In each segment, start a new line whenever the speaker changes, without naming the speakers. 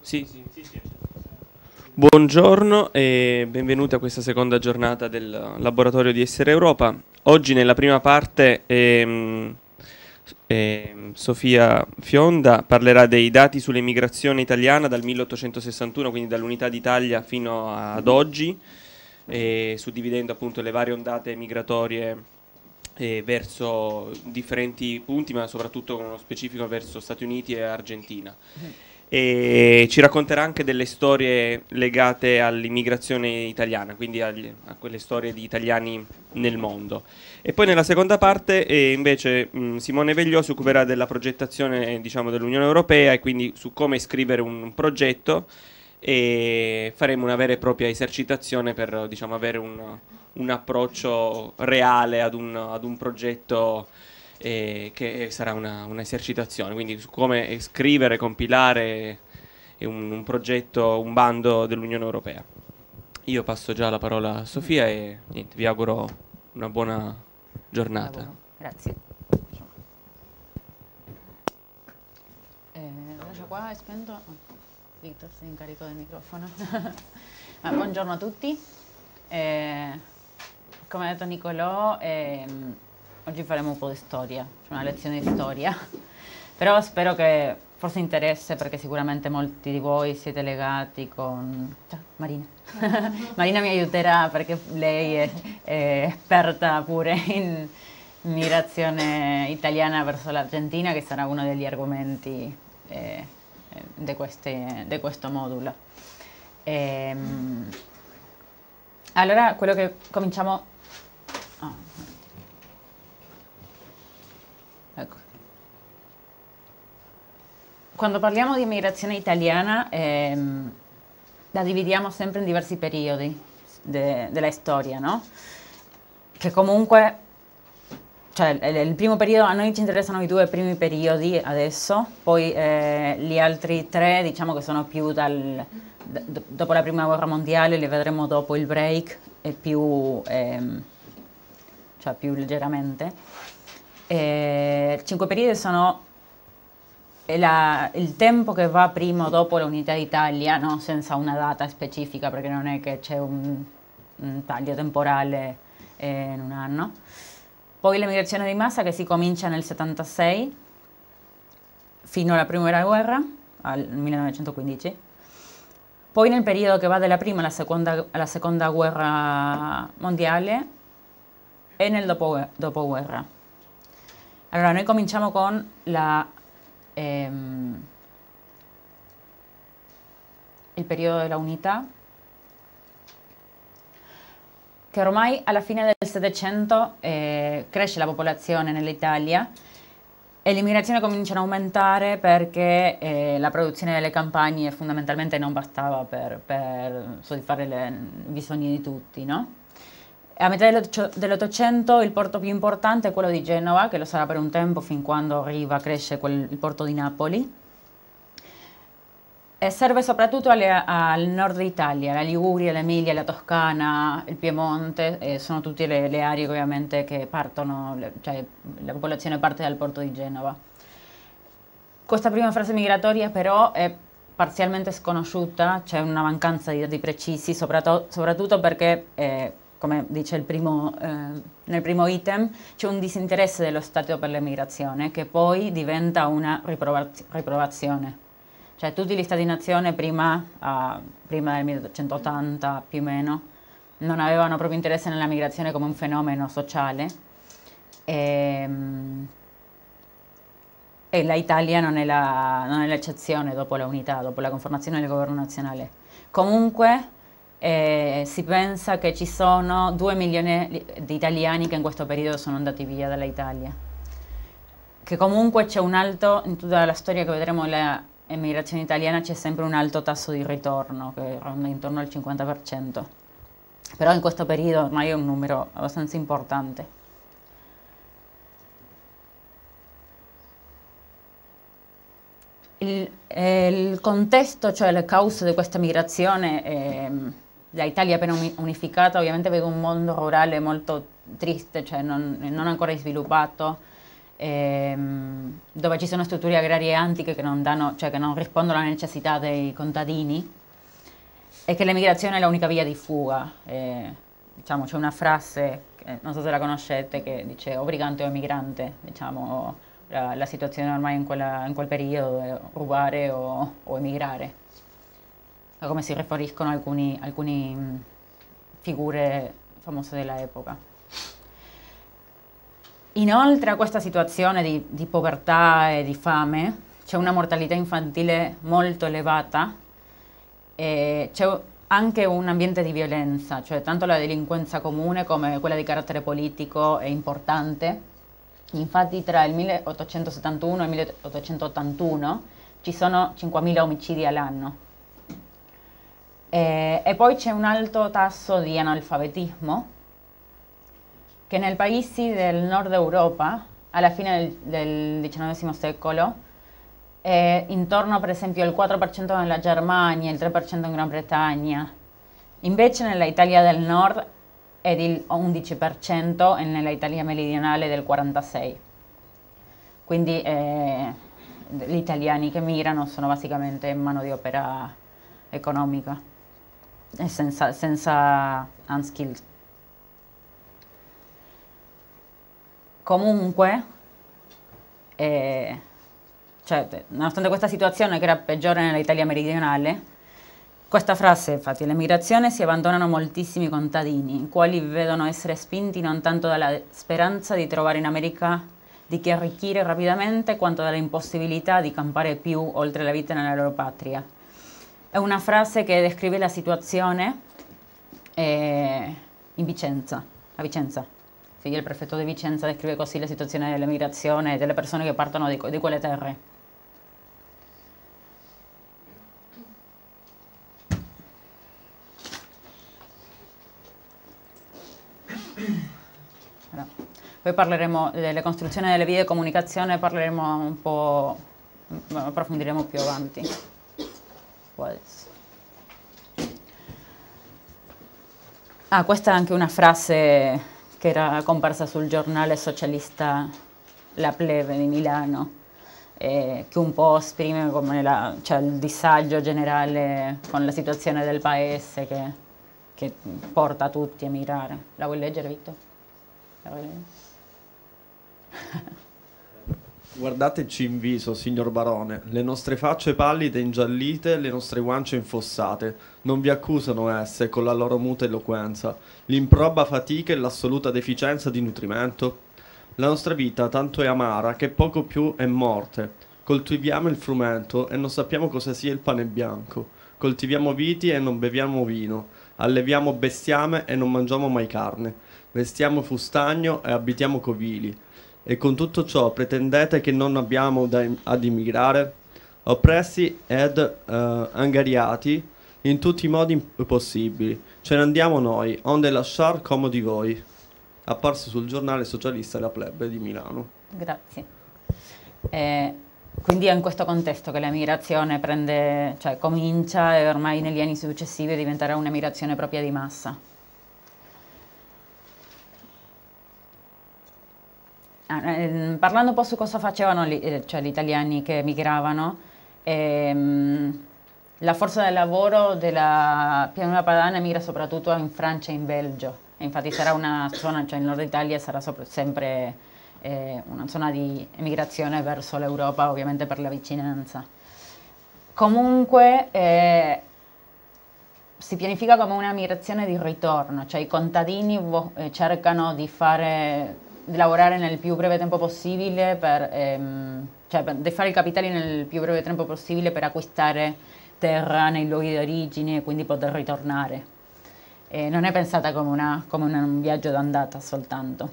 Sì, sì, sì, sì. Buongiorno e benvenuti a questa seconda giornata del laboratorio di Essere Europa. Oggi nella prima parte Sofia Fionda parlerà dei dati sull'emigrazione italiana dal 1861, quindi dall'Unità d'Italia fino ad oggi, suddividendo appunto le varie ondate migratorie verso differenti punti, ma soprattutto con uno specifico verso Stati Uniti e Argentina. E ci racconterà anche delle storie legate all'immigrazione italiana, quindi a quelle storie di italiani nel mondo. E poi nella seconda parte invece Simone Vegliò si occuperà della progettazione diciamo, dell'Unione Europea e quindi su come scrivere un progetto e faremo una vera e propria esercitazione per diciamo, avere un approccio reale ad un progetto che sarà un'esercitazione, quindi su come scrivere, compilare un progetto, un bando dell'Unione Europea. Io passo già la parola a Sofia e niente, vi auguro una buona giornata.
Grazie. Lascio qua, è spento. Victor si incarico del microfono. Buongiorno a tutti. Come ha detto Nicolò, oggi faremo un po' di storia, cioè una lezione di storia, però spero che forse interesse perché sicuramente molti di voi siete legati con... Ciao, Marina. Marina mi aiuterà perché lei è esperta pure in migrazione italiana verso l'Argentina, che sarà uno degli argomenti di questo modulo. Allora, quello che cominciamo... Ecco. Quando parliamo di immigrazione italiana la dividiamo sempre in diversi periodi della storia, no? Che comunque, cioè il primo periodo, a noi ci interessano i due primi periodi adesso, poi gli altri tre diciamo che sono più dopo la prima guerra mondiale, li vedremo dopo il break e più leggermente. Cinque periodi sono il tempo che va prima o dopo l'unità d'Italia, no? Senza una data specifica, perché non è che c'è un taglio temporale in un anno. Poi l'emigrazione di massa che si comincia nel 76 fino alla prima guerra, al 1915. Poi nel periodo che va dalla prima alla seconda guerra mondiale e nel dopoguerra. Allora, noi cominciamo con il periodo della unità, che ormai alla fine del Settecento cresce la popolazione nell'Italia e l'immigrazione comincia ad aumentare perché la produzione delle campagne fondamentalmente non bastava per soddisfare i bisogni di tutti, no? A metà dell'Ottocento il porto più importante è quello di Genova, che lo sarà per un tempo fin quando arriva, cresce il porto di Napoli. E serve soprattutto al nord d'Italia, la Liguria, l'Emilia, la Toscana, il Piemonte, sono tutte le aree ovviamente che partono, cioè la popolazione parte dal porto di Genova. Questa prima fase migratoria però è parzialmente sconosciuta, c'è una mancanza di dati precisi, soprattutto perché come dice nel primo item, c'è un disinteresse dello Stato per l'emigrazione che poi diventa una riprovazione. Cioè tutti gli Stati-nazione prima del 1880 più o meno non avevano proprio interesse nella migrazione come un fenomeno sociale e la Italia non è l'eccezione dopo la unità, dopo la conformazione del governo nazionale. Comunque si pensa che ci sono 2 milioni di italiani che in questo periodo sono andati via dall'Italia. Che comunque c'è un alto, in tutta la storia che vedremo l'emigrazione italiana, c'è sempre un alto tasso di ritorno, che ronda intorno al 50%. Però in questo periodo ormai è un numero abbastanza importante. Il contesto, cioè le cause di questa migrazione, l'Italia appena unificata ovviamente vede un mondo rurale molto triste, cioè non ancora sviluppato, dove ci sono strutture agrarie antiche che non danno, cioè che non rispondono alle necessità dei contadini, e che l'emigrazione è l'unica via di fuga. Diciamo, c'è una frase, non so se la conoscete, che dice o brigante o emigrante, diciamo, la situazione ormai in quel periodo è rubare o emigrare, a come si riferiscono alcune figure famose dell'epoca. Inoltre a questa situazione di povertà e di fame c'è una mortalità infantile molto elevata, e c'è anche un ambiente di violenza, cioè tanto la delinquenza comune come quella di carattere politico è importante. Infatti tra il 1871 e il 1881 ci sono 5.000 omicidi all'anno. E poi c'è un alto tasso di analfabetismo, che nei paesi del nord Europa, alla fine del XIX secolo, intorno per esempio al 4% nella Germania, il 3% in Gran Bretagna. Invece nella Italia del nord è del 11% e nella Italia meridionale del 46%. Quindi gli italiani che migrano sono basicamente manodopera economica e senza unskilled. Comunque, cioè, nonostante questa situazione che era peggiore nell'Italia meridionale, questa frase, infatti, l'emigrazione si abbandonano moltissimi contadini, i quali vedono essere spinti non tanto dalla speranza di trovare in America di che arricchire rapidamente, quanto dall'impossibilità di campare più oltre la vita nella loro patria. È una frase che descrive la situazione in Vicenza, a Vicenza. Sì, il prefetto di Vicenza descrive così la situazione dell'emigrazione e delle persone che partono di quelle terre. Allora, poi parleremo delle costruzioni delle vie di comunicazione, parleremo un po', approfondiremo più avanti. Questa è anche una frase che era comparsa sul giornale socialista La Plebe di Milano, che un po' esprime come cioè il disagio generale con la situazione del paese che porta tutti a migrare. La vuoi leggere, Vittor? La vuoi leggere?
Guardateci in viso, signor barone, le nostre facce pallide e ingiallite, le nostre guance infossate. Non vi accusano esse con la loro muta eloquenza, l'improba fatica e l'assoluta deficienza di nutrimento? La nostra vita tanto è amara che poco più è morte. Coltiviamo il frumento e non sappiamo cosa sia il pane bianco. Coltiviamo viti e non beviamo vino. Alleviamo bestiame e non mangiamo mai carne. Vestiamo fustagno e abitiamo covili. E con tutto ciò pretendete che non abbiamo ad immigrare? Oppressi ed angariati in tutti i modi possibili. Ce ne andiamo noi, onde lasciar comodi voi. Apparso sul giornale socialista La Plebe di Milano.
Grazie. Quindi è in questo contesto che l'emigrazione comincia e ormai negli anni successivi diventerà un'emigrazione propria di massa. Parlando un po' su cosa facevano gli italiani che emigravano, la forza del lavoro della pianura padana emigra soprattutto in Francia e in Belgio. E infatti sarà una zona, cioè il nord Italia sarà sempre una zona di emigrazione verso l'Europa, ovviamente per la vicinanza. Comunque si pianifica come una migrazione di ritorno, cioè i contadini cercano di lavorare nel più breve tempo possibile di fare i capitali nel più breve tempo possibile per acquistare terra nei luoghi di origine e quindi poter ritornare. Non è pensata come un viaggio d'andata soltanto.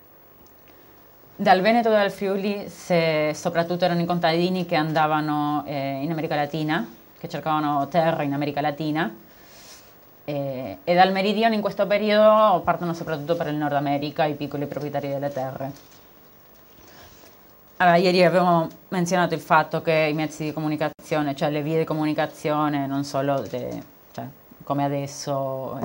Dal Veneto e dal Friuli soprattutto erano i contadini che andavano in America Latina, che cercavano terra in America Latina, e dal meridione in questo periodo partono soprattutto per il Nord America i piccoli proprietari delle terre. Allora, ieri avevamo menzionato il fatto che i mezzi di comunicazione, cioè le vie di comunicazione, non solo come adesso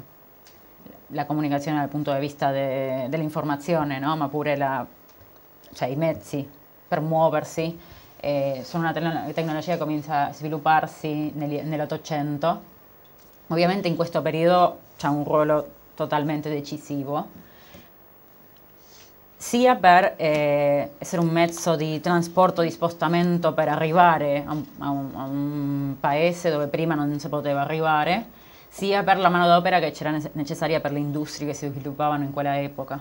la comunicazione dal punto di vista dell'informazione, no? Ma pure cioè i mezzi per muoversi, sono una tecnologia che comincia a svilupparsi nell'Ottocento. Ovviamente in questo periodo c'è un ruolo totalmente decisivo, sia per essere un mezzo di trasporto, di spostamento per arrivare a un paese dove prima non si poteva arrivare, sia per la manodopera che c'era necessaria per le industrie che si sviluppavano in quella epoca.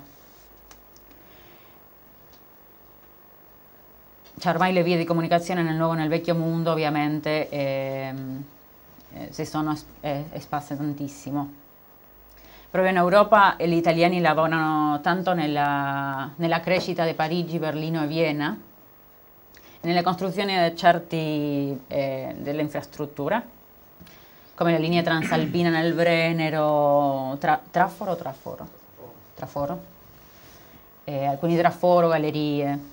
Cioè, ormai le vie di comunicazione nel nuovo e nel vecchio mondo ovviamente si sono espanse tantissimo. Proprio in Europa gli italiani lavorano tanto nella crescita di Parigi, Berlino e Vienna, nelle costruzioni di certe delle infrastrutture, come le linee transalpine nel Brennero, traforo, alcuni traforo, gallerie.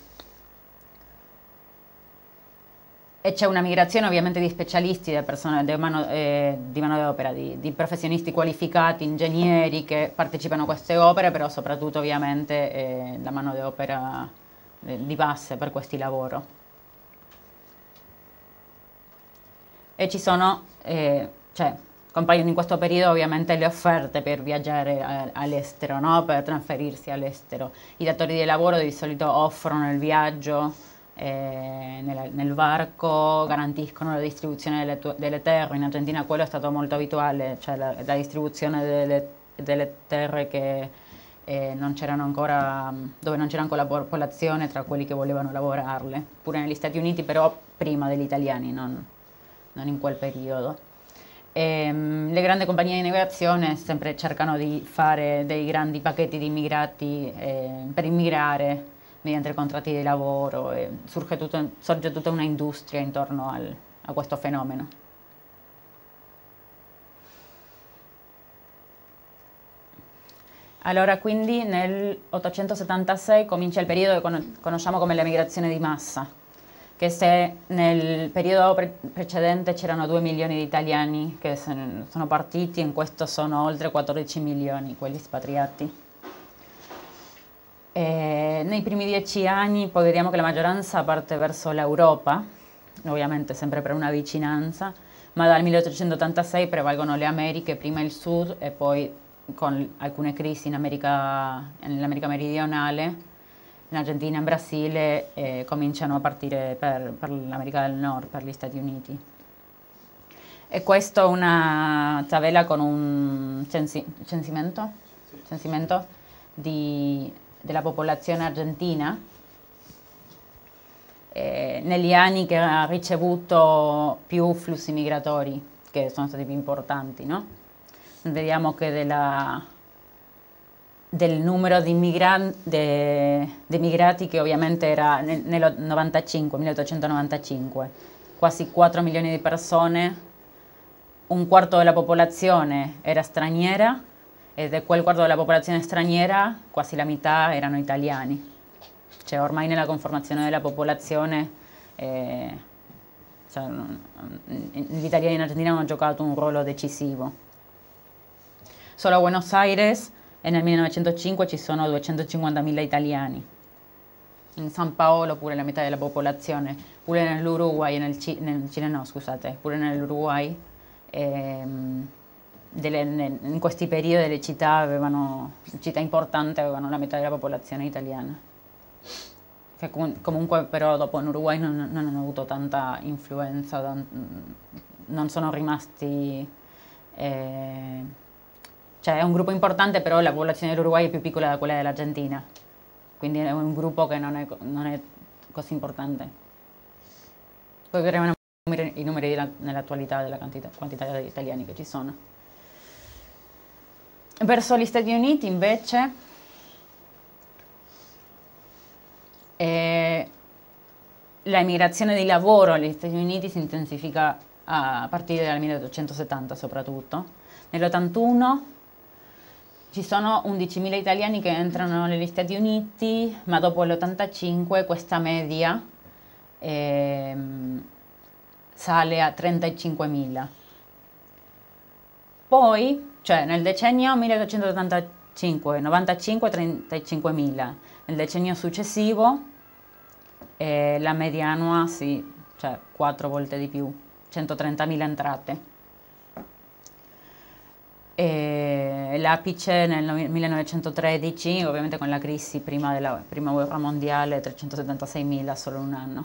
E c'è una migrazione ovviamente di specialisti, di persone di manodopera, di professionisti qualificati, ingegneri che partecipano a queste opere, però soprattutto ovviamente la manodopera di base per questi lavori. E ci sono, compaiono in questo periodo ovviamente le offerte per viaggiare all'estero, no? Per trasferirsi all'estero. I datori di lavoro di solito offrono il viaggio nel varco, garantiscono la distribuzione delle terre. In Argentina quello è stato molto abituale, cioè la distribuzione delle terre che non c'erano ancora, dove non c'era ancora la popolazione tra quelli che volevano lavorarle, pure negli Stati Uniti, però prima degli italiani, non in quel periodo. Le grandi compagnie di navigazione sempre cercano di fare dei grandi pacchetti di immigrati per immigrare mediante contratti di lavoro, e sorge tutta una industria intorno a questo fenomeno. Allora, quindi nel 876 comincia il periodo che conosciamo come la migrazione di massa, che se nel periodo precedente c'erano 2 milioni di italiani che sono partiti, in questo sono oltre 14 milioni quelli spatriati. Nei primi 10 anni poi vediamo che la maggioranza parte verso l'Europa, ovviamente sempre per una vicinanza, ma dal 1886 prevalgono le Americhe, prima il sud e poi con alcune crisi nell'America meridionale, in Argentina e in Brasile, cominciano a partire per l'America del Nord, per gli Stati Uniti. E questa è una tabella con un censimento della popolazione argentina negli anni che ha ricevuto più flussi migratori, che sono stati più importanti, no? Vediamo che del numero di immigrati che ovviamente era nel 1895, quasi 4 milioni di persone, un quarto della popolazione era straniera, e di quel quarto della popolazione straniera quasi la metà erano italiani. Cioè ormai nella conformazione della popolazione gli italiani in Argentina hanno giocato un ruolo decisivo. Solo a Buenos Aires nel 1905 ci sono 250.000 italiani. In San Paolo pure la metà della popolazione, pure nell'Uruguay, pure nell'Uruguay. In questi periodi le città importanti avevano la metà della popolazione italiana, che comunque però dopo in Uruguay non hanno avuto tanta influenza, non sono rimasti, cioè è un gruppo importante, però la popolazione dell'Uruguay è più piccola da quella dell'Argentina, quindi è un gruppo che non è così importante. Poi vedremo i numeri nell'attualità della quantità di italiani che ci sono. Verso gli Stati Uniti invece la immigrazione di lavoro agli Stati Uniti si intensifica a partire dal 1870 soprattutto. Nell'81 ci sono 11.000 italiani che entrano negli Stati Uniti, ma dopo l'85 questa media sale a 35.000. Poi, cioè nel decennio 1885, 95, 35.000. Nel decennio successivo e la media annua sì, cioè 4 volte di più, 130.000 entrate. E l'apice nel 1913, ovviamente con la crisi prima della prima guerra mondiale, 376.000 solo in un anno.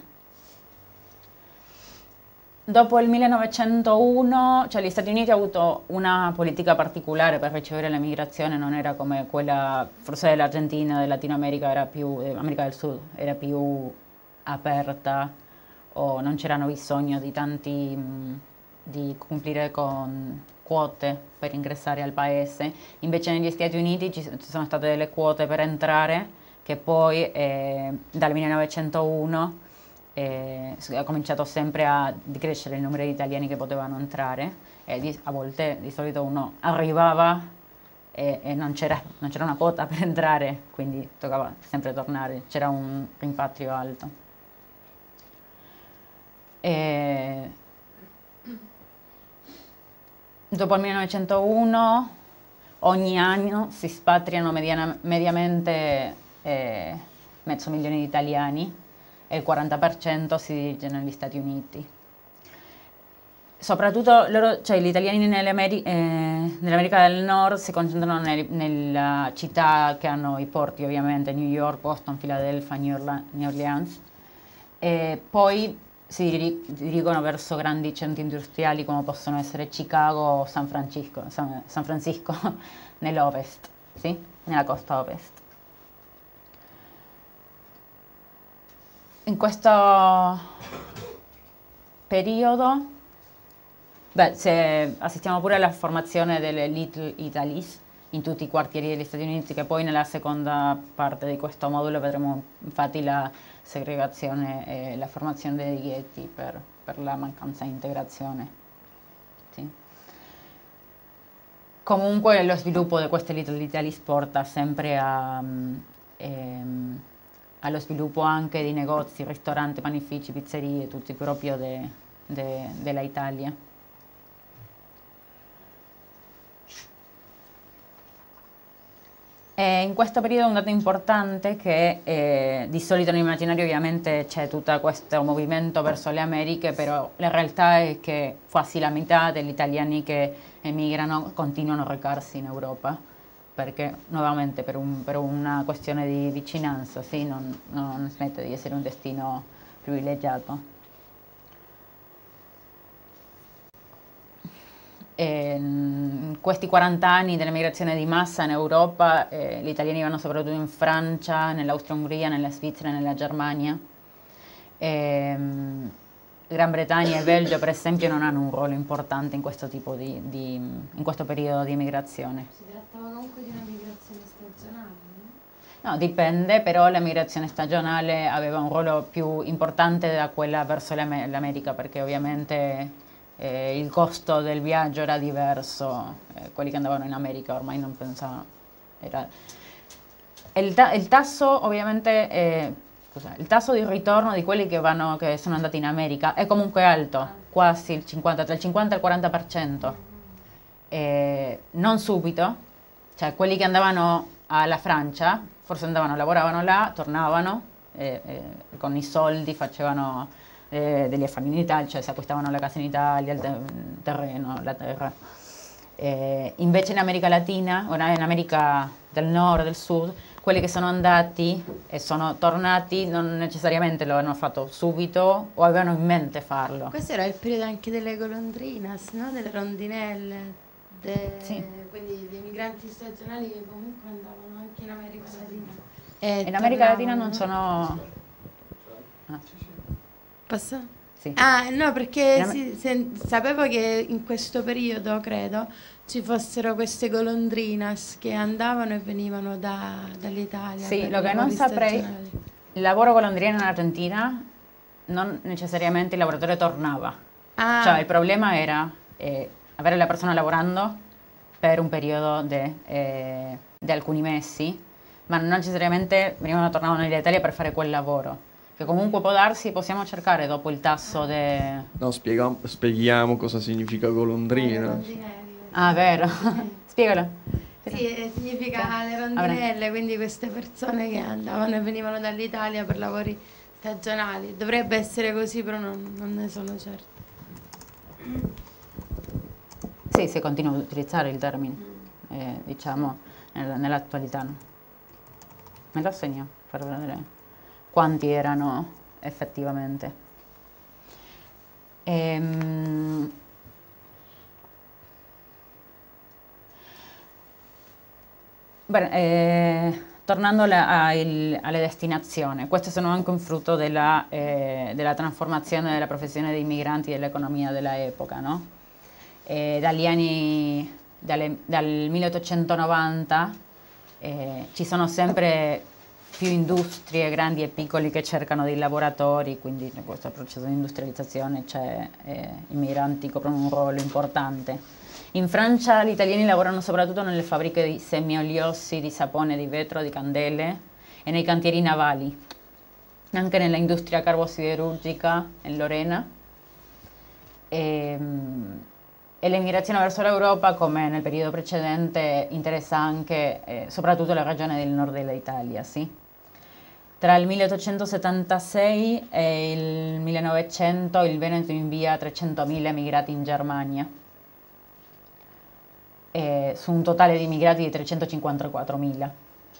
Dopo il 1901, cioè gli Stati Uniti hanno avuto una politica particolare per ricevere la migrazione, non era come quella forse dell'Argentina, del Latino America, era più, America del Sud, era più aperta, o non c'erano bisogno di di compiere con quote per ingressare al paese. Invece negli Stati Uniti ci sono state delle quote per entrare, che poi dal 1901 ha cominciato sempre a decrescere il numero di italiani che potevano entrare, e a volte di solito uno arrivava e non c'era una quota per entrare, quindi toccava sempre tornare, c'era un rimpatrio alto. Dopo il 1901 ogni anno si spatriano mediamente 500.000 di italiani, e il 40% si dirige negli Stati Uniti. Soprattutto cioè gli italiani nell'America del Nord si concentrano nelle città che hanno i porti, ovviamente, New York, Boston, Philadelphia, New Orleans, e poi si dirigono verso grandi centri industriali come possono essere Chicago o San Francisco nell'ovest, sì? Nella costa ovest. In questo periodo assistiamo pure alla formazione delle Little Italies in tutti i quartieri degli Stati Uniti, che poi nella seconda parte di questo modulo vedremo infatti la segregazione e la formazione dei ghetti per la mancanza di integrazione. Sì. Comunque lo sviluppo di queste Little Italies porta sempre allo sviluppo anche di negozi, ristoranti, panifici, pizzerie, tutti proprio della Italia. E in questo periodo un dato importante che di solito nell'immaginario ovviamente c'è tutto questo movimento verso le Americhe, però la realtà è che quasi la metà degli italiani che emigrano continuano a recarsi in Europa, perché nuovamente per una questione di vicinanza, sì, non smette di essere un destino privilegiato. In questi 40 anni della migrazione di massa in Europa, gli italiani vanno soprattutto in Francia, nell'Austria-Ungheria, nella Svizzera, nella Germania. Gran Bretagna e Belgio, per esempio, non hanno un ruolo importante in questo tipo in questo periodo di migrazione.
Si trattava comunque di una migrazione stagionale, no?
No, dipende, però la migrazione stagionale aveva un ruolo più importante da quella verso l'America, perché ovviamente il costo del viaggio era diverso, quelli che andavano in America ormai non pensavano. Il tasso ovviamente, il tasso di ritorno di quelli che sono andati in America è comunque alto, quasi tra il 50 e il 40%. Non subito, cioè quelli che andavano alla Francia, forse lavoravano là, tornavano, con i soldi facevano degli affari in Italia, cioè si acquistavano la casa in Italia, il terreno, la terra. Invece in America Latina, o in America del Nord, del Sud, quelli che sono andati e sono tornati non necessariamente lo hanno fatto subito o avevano in mente farlo.
Questo era il periodo anche delle golondrinas, no? Delle rondinelle,
sì.
Quindi dei migranti stagionali che comunque andavano anche in America Latina.
In America Latina non sono...
Posso?
Sì.
Ah, no, perché sapevo che in questo periodo, credo, ci fossero queste golondrinas che andavano e venivano dall'Italia.
Sì, lo che non saprei, il lavoro golondrino in Argentina non necessariamente il lavoratore tornava. Cioè il problema era avere la persona lavorando per un periodo di alcuni mesi, ma non necessariamente tornavano in Italia per fare quel lavoro. Che comunque può darsi, possiamo cercare dopo il tasso
No, spieghiamo cosa significa golondrina.
Ah, vero. Spiegalo.
Sì, significa le rondinelle, quindi queste persone che andavano e venivano dall'Italia per lavori stagionali. Dovrebbe essere così, però non ne sono certa.
Sì, si continua ad utilizzare il termine, diciamo, nell'attualità. Me lo segno per vedere quanti erano effettivamente. Bene, tornando alle destinazioni, queste sono anche un frutto della trasformazione della professione dei migranti dell'economia dell'epoca, no? Dal 1890 ci sono sempre più industrie grandi e piccole che cercano dei lavoratori, quindi in questo processo di industrializzazione i migranti coprono un ruolo importante. In Francia gli italiani lavorano soprattutto nelle fabbriche di semioliosi, di sapone, di vetro, di candele e nei cantieri navali, anche nella industria carbo-siderurgica in Lorena. E l'emigrazione verso l'Europa, come nel periodo precedente, interessa anche soprattutto la regione del nord dell'Italia, sì. Tra il 1876 e il 1900 il Veneto invia 300.000 emigrati in Germania, su un totale di immigrati di 354.000.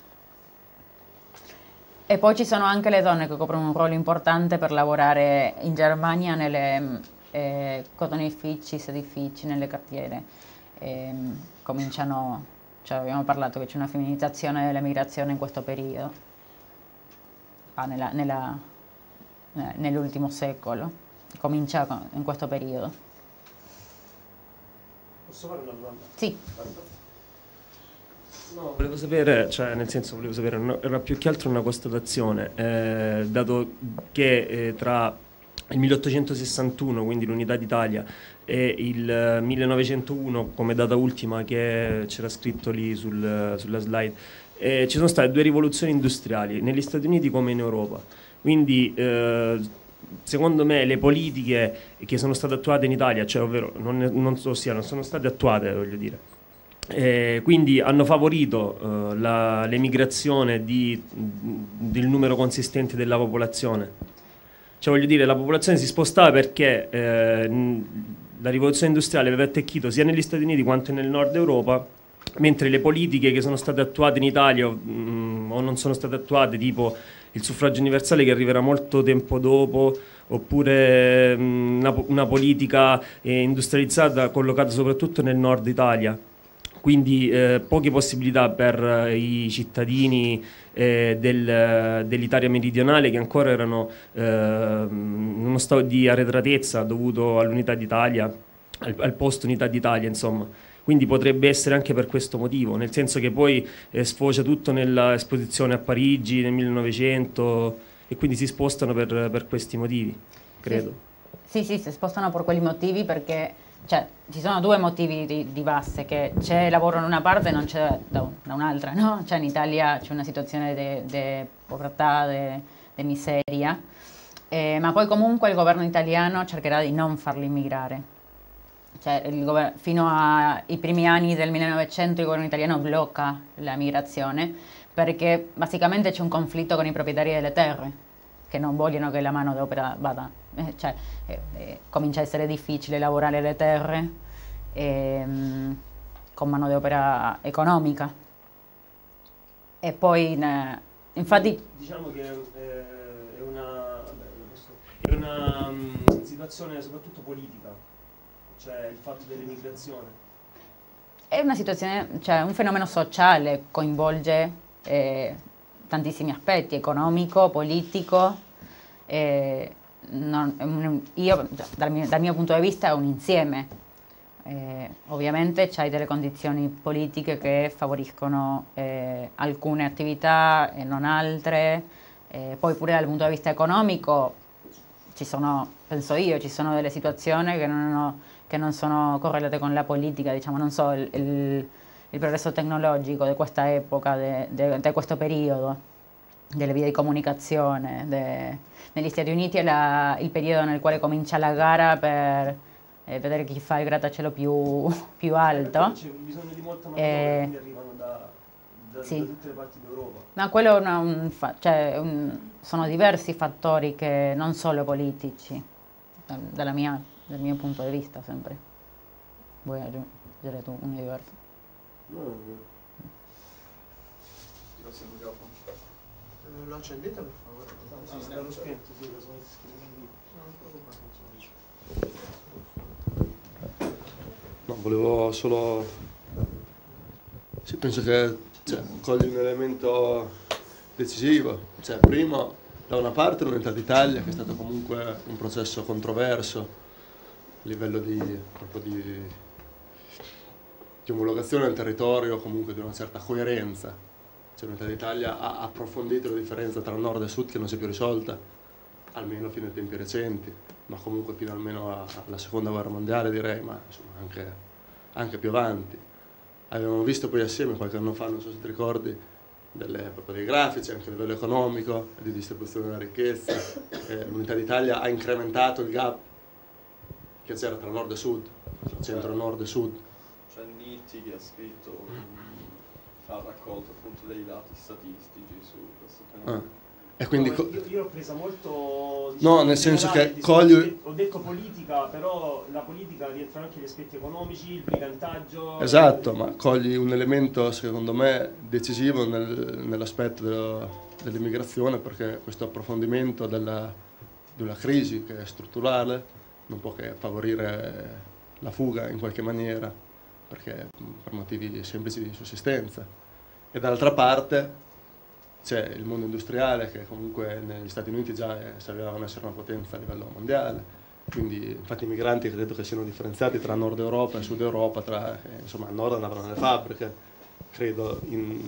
E poi ci sono anche le donne che coprono un ruolo importante per lavorare in Germania nelle cotonifici, sedifici, nelle cartiere. Cominciano, cioè abbiamo parlato che c'è una femminilizzazione dell'emigrazione in questo periodo, nell'ultimo secolo, comincia in questo periodo.
Posso fare una domanda?
Sì.
No, volevo sapere, cioè nel senso volevo sapere, era più che altro una constatazione, dato che tra il 1861, quindi l'Unità d'Italia, e il 1901 come data ultima che c'era scritto lì sulla slide, ci sono state due rivoluzioni industriali, negli Stati Uniti come in Europa. Quindi secondo me le politiche che sono state attuate in Italia, cioè ovvero non sono state attuate, voglio dire, quindi hanno favorito l'emigrazione del numero consistente della popolazione. Cioè voglio dire, la popolazione si spostava perché la rivoluzione industriale aveva attecchito sia negli Stati Uniti quanto nel nord Europa, mentre le politiche che sono state attuate in Italia o non sono state attuate, tipo il suffragio universale che arriverà molto tempo dopo, oppure una politica industrializzata collocata soprattutto nel nord Italia. Quindi poche possibilità per i cittadini dell'Italia meridionale che ancora erano in uno stato di arretratezza dovuto all'Unità d'Italia, al post Unità d'Italia, insomma. Quindi potrebbe essere anche per questo motivo, nel senso che poi sfocia tutto nell'esposizione a Parigi nel 1900 e quindi si spostano per questi motivi, credo.
Sì, si spostano per quei motivi perché ci sono due motivi di base, che c'è lavoro in una parte e non c'è da un'altra, no? Cioè in Italia c'è una situazione di povertà, di miseria, ma poi comunque il governo italiano cercherà di non farli immigrare. Cioè, fino ai primi anni del 1900 il governo italiano blocca la migrazione perché basicamente c'è un conflitto con i proprietari delle terre che non vogliono che la manodopera vada, comincia a essere difficile lavorare le terre con manodopera economica. E poi infatti
diciamo che è una situazione soprattutto politica, cioè il fatto dell'emigrazione.
È una situazione, cioè un fenomeno sociale, coinvolge tantissimi aspetti, economico, politico. Dal mio punto di vista è un insieme. Ovviamente c'hai delle condizioni politiche che favoriscono alcune attività e non altre, poi pure dal punto di vista economico penso io, ci sono delle situazioni che non sono correlate con la politica, diciamo, non so, il progresso tecnologico di questa epoca, di questo periodo, delle vie di comunicazione. Negli Stati Uniti è il periodo nel quale comincia la gara per vedere chi fa il grattacielo più alto.
C'è bisogno di molta manodopera, quindi arrivano da
Sì.
tutte le parti d'Europa.
Ma quello è sono diversi fattori che non solo politici, dal mio punto di vista sempre. Vuoi aggiungere tu uno diverso?
Lo accendete per favore?
Sì, sta lo spento, sì, lo so.
No, volevo solo... Sì, penso che cogli un elemento decisivo. Cioè, prima, da una parte, l'Unità d'Italia, che è stato comunque un processo controverso a livello proprio di omologazione del territorio, comunque di una certa coerenza. Cioè, l'Unità d'Italia ha approfondito la differenza tra nord e sud che non si è più risolta, almeno fino ai tempi recenti, ma comunque fino almeno alla seconda guerra mondiale, direi, ma insomma anche più avanti. Avevamo visto poi assieme qualche anno fa, non so se ti ricordi, proprio dei grafici anche a livello economico e di distribuzione della ricchezza. L'Unità d'Italia ha incrementato il gap che c'era tra nord e sud, tra centro, nord e sud.
C'è Nitti che ha scritto, ha raccolto appunto dei dati statistici su questo fenomeno.
E quindi
io l'ho presa molto...
no, nel senso che cogli...
Ho detto politica, però la politica rientra anche gli aspetti economici, il brigantaggio...
Esatto, ma cogli un elemento secondo me decisivo nell'aspetto dell'immigrazione, perché questo approfondimento di una crisi che è strutturale non può che favorire la fuga in qualche maniera, perché per motivi semplici di sussistenza. E dall'altra parte c'è il mondo industriale che comunque negli Stati Uniti già sapevano essere una potenza a livello mondiale, quindi infatti i migranti credo che siano differenziati tra Nord Europa e Sud Europa, insomma al nord andavano nelle fabbriche, credo,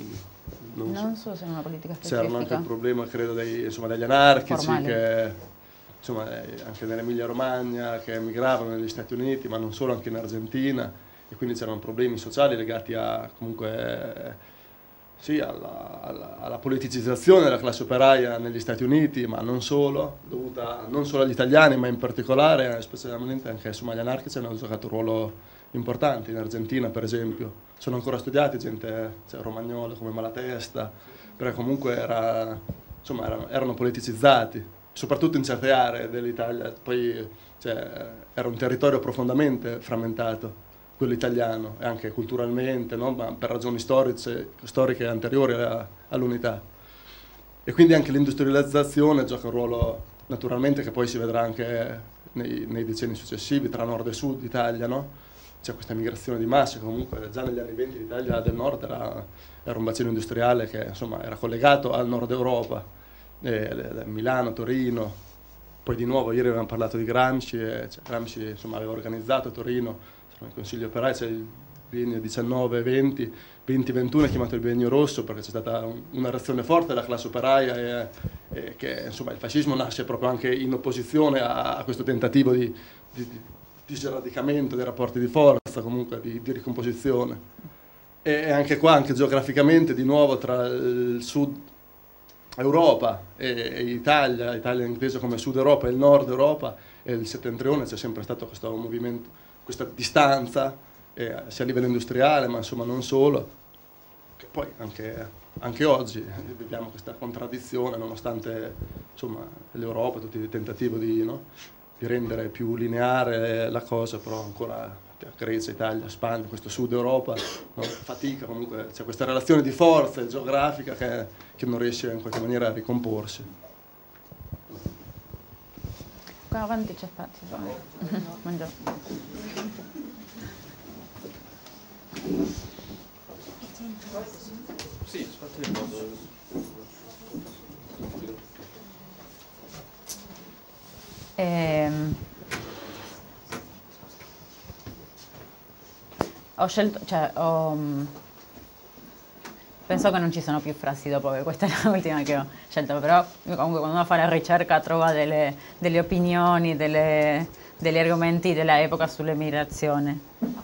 non so se è una politica specifica.
C'era anche il problema credo degli anarchici
formali,
che insomma anche nell'Emilia Romagna che emigravano negli Stati Uniti, ma non solo, anche in Argentina, e quindi c'erano problemi sociali legati a comunque sì, alla politicizzazione della classe operaia negli Stati Uniti, ma non solo, dovuta non solo agli italiani, ma in particolare, specialmente anche insomma, gli anarchici hanno giocato un ruolo importante in Argentina, per esempio. Sono ancora studiati gente romagnola come Malatesta, perché comunque erano politicizzati, soprattutto in certe aree dell'Italia. Poi era un territorio profondamente frammentato, quello italiano, e anche culturalmente, no? Ma per ragioni storiche anteriori all'unità. E quindi anche l'industrializzazione gioca un ruolo, naturalmente, che poi si vedrà anche nei decenni successivi, tra nord e sud Italia, no? C'è questa migrazione di massa, comunque già negli anni 20 l'Italia del nord era un bacino industriale che insomma era collegato al nord Europa, Milano, Torino, poi di nuovo ieri avevamo parlato di Gramsci, Gramsci insomma aveva organizzato a Torino il Consiglio operaio, c'è il biennio 19-20, 20-21 è chiamato il biennio rosso perché c'è stata una reazione forte della classe operaia e che insomma il fascismo nasce proprio anche in opposizione a questo tentativo di sradicamento dei rapporti di forza, comunque di ricomposizione. E anche qua, anche geograficamente, di nuovo tra il sud Europa e Italia inteso come Sud Europa e il Nord Europa e il settentrione, c'è sempre stato questo movimento, questa distanza, sia a livello industriale, ma insomma non solo, che poi anche oggi viviamo questa contraddizione, nonostante insomma l'Europa, tutti i tentativi di rendere più lineare la cosa, però ancora Grecia, Italia, Spagna, questo Sud Europa, no? Fatica, comunque c'è questa relazione di forza geografica che non riesce in qualche maniera a ricomporsi.
Qua avanti c'è spazio. Buongiorno.
Sì, spazio di modo.
Ho scelto, penso che non ci sono più frasi dopo, che questa è l'ultima che ho scelto, però comunque quando uno fa la ricerca trova delle opinioni, degli argomenti dell'epoca sull'emigrazione.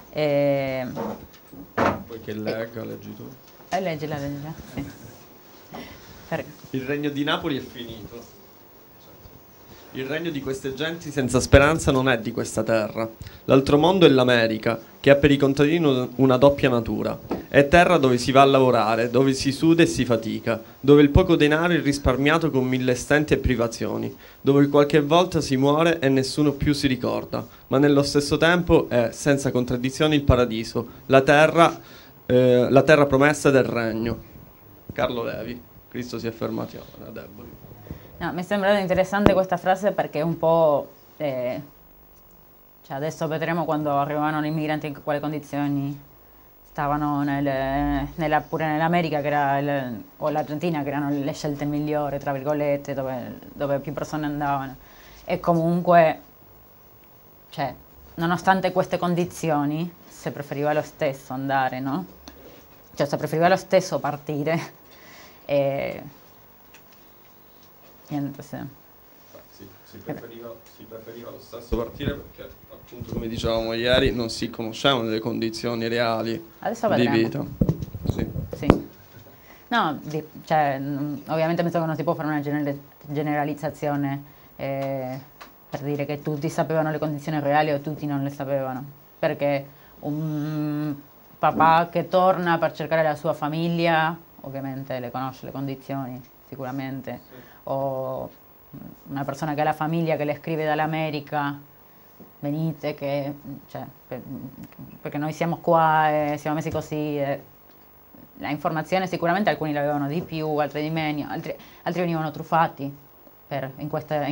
Poi che leggi tu?
Leggila, sì.
Il regno di Napoli è finito. Il regno di queste genti senza speranza non è di questa terra. L'altro mondo è l'America, che ha per i contadini una doppia natura. È terra dove si va a lavorare, dove si suda e si fatica, dove il poco denaro è risparmiato con mille stenti e privazioni, dove qualche volta si muore e nessuno più si ricorda, ma nello stesso tempo è, senza contraddizioni, il paradiso, la terra promessa del regno. Carlo Levi, Cristo si è fermato a deboli.
No, mi è sembrata interessante questa frase perché è un po'... cioè adesso vedremo quando arrivavano gli immigranti in quali condizioni stavano pure nell'America o l'Argentina, che erano le scelte migliori, tra virgolette, dove più persone andavano. E comunque, cioè, nonostante queste condizioni, si preferiva lo stesso andare, no? Cioè, si preferiva lo stesso partire. E... niente, sì.
Si preferiva lo stesso partire perché, appunto, come dicevamo ieri, non si conoscevano le condizioni reali di vita.
Sì. No, cioè, ovviamente penso che non si può fare una generalizzazione per dire che tutti sapevano le condizioni reali o tutti non le sapevano, perché un papà che torna per cercare la sua famiglia ovviamente le conosce le condizioni sicuramente, o una persona che ha la famiglia che le scrive dall'America, venite, cioè, perché noi siamo qua e siamo messi così. La informazione sicuramente alcuni l'avevano di più, altri di meno, altri venivano truffati in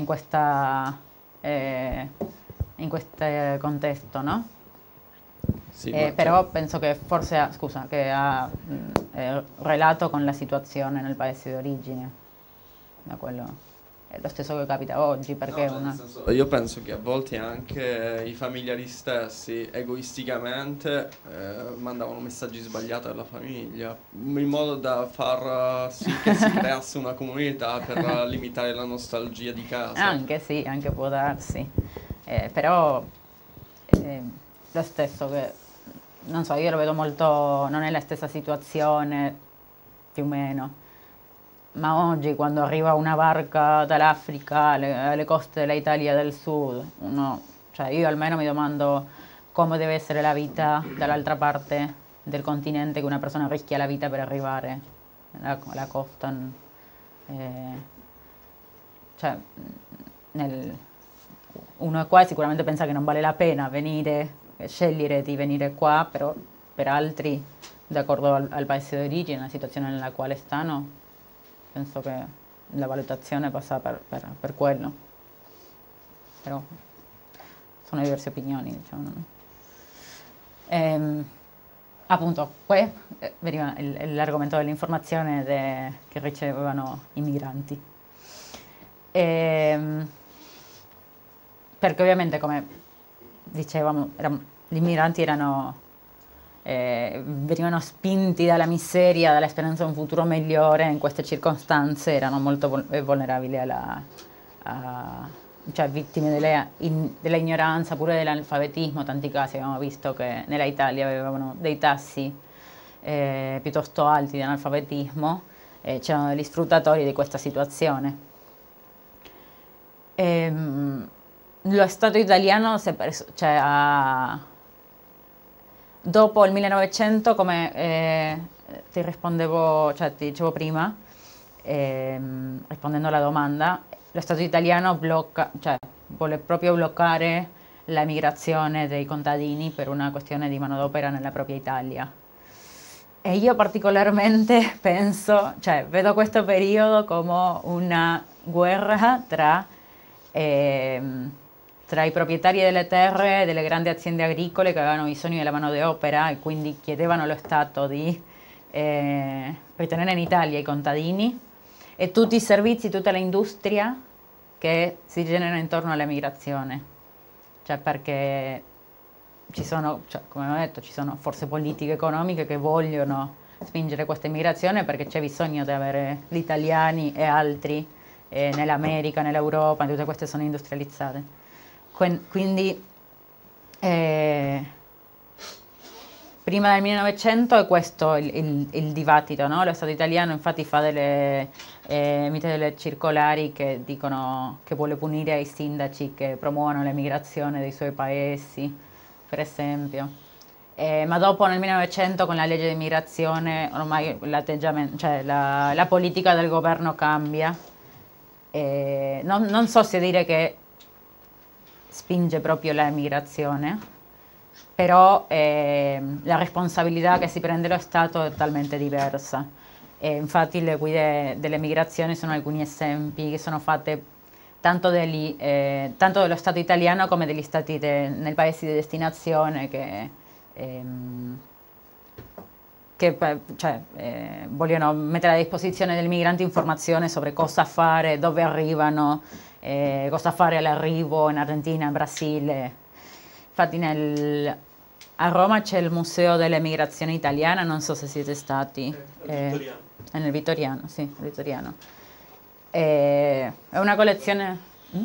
questo contesto, no?
Sì,
però penso che forse ha relato con la situazione nel paese di origine, da quello. È lo stesso che capita oggi, perché
io penso che a volte anche i familiari stessi egoisticamente mandavano messaggi sbagliati alla famiglia in modo da far sì che si creasse una comunità per limitare la nostalgia di casa.
Anche può darsi, però lo stesso che, non so, io lo vedo molto, non è la stessa situazione più o meno. Ma oggi quando arriva una barca dall'Africa alle coste dell'Italia del Sud, cioè io almeno mi domando come deve essere la vita dall'altra parte del continente, che una persona rischia la vita per arrivare alla costa. Cioè, uno qua sicuramente pensa che non vale la pena scegliere di venire qua, però per altri, d'accordo al paese d'origine, la situazione nella quale stanno, penso che la valutazione passa per quello, però sono diverse opinioni, diciamo. Appunto, qui veniva l'argomento dell'informazione che ricevevano i migranti, perché ovviamente, come dicevamo, gli immigranti venivano spinti dalla miseria, dalla speranza di un futuro migliore. In queste circostanze erano molto vulnerabili cioè vittime della ignoranza, pure dell'analfabetismo. Tanti casi abbiamo visto che nella Italia avevano dei tassi piuttosto alti di analfabetismo, c'erano degli sfruttatori di questa situazione. Lo Stato italiano si è preso, dopo il 1900, come ti dicevo prima, rispondendo alla domanda, lo Stato italiano vuole proprio bloccare la migrazione dei contadini per una questione di manodopera nella propria Italia. E io particolarmente vedo questo periodo come una guerra tra i proprietari delle terre, delle grandi aziende agricole che avevano bisogno della manodopera e quindi chiedevano allo Stato di ritenere in Italia i contadini, e tutti i servizi, tutta l'industria che si genera intorno alla migrazione. Cioè, perché come ho detto, ci sono forze politiche economiche che vogliono spingere questa immigrazione perché c'è bisogno di avere gli italiani e altri nell'America, nell'Europa, tutte queste sono industrializzate. Quindi prima del 1900 è questo il dibattito, no? Lo Stato italiano infatti emette delle circolari che dicono che vuole punire i sindaci che promuovono l'emigrazione dei suoi paesi, per esempio. Ma dopo nel 1900 con la legge di immigrazione ormai l'atteggiamento, cioè la politica del governo cambia. Non so se dire che spinge proprio l'immigrazione, però la responsabilità che si prende lo Stato è totalmente diversa. Infatti le guide delle migrazioni sono alcuni esempi che sono fatte tanto dello Stato italiano come degli stati nei paesi di destinazione vogliono mettere a disposizione del migrante informazioni sobre cosa fare, dove arrivano, cosa fare all'arrivo in Argentina, in Brasile. Infatti a Roma c'è il Museo dell'Emigrazione Italiana, non so se siete stati. Nel Vittoriano, sì, il Vittoriano. È una collezione...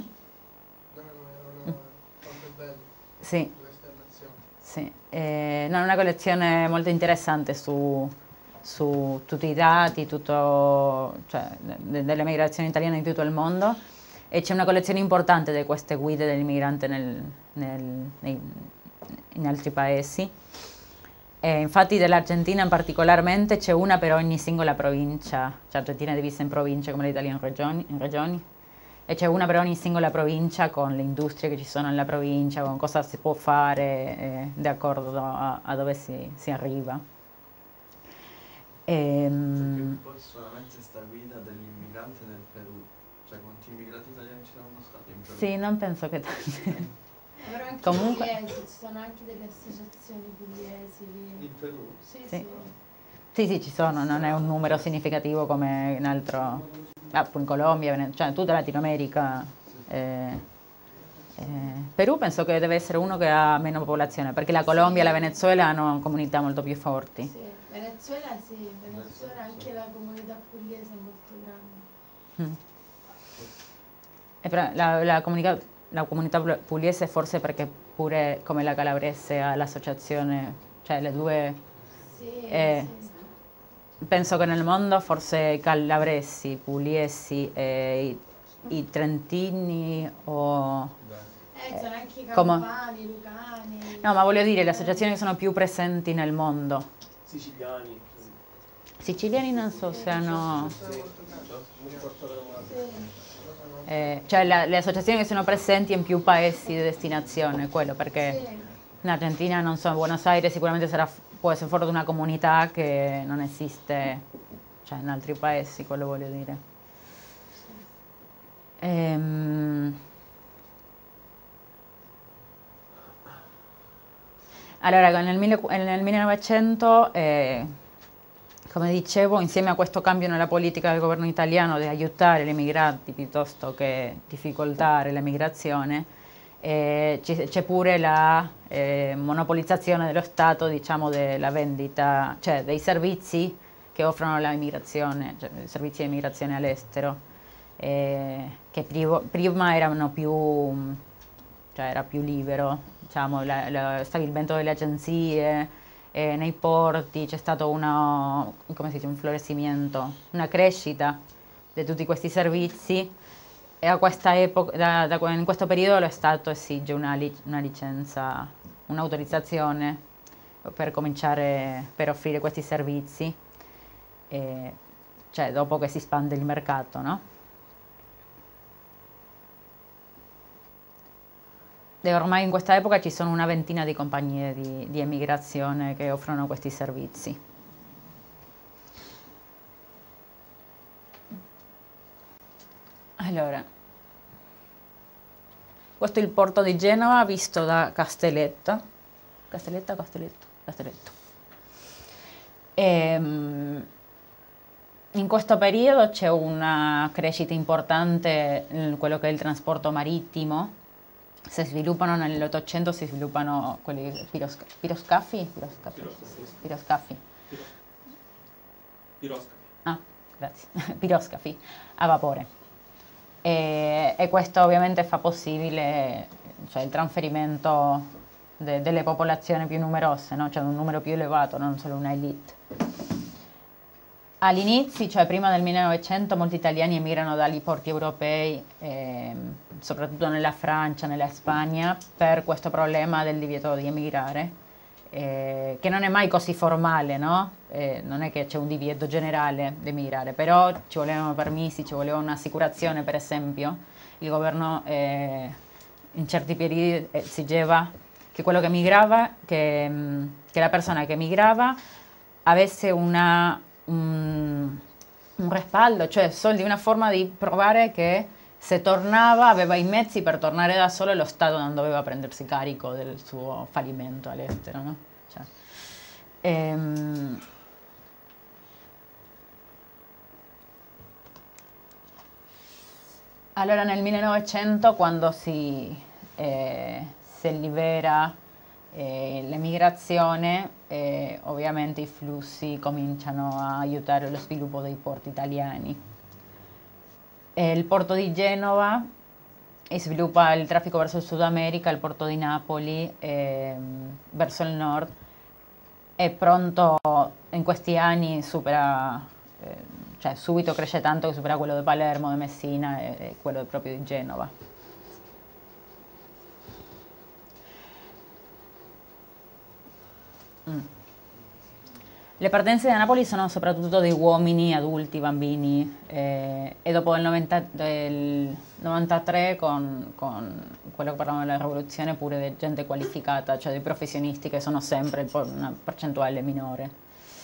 Sì. Sì. È una collezione molto interessante su tutti i dati, delle migrazioni italiane in tutto il mondo, e c'è una collezione importante di queste guide dell'immigrante in altri paesi. Infatti dell'Argentina particolarmente c'è una per ogni singola provincia, cioè Argentina è divisa in province come l'Italia in regioni, e c'è una per ogni singola provincia con le industrie che ci sono nella provincia, con cosa si può fare di accordo a dove si arriva.
Perché poi solamente sta guida dell'immigrante nel Perù, cioè quanti immigrati italiani ci sono stati in Perù?
Sì, non penso che tanti.
Però anche
Comunque
pugliesi, ci sono anche delle associazioni pugliesi lì.
In Perù?
Sì,
Sì.
sì.
Sì, ci sono, non è un numero significativo come in altro, in Colombia, cioè in tutta Latinoamerica. Perù penso che deve essere uno che ha meno popolazione, perché la Colombia e la Venezuela hanno comunità molto più forti.
Sì, Venezuela anche la comunità pugliese è molto grande.
E però la comunità pugliese forse perché pure come la calabrese ha l'associazione, cioè le due...
Sì, sì.
Penso che nel mondo forse i calabresi, i pugliesi, i trentini o...
sono anche i
come-
campani, i lucani.
No, ma voglio dire, le associazioni che sono più presenti nel mondo.
Siciliani.
Siciliani non so se hanno... cioè le associazioni che sono presenti in più paesi di destinazione, quello, perché in Argentina, non so, Buenos Aires sicuramente può essere fuori da una comunità che non esiste, cioè in altri paesi, quello voglio dire. Allora, nel 1900, come dicevo, insieme a questo cambio nella politica del governo italiano di aiutare gli emigranti piuttosto che difficoltare l'emigrazione, c'è pure la monopolizzazione dello Stato, diciamo, della vendita, cioè dei servizi che offrono l'immigrazione, cioè servizi di immigrazione all'estero, che prima erano più, cioè era più libero, diciamo, lo stabilimento delle agenzie, nei porti c'è stato come si dice, un florescimento, una crescita di tutti questi servizi. E a questa epoca, in questo periodo lo Stato esige una licenza, un'autorizzazione per cominciare, per offrire questi servizi, cioè dopo che si espande il mercato, no? E ormai in questa epoca ci sono una ventina di compagnie di emigrazione che offrono questi servizi. Allora, questo è il porto di Genova visto da Castelletto. In questo periodo c'è una crescita importante in quello che è il trasporto marittimo. Nell'Ottocento si sviluppano quelli piroscafi. Ah, grazie. Piroscafi a vapore. E questo ovviamente fa possibile, cioè, il trasferimento delle popolazioni più numerose, no? Cioè un numero più elevato, non solo una elite. All'inizio, cioè prima del 1900, molti italiani emigrano dagli porti europei, soprattutto nella Francia, nella Spagna, per questo problema del divieto di emigrare. che non è mai così formale, no? Non è che c'è un divieto generale di emigrare, però ci volevano permessi, ci voleva un'assicurazione, per esempio. Il governo in certi periodi esigeva che quello che emigrava, che la persona che emigrava avesse un respaldo, cioè soldi, una forma di provare che se tornava aveva i mezzi per tornare da solo e lo Stato non doveva prendersi carico del suo fallimento all'estero, no? Cioè, allora nel 1900, quando si libera l'emigrazione, ovviamente i flussi cominciano a aiutare lo sviluppo dei porti italiani. Il porto di Genova sviluppa il traffico verso il Sud America, il porto di Napoli verso il nord, è pronto in questi anni, supera, cioè subito cresce tanto che supera quello di Palermo, di Messina e quello proprio di Genova. Le partenze da Napoli sono soprattutto di uomini, adulti, bambini e dopo del 93 con quello che parlavamo della rivoluzione pure di gente qualificata, cioè dei professionisti che sono sempre una percentuale minore.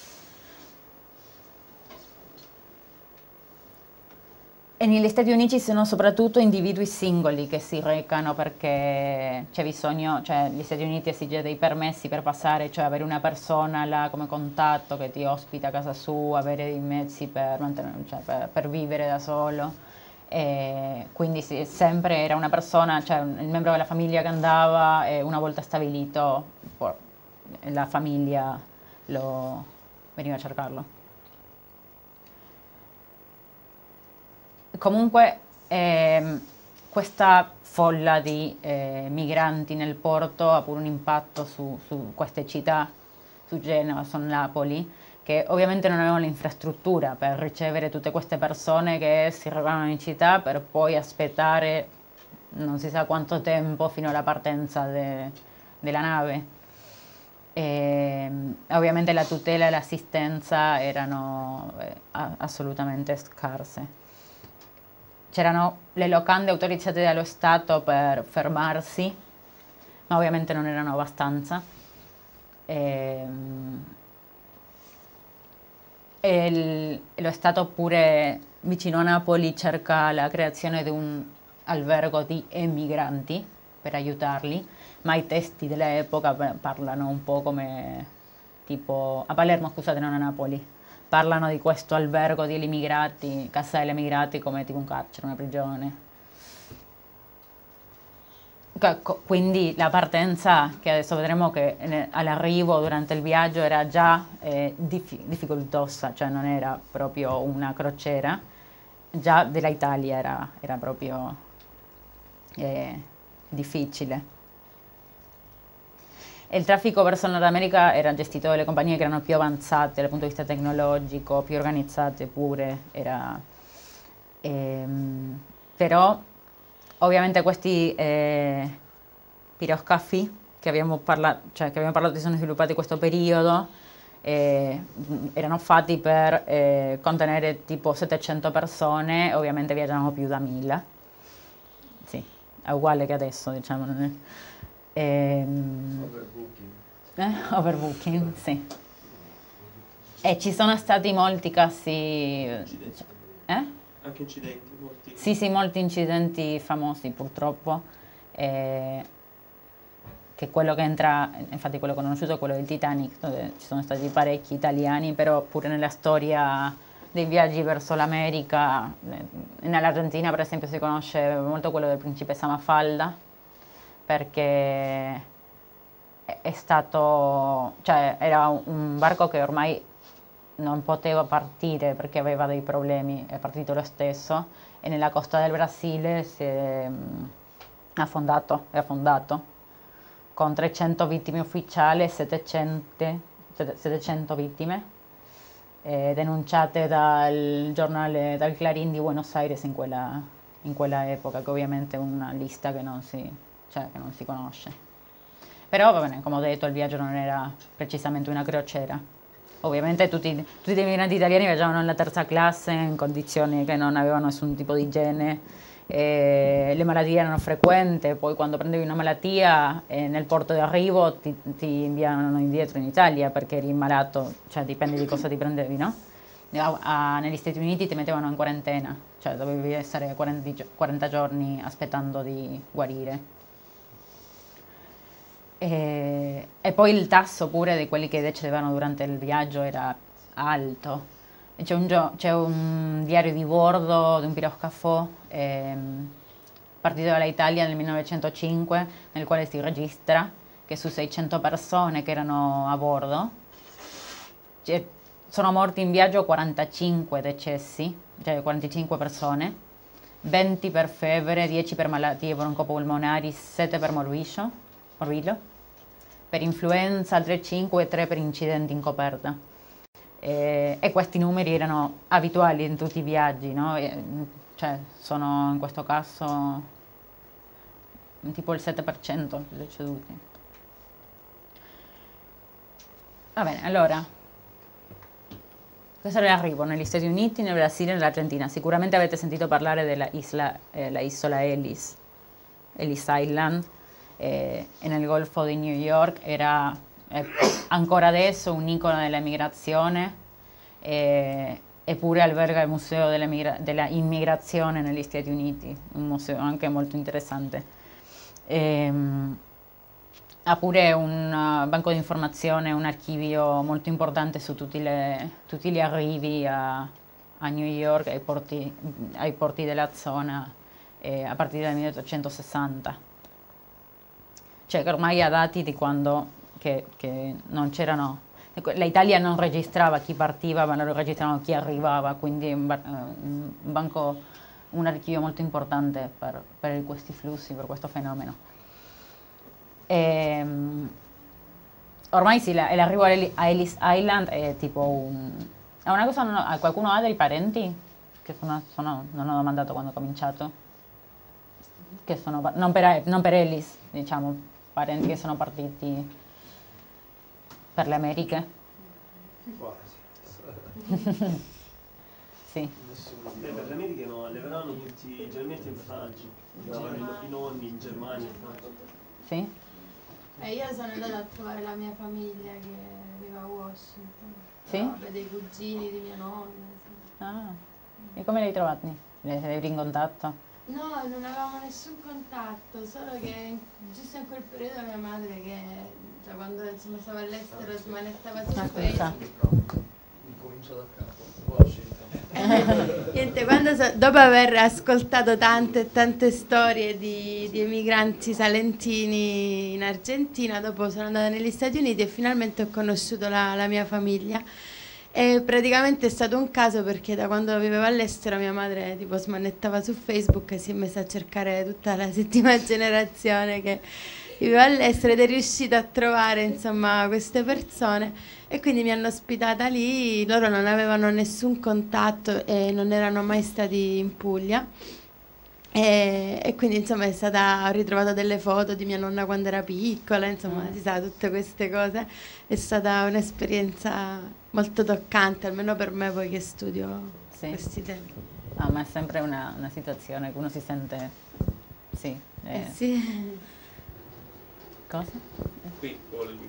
E negli Stati Uniti sono soprattutto individui singoli che si recano perché c'è bisogno, cioè gli Stati Uniti esige dei permessi per passare, cioè avere una persona là come contatto che ti ospita a casa sua, avere dei mezzi per, cioè per vivere da solo. E quindi sì, sempre era una persona, cioè il membro della famiglia che andava e una volta stabilito la famiglia veniva a cercarlo. Comunque questa folla di migranti nel porto ha pure un impatto su queste città, su Genova, su Napoli, che ovviamente non avevano l'infrastruttura per ricevere tutte queste persone che si recavano in città per poi aspettare non si sa quanto tempo fino alla partenza della nave. Ovviamente la tutela e l'assistenza erano assolutamente scarse. C'erano le locande autorizzate dallo Stato per fermarsi, ma ovviamente non erano abbastanza. Lo Stato pure vicino a Napoli cerca la creazione di un albergo di emigranti per aiutarli, ma i testi dell'epoca parlano un po' come tipo a Palermo, scusate, non a Napoli. Parlano di questo albergo degli immigrati, casa degli immigrati, come tipo un carcere, una prigione. Quindi la partenza, che adesso vedremo che all'arrivo durante il viaggio era già difficoltosa, cioè non era proprio una crociera, già della Italia era proprio difficile. E il traffico verso il Nord America era gestito dalle compagnie che erano più avanzate dal punto di vista tecnologico, più organizzate pure, però ovviamente questi piroscafi che abbiamo parlato si sono sviluppati in questo periodo, erano fatti per contenere tipo 700 persone, ovviamente viaggiavano più da 1000, sì, è uguale che adesso, diciamo, non è... Overbooking, sì. E ci sono stati molti casi...
Anche incidenti, molti.
Sì, molti incidenti famosi purtroppo. Che quello che entra, infatti quello conosciuto è quello del Titanic, dove ci sono stati parecchi italiani, però pure nella storia dei viaggi verso l'America, nell'Argentina per esempio si conosce molto quello del Principessa Mafalda, perché è stato, cioè era un barco che ormai non poteva partire perché aveva dei problemi, è partito lo stesso e nella costa del Brasile è affondato con 300 vittime ufficiali e 700 vittime denunciate dal Clarín di Buenos Aires in quella epoca, che ovviamente è una lista che non si conosce. Però, va bene, come ho detto, il viaggio non era precisamente una crociera. Ovviamente tutti gli emigranti italiani viaggiavano nella terza classe in condizioni che non avevano nessun tipo di igiene. Le malattie erano frequenti, poi quando prendevi una malattia nel porto di arrivo ti inviavano indietro in Italia perché eri malato, cioè dipende di cosa ti prendevi, no? Negli Stati Uniti ti mettevano in quarantena, cioè dovevi essere 40 giorni aspettando di guarire. E poi il tasso pure di quelli che decedevano durante il viaggio era alto. C'è un diario di bordo di un piroscafo partito dall'Italia nel 1905 nel quale si registra che su 600 persone che erano a bordo sono morti in viaggio 45 decessi, cioè 45 persone, 20 per febbre, 10 per malattie broncopolmonari, 7 per morbillo, per influenza altre 5 e 3 per incidenti in coperta. E questi numeri erano abituali in tutti i viaggi, no? Cioè sono in questo caso tipo il 7% dei deceduti. Va bene, allora, questo era l'arrivo negli Stati Uniti, nel Brasile e nell'Argentina. Sicuramente avete sentito parlare della isola Ellis Island, e nel Golfo di New York è ancora adesso un'icono dell'emigrazione, eppure alberga il museo della immigrazione negli Stati Uniti, un museo anche molto interessante. Ha pure un banco di informazione, un archivio molto importante su tutti gli arrivi a New York, ai porti della zona, a partire dal 1860. Cioè che ormai ha dati di quando che non c'erano, l'Italia non registrava chi partiva, ma loro registravano chi arrivava, quindi un archivio molto importante per questi flussi, per questo fenomeno. Ormai sì, l'arrivo a Ellis Island è tipo è una cosa. Qualcuno ha dei parenti che non ho domandato quando ho cominciato, che sono non per Ellis, diciamo, parenti che sono partiti per le Americhe. Sì.
Per le Americhe no, arriveranno tutti generalmente in Francia, i nonni in Germania.
Sì?
Io sono andata a trovare la mia famiglia che vive a Washington.
Sì?
Dei cugini di mia nonna. Sì.
Ah. E come li hai trovati? Li hai in contatto?
No, non avevamo nessun contatto, solo che giusto in quel periodo mia madre che quando insomma, stava all'estero smanettava su Facebook.
Comincio da capo. Washington.
Niente, dopo aver ascoltato tante storie di emigranti salentini in Argentina, dopo sono andata negli Stati Uniti e finalmente ho conosciuto la mia famiglia. E praticamente è stato un caso perché da quando vivevo all'estero mia madre tipo smanettava su Facebook e si è messa a cercare tutta la settima generazione che viveva all'estero ed è riuscita a trovare insomma queste persone e quindi mi hanno ospitata lì. Loro non avevano nessun contatto e non erano mai stati in Puglia e quindi insomma ho ritrovato delle foto di mia nonna quando era piccola, insomma si sa, tutte queste cose. È stata un'esperienza molto toccante, almeno per me poi che studio questi temi.
Ah, ma è sempre una situazione che uno si sente sì.
Sì.
Cosa?
Qui vuole il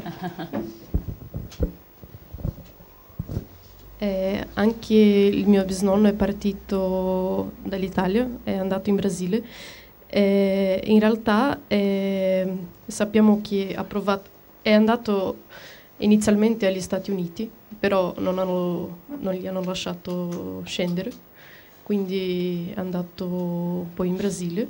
microfono. Anche il mio bisnonno è partito dall'Italia, è andato in Brasile. In realtà sappiamo che è andato inizialmente agli Stati Uniti, però non gli hanno lasciato scendere, quindi è andato poi in Brasile.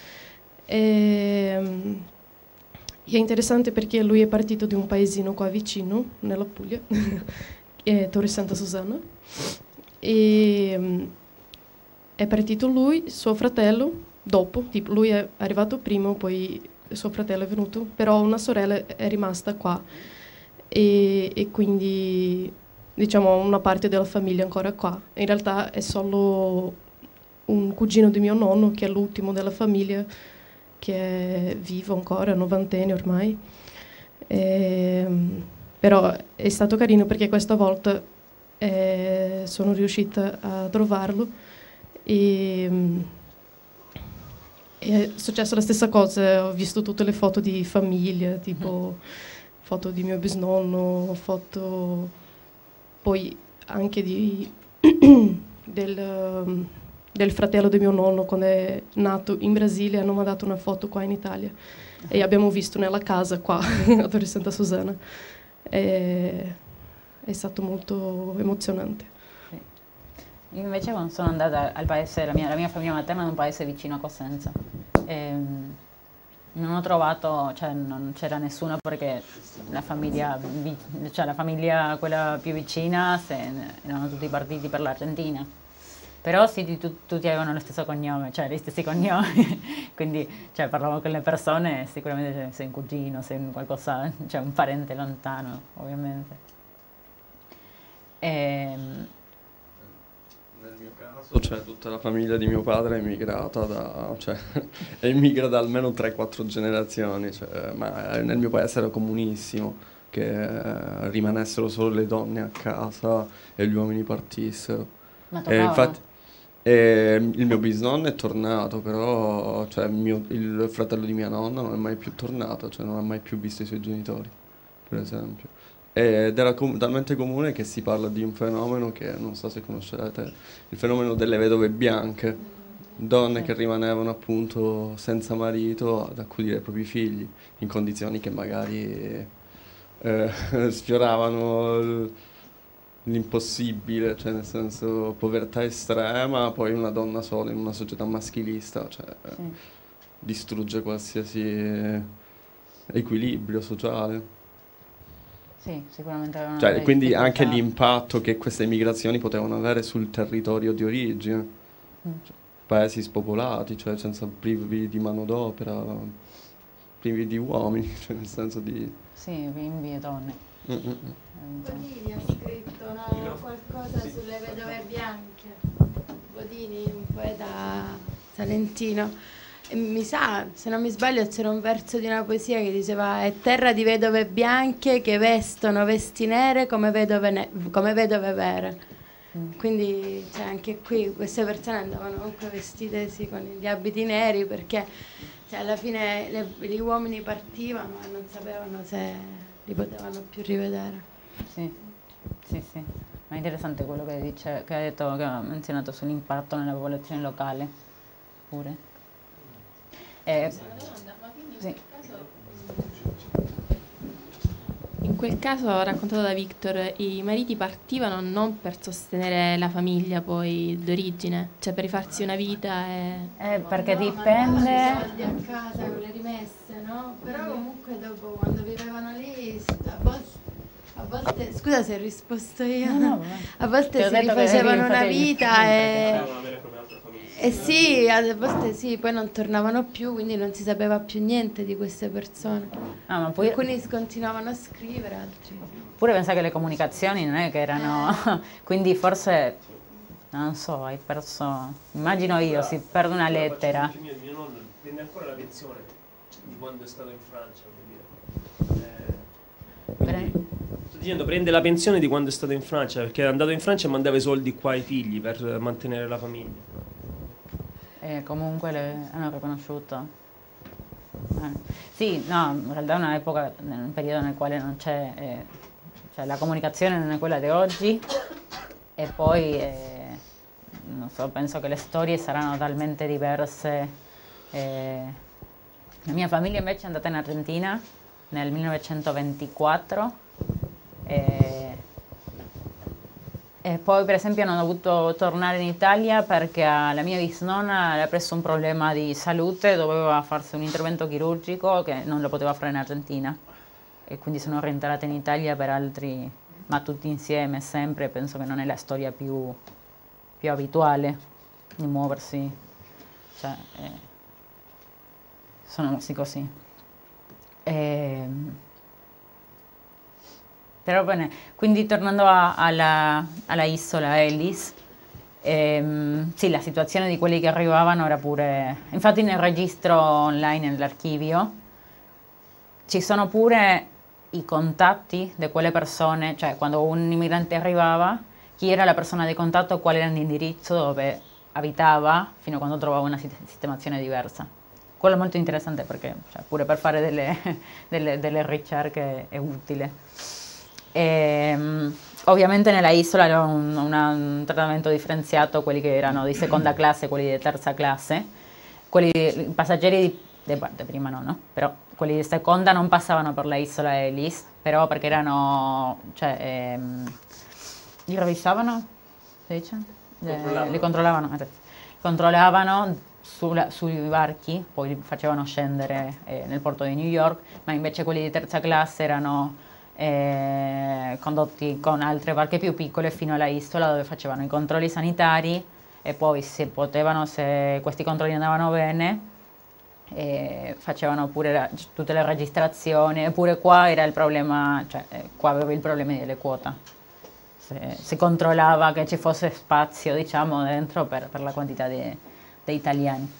È interessante perché lui è partito di un paesino qua vicino, nella Puglia, Torre Santa Susana, e è partito lui, suo fratello, dopo, tipo lui è arrivato prima, poi suo fratello è venuto, però una sorella è rimasta qua e quindi diciamo una parte della famiglia ancora qua. In realtà è solo un cugino di mio nonno che è l'ultimo della famiglia, che è vivo ancora, 90 anni ormai, Però è stato carino perché questa volta sono riuscita a trovarlo e è successa la stessa cosa, ho visto tutte le foto di famiglia, tipo foto di mio bisnonno, foto poi anche del fratello di mio nonno quando è nato in Brasile, hanno mandato una foto qua in Italia e abbiamo visto nella casa qua a Torre Santa Susana. È stato molto emozionante.
Io invece quando sono andata al paese, la mia famiglia materna è un paese vicino a Cosenza. Non ho trovato, cioè non c'era nessuno perché la famiglia quella più vicina erano tutti partiti per l'Argentina. Però sì, tutti avevano lo stesso cognome, cioè gli stessi cognomi, quindi cioè, parlavo con le persone, sicuramente sei un cugino, sei qualcosa, cioè un parente lontano, ovviamente.
Nel mio caso, cioè, tutta la famiglia di mio padre è emigrata è emigrata da almeno 3-4 generazioni, cioè, ma nel mio paese era comunissimo che rimanessero solo le donne a casa e gli uomini partissero.
Ma
Infatti, il mio bisnonno è tornato, però cioè, il fratello di mia nonna non è mai più tornato, cioè non ha mai più visto i suoi genitori, per esempio. Ed era talmente comune che si parla di un fenomeno che non so se conoscete, il fenomeno delle vedove bianche, donne che rimanevano appunto senza marito ad accudire i propri figli in condizioni che magari sfioravano l'impossibile, cioè nel senso povertà estrema, poi una donna sola in una società maschilista, cioè distrugge qualsiasi equilibrio sociale.
Sì, sicuramente.
Cioè, quindi anche l'impatto che queste migrazioni potevano avere sul territorio di origine, cioè, paesi spopolati, cioè senza privi di manodopera, privi di uomini, cioè nel senso di...
Sì, bimbi e donne.
Bodini ha scritto qualcosa sulle vedove bianche. Bodini, un poeta salentino. E mi sa, se non mi sbaglio, c'era un verso di una poesia che diceva: è terra di vedove bianche che vestono vesti nere come vedove vere. Quindi cioè, anche qui queste persone andavano comunque vestite con gli abiti neri perché cioè, alla fine gli uomini partivano e non sapevano se li potevano più rivedere.
Sì, sì, sì. Ma è interessante quello che dice, che ha detto, che ha menzionato sull'impatto nella popolazione locale pure. Sì.
In quel caso, raccontato da Victor, i mariti partivano non per sostenere la famiglia poi d'origine, cioè per rifarsi una vita
perché dipende...
soldi a casa con le rimesse, no? Però comunque dopo quando vivevano lì a volte scusa se ho risposto io,
no.
A volte si rifacevano una vita e sì, a volte sì, poi non tornavano più, quindi non si sapeva più niente di queste persone.
Ma poi...
Alcuni continuavano a scrivere, altri...
Pure pensa che le comunicazioni non è che erano... quindi forse, non so, hai perso... Immagino io, si perde una lettera.
Mio nonno prende ancora la pensione di quando è stato in Francia, sto dicendo, prende la pensione di quando è stato in Francia, perché è andato in Francia e mandava i soldi qua ai figli per mantenere la famiglia.
Comunque le hanno riconosciuto. Sì, no, in realtà è un'epoca, un periodo nel quale non c'è, cioè la comunicazione non è quella di oggi e poi, non so, penso che le storie saranno talmente diverse. La mia famiglia invece è andata in Argentina nel 1924 e poi per esempio hanno dovuto tornare in Italia perché la mia bisnonna aveva preso un problema di salute, doveva farsi un intervento chirurgico che non lo poteva fare in Argentina e quindi sono rientrate in Italia per altri, ma tutti insieme sempre. Penso che non è la storia più abituale di muoversi, cioè sono così. Però bene, quindi tornando alla isola Ellis, sì, la situazione di quelli che arrivavano era pure... Infatti nel registro online, nell'archivio, ci sono pure i contatti di quelle persone, cioè quando un immigrante arrivava, chi era la persona di contatto, qual era l'indirizzo dove abitava, fino a quando trovava una sistemazione diversa. Quello è molto interessante perché cioè, pure per fare delle ricerche è utile. Ovviamente nella isola era un trattamento differenziato, quelli che erano di seconda classe e quelli di terza classe. I passeggeri di prima no? Però quelli di seconda non passavano per la isola Ellis, però perché erano, cioè, li revisavano, si dice? Li controllavano sui barchi, poi li facevano scendere nel porto di New York, ma invece quelli di terza classe erano condotti con altre barche più piccole fino alla isola dove facevano i controlli sanitari e poi se questi controlli andavano bene facevano pure tutte le registrazioni, eppure qua era il problema, cioè qua avevo il problema delle quote. Si controllava che ci fosse spazio, diciamo, dentro per la quantità di italiani.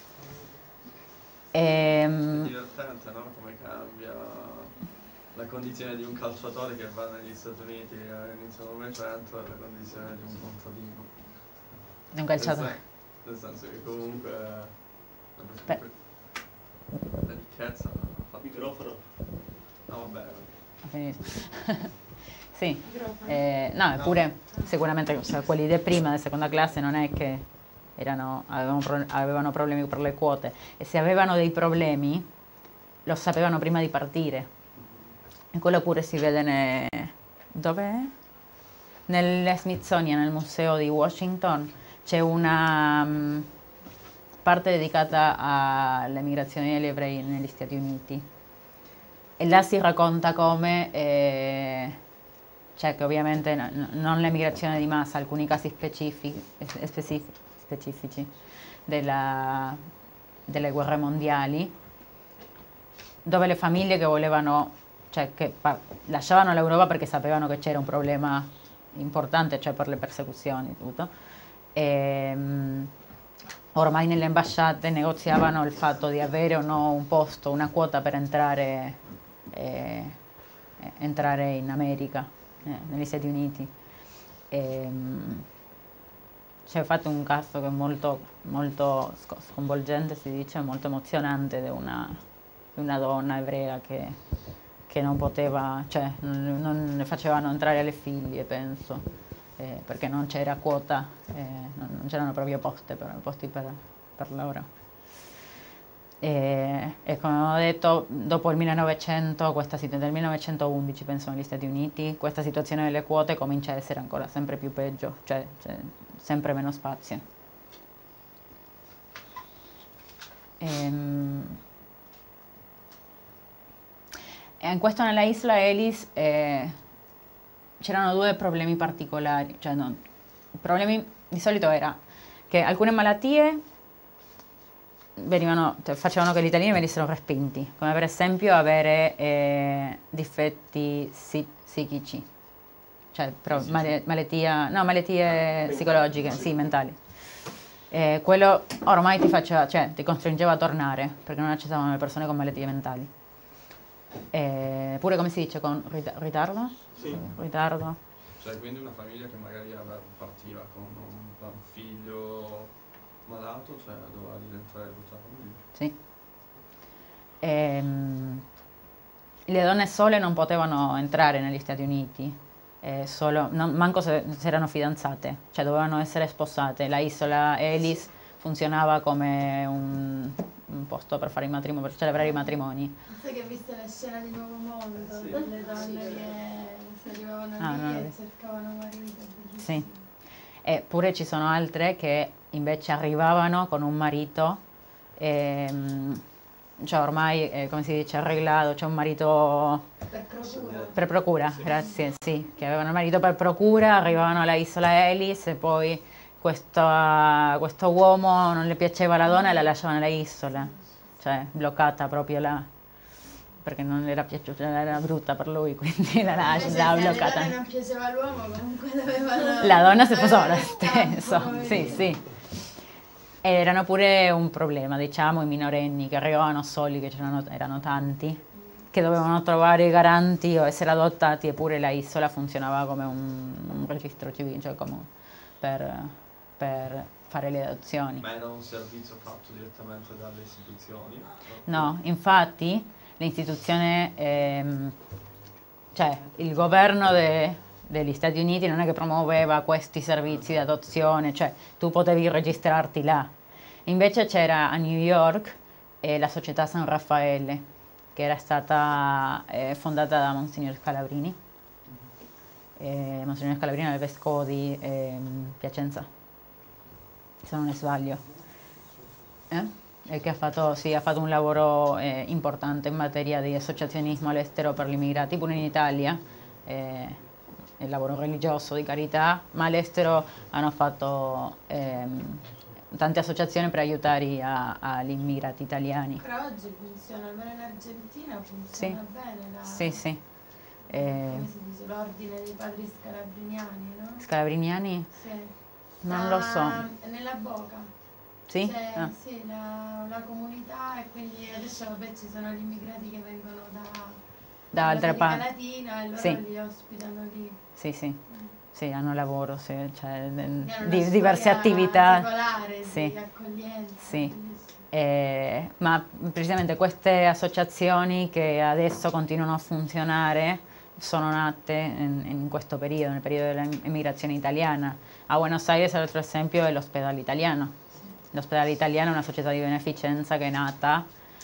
È divertente, no? Come cambia la condizione di un calciatore che va negli Stati Uniti all'inizio del Novecento e la condizione di un contadino.
Di un calciatore.
Nel senso che comunque la ricchezza fa microfono. No, vabbè.
Sì, no, eppure sicuramente cioè, quelli di prima, di seconda classe non è che avevano problemi per le quote e se avevano dei problemi lo sapevano prima di partire e quello pure si vede dov'è? Nel Smithsonian, nel museo di Washington c'è una parte dedicata all'emigrazione degli ebrei negli Stati Uniti e là si racconta come cioè che ovviamente non l'emigrazione di massa, alcuni casi specifici delle guerre mondiali, dove le famiglie che volevano, cioè che lasciavano l'Europa perché sapevano che c'era un problema importante, cioè per le persecuzioni, tutto. Ormai nelle ambasciate negoziavano il fatto di avere o no un posto, una quota per entrare in America. Negli Stati Uniti. C'è fatto un caso che è molto, molto sconvolgente, si dice, molto emozionante di una donna ebrea che non poteva, cioè non ne facevano entrare le figlie, penso, perché non c'era quota, non c'erano proprio posti per loro. E come ho detto, dopo il 1900, del 1911 penso negli Stati Uniti, questa situazione delle quote comincia a essere ancora sempre più peggio, cioè c'è sempre meno spazio. E in questo nella isola Ellis c'erano due problemi particolari, cioè no, i problemi di solito era che alcune malattie facevano che gli italiani venissero respinti, come per esempio avere difetti psichici, cioè malattie psicologiche, sì, mentali. Quello ormai ti costringeva a tornare, perché non accettavano le persone con malattie mentali. Pure come si dice, con ritardo?
Sì.
Ritardo.
Cioè quindi una famiglia che magari partiva con un figlio malato, cioè doveva rientrare tutta la
famiglia. Sì. Le donne sole non potevano entrare negli Stati Uniti, manco se erano fidanzate, cioè dovevano essere sposate. La isola Ellis funzionava come un posto per fare i matrimoni, per celebrare i matrimoni.
Sai che hai visto la scena di Nuovo Mondo,
sì.
delle donne che si arrivavano lì e cercavano marito.
Sì. Eppure ci sono altre che invece arrivavano con un marito, cioè ormai, come si dice, arreglato, c'è un marito per procura, grazie, sì, che avevano il marito per procura, arrivavano alla isola Ellis e poi questo uomo non le piaceva la donna e la lasciava nella isola, cioè bloccata proprio là, perché non le era piaciuta, era brutta per lui, quindi la bloccata.
Se non piaceva l'uomo, comunque dovevano...
La donna si sposava lo stesso, sì. E erano pure un problema, diciamo, i minorenni che arrivavano soli, che erano tanti, che dovevano trovare i garanti o essere adottati, eppure la isola funzionava come un registro civile, cioè come per fare le adozioni.
Ma era un servizio fatto direttamente dalle istituzioni?
No, infatti l'istituzione, cioè il governo degli Stati Uniti non è che promuoveva questi servizi di adozione, cioè tu potevi registrarti là. Invece c'era a New York la società San Raffaele, che era stata fondata da Monsignor Scalabrini. Monsignor Scalabrini è il vescovo di Piacenza, se non ne sbaglio. E che ha fatto un lavoro importante in materia di associazionismo all'estero per gli immigrati, pure in Italia, il lavoro religioso di carità, ma all'estero hanno fatto tante associazioni per aiutare gli immigrati italiani.
Ancora oggi funziona, almeno in Argentina funziona bene.
Sì, sì.
Come si dice? L'ordine dei padri scalabriniani, no?
Scalabriniani?
Sì.
Non lo so.
Nella Boca.
Sì?
C'è sì, la comunità, e quindi adesso vabbè ci sono gli immigrati che vengono da
altre parti.
Latina, e loro
Sì.
li ospitano lì.
Sì, sì. Sì, hanno lavoro, sì, cioè,
Hanno una
diverse
storia
attività.
secolare
Sì.
di accoglienza.
Sì.
Bellissimo.
Ma precisamente queste associazioni che adesso continuano a funzionare sono nate in questo periodo, nel periodo dell'emigrazione italiana. A Buenos Aires l'altro esempio è l'Ospedale Italiano. L'Ospedale Italiano è una società di beneficenza che è nata,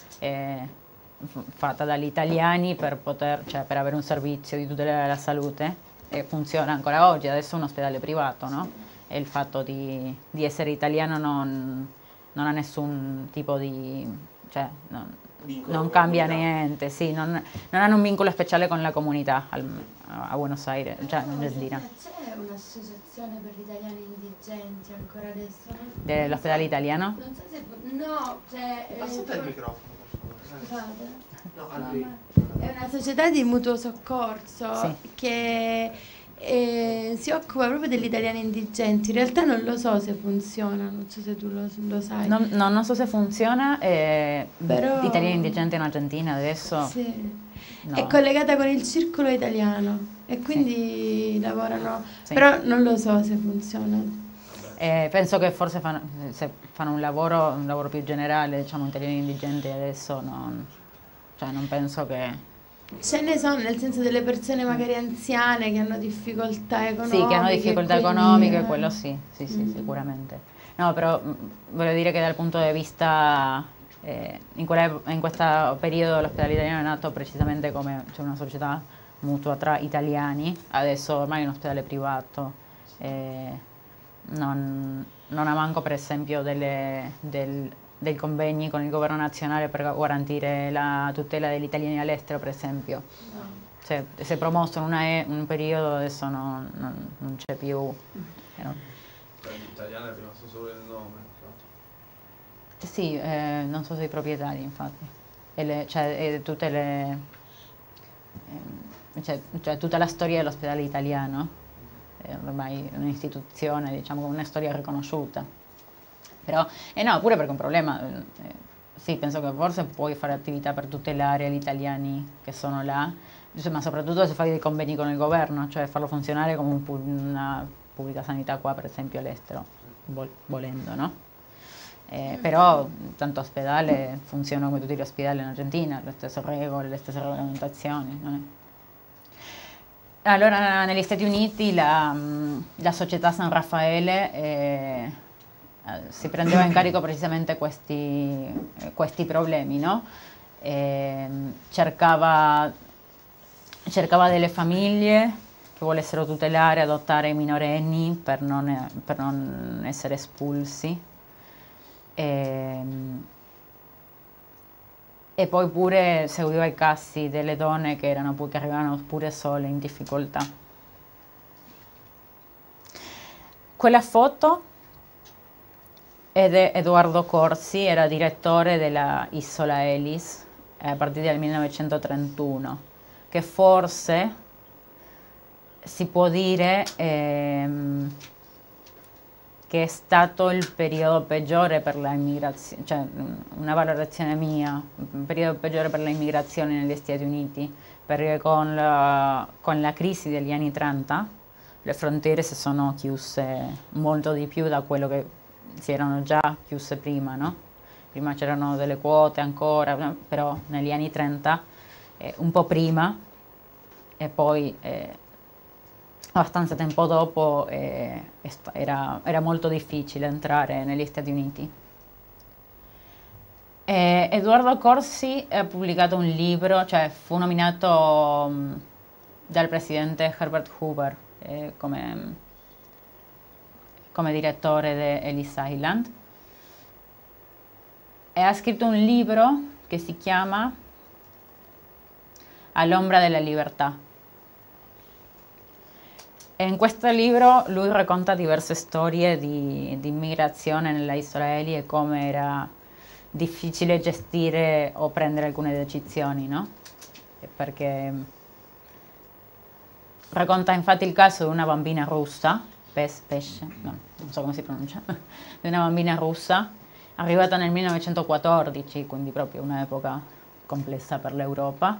fatta dagli italiani per avere un servizio di tutela della salute, e funziona ancora oggi. Adesso è un ospedale privato, no? E il fatto di essere italiano non ha nessun tipo di... cioè, non cambia niente, sì, non hanno un vincolo speciale con la comunità a Buenos Aires, cioè in Argentina.
C'è un'associazione per gli italiani indigenti ancora adesso?
Dell'ospedale italiano?
Non so se... No, c'è...
Passate il microfono, per favore.
Scusate.
No, a lui.
È una società di mutuo soccorso,
Sì.
che si occupa proprio degli italiani indigenti. In realtà non lo so se funziona, non so se tu lo sai.
Non so se funziona,
Però-
italiani indigenti in Argentina adesso.
Sì.
No.
È collegata con il circolo italiano e quindi lavorano,
Sì.
però non lo so se funziona.
Penso che forse se fanno un lavoro più generale, diciamo, italiani indigenti adesso non penso che...
Ce ne sono, nel senso, delle persone magari anziane che hanno difficoltà economiche.
Sì, che hanno difficoltà
quindi,
economiche, quello sì, sicuramente. No, però voglio dire che dal punto di vista, in questo periodo l'ospedale italiano è nato precisamente come una società mutua tra italiani, adesso ormai è un ospedale privato, non ha manco per esempio dei convegni con il governo nazionale per garantire la tutela degli italiani all'estero, per esempio.
No.
Cioè, si è promosso in un periodo, adesso non c'è più.
L'italiano è rimasto solo il nome, infatti.
Sì, non so se i proprietari, infatti. Cioè, tutta la storia dell'ospedale italiano è ormai un'istituzione, diciamo, con una storia riconosciuta. Però, no, pure perché è un problema, sì, penso che forse puoi fare attività per tutelare gli italiani che sono là, ma soprattutto se fai dei convegni con il governo, cioè farlo funzionare come una pubblica sanità qua, per esempio, all'estero, volendo, no? Però tanto ospedale funziona come tutti gli ospedali in Argentina, le stesse regole, le stesse regolamentazioni, no? Allora, negli Stati Uniti la società San Raffaele si prendeva in carico precisamente questi problemi, no? Cercava delle famiglie che volessero tutelare, adottare i minorenni per non essere espulsi. E poi pure seguiva i casi delle donne che arrivavano pure sole, in difficoltà. Quella foto ed Edoardo Corsi, era direttore della Isola Ellis a partire dal 1931, che forse si può dire che che è stato il periodo peggiore per la immigrazione, cioè una valorazione mia, il periodo peggiore per la immigrazione negli Stati Uniti, perché con la crisi degli anni 30 le frontiere si sono chiuse molto di più da quello che si erano già chiuse prima, no? Prima c'erano delle quote ancora, no? Però negli anni 30, un po' prima, e poi abbastanza tempo dopo era molto difficile entrare negli Stati Uniti. Edoardo Corsi ha pubblicato un libro, cioè fu nominato dal presidente Herbert Hoover come direttore di Ellis Island, e ha scritto un libro che si chiama All'ombra della libertà. E in questo libro lui racconta diverse storie di immigrazione nella Israele e come era difficile gestire o prendere alcune decisioni, no? Perché racconta infatti il caso di una bambina russa, no, non so come si pronuncia, di una bambina russa arrivata nel 1914, quindi proprio un'epoca complessa per l'Europa.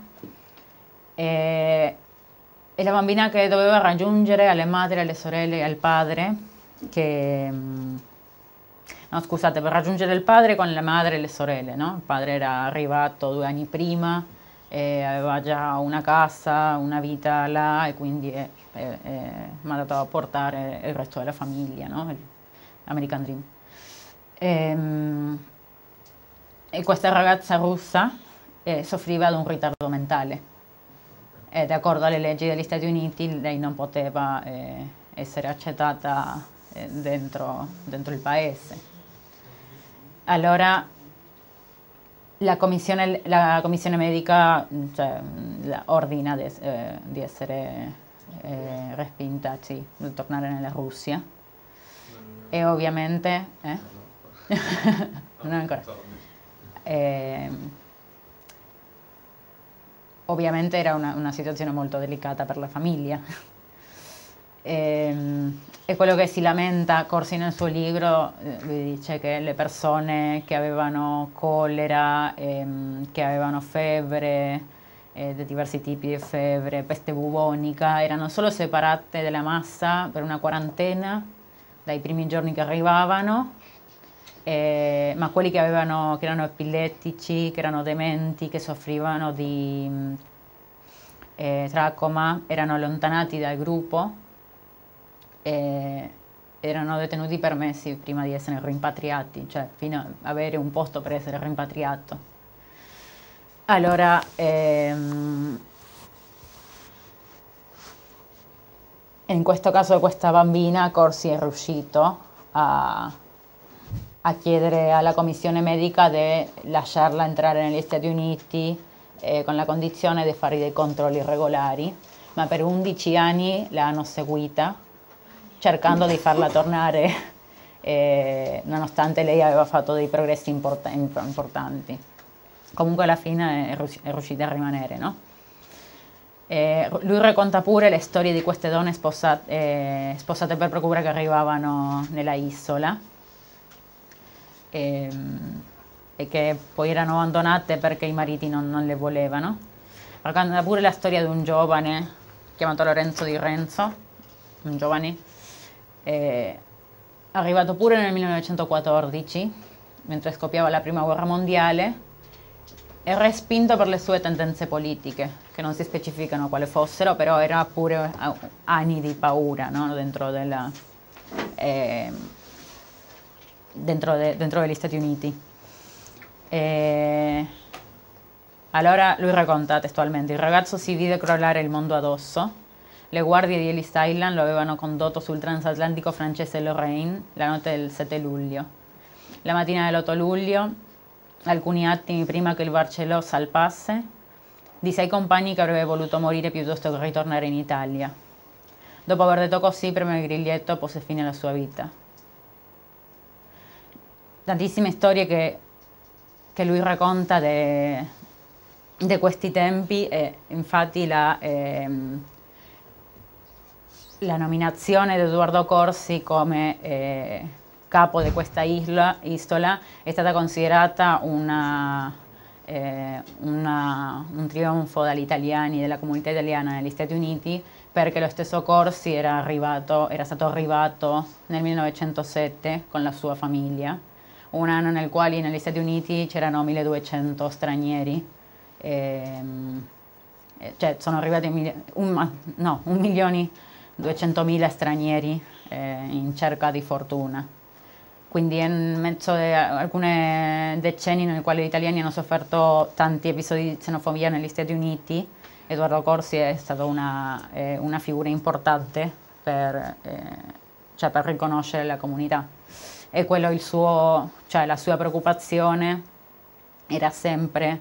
E la bambina che doveva raggiungere alle madri, alle sorelle e al padre, no, scusate, per raggiungere il padre con la madre e le sorelle, no? Il padre era arrivato 2 anni prima, aveva già una casa, una vita là, e quindi mandato a portare il resto della famiglia, no? American Dream. E questa ragazza russa soffriva di un ritardo mentale. E d'accordo alle leggi degli Stati Uniti lei non poteva essere accettata dentro il paese. Allora la commissione medica, cioè, ordina di essere respinta, sì, di tornare nella Russia. E ovviamente non ancora. Ovviamente era una situazione molto delicata per la famiglia. E quello che si lamenta Corsi nel suo libro, lui dice che le persone che avevano collera, che avevano febbre, di diversi tipi di febbre, peste bubonica, erano solo separate dalla massa per una quarantena dai primi giorni che arrivavano, ma quelli che erano epilettici, che erano dementi, che soffrivano di tracoma, erano allontanati dal gruppo. Erano detenuti per mesi prima di essere rimpatriati, cioè fino ad avere un posto per essere rimpatriato. Allora, in questo caso questa bambina, Corsi è riuscito a chiedere alla commissione medica di lasciarla entrare negli Stati Uniti con la condizione di fare dei controlli regolari, ma per 11 anni l'hanno seguita, cercando di farla tornare, nonostante lei aveva fatto dei progressi importanti. Comunque alla fine è riuscita a rimanere, no? Lui racconta pure le storie di queste donne sposate per procura che arrivavano nella isola e che poi erano abbandonate perché i mariti non le volevano. Racconta pure la storia di un giovane chiamato Lorenzo Di Renzo, un giovane arrivato pure nel 1914, mentre scoppiava la prima guerra mondiale, è respinto per le sue tendenze politiche, che non si specificano quale fossero, però era pure anni di paura, no? dentro degli Stati Uniti. Allora lui racconta testualmente: il ragazzo si vide crollare il mondo addosso. Le guardie di Ellis Island lo avevano condotto sul transatlantico francese Lorraine la notte del 7 luglio. La mattina dell'8 luglio, alcuni attimi prima che il Barcelló salpasse, di 6 compagni che avrebbe voluto morire piuttosto che ritornare in Italia. Dopo aver detto così, preme il griglietto, pose fine alla sua vita. Tantissime storie che lui racconta di questi tempi, e infatti la nominazione di Edoardo Corsi come capo di questa isola è stata considerata un trionfo dagli italiani, della comunità italiana negli Stati Uniti, perché lo stesso Corsi era stato arrivato nel 1907 con la sua famiglia, un anno nel quale negli Stati Uniti c'erano 1200 stranieri, cioè sono arrivati 1.200.000 stranieri in cerca di fortuna. Quindi in mezzo a alcuni decenni nei quali gli italiani hanno sofferto tanti episodi di xenofobia negli Stati Uniti, Edoardo Corsi è stato una figura importante per riconoscere la comunità. E quello la sua preoccupazione era sempre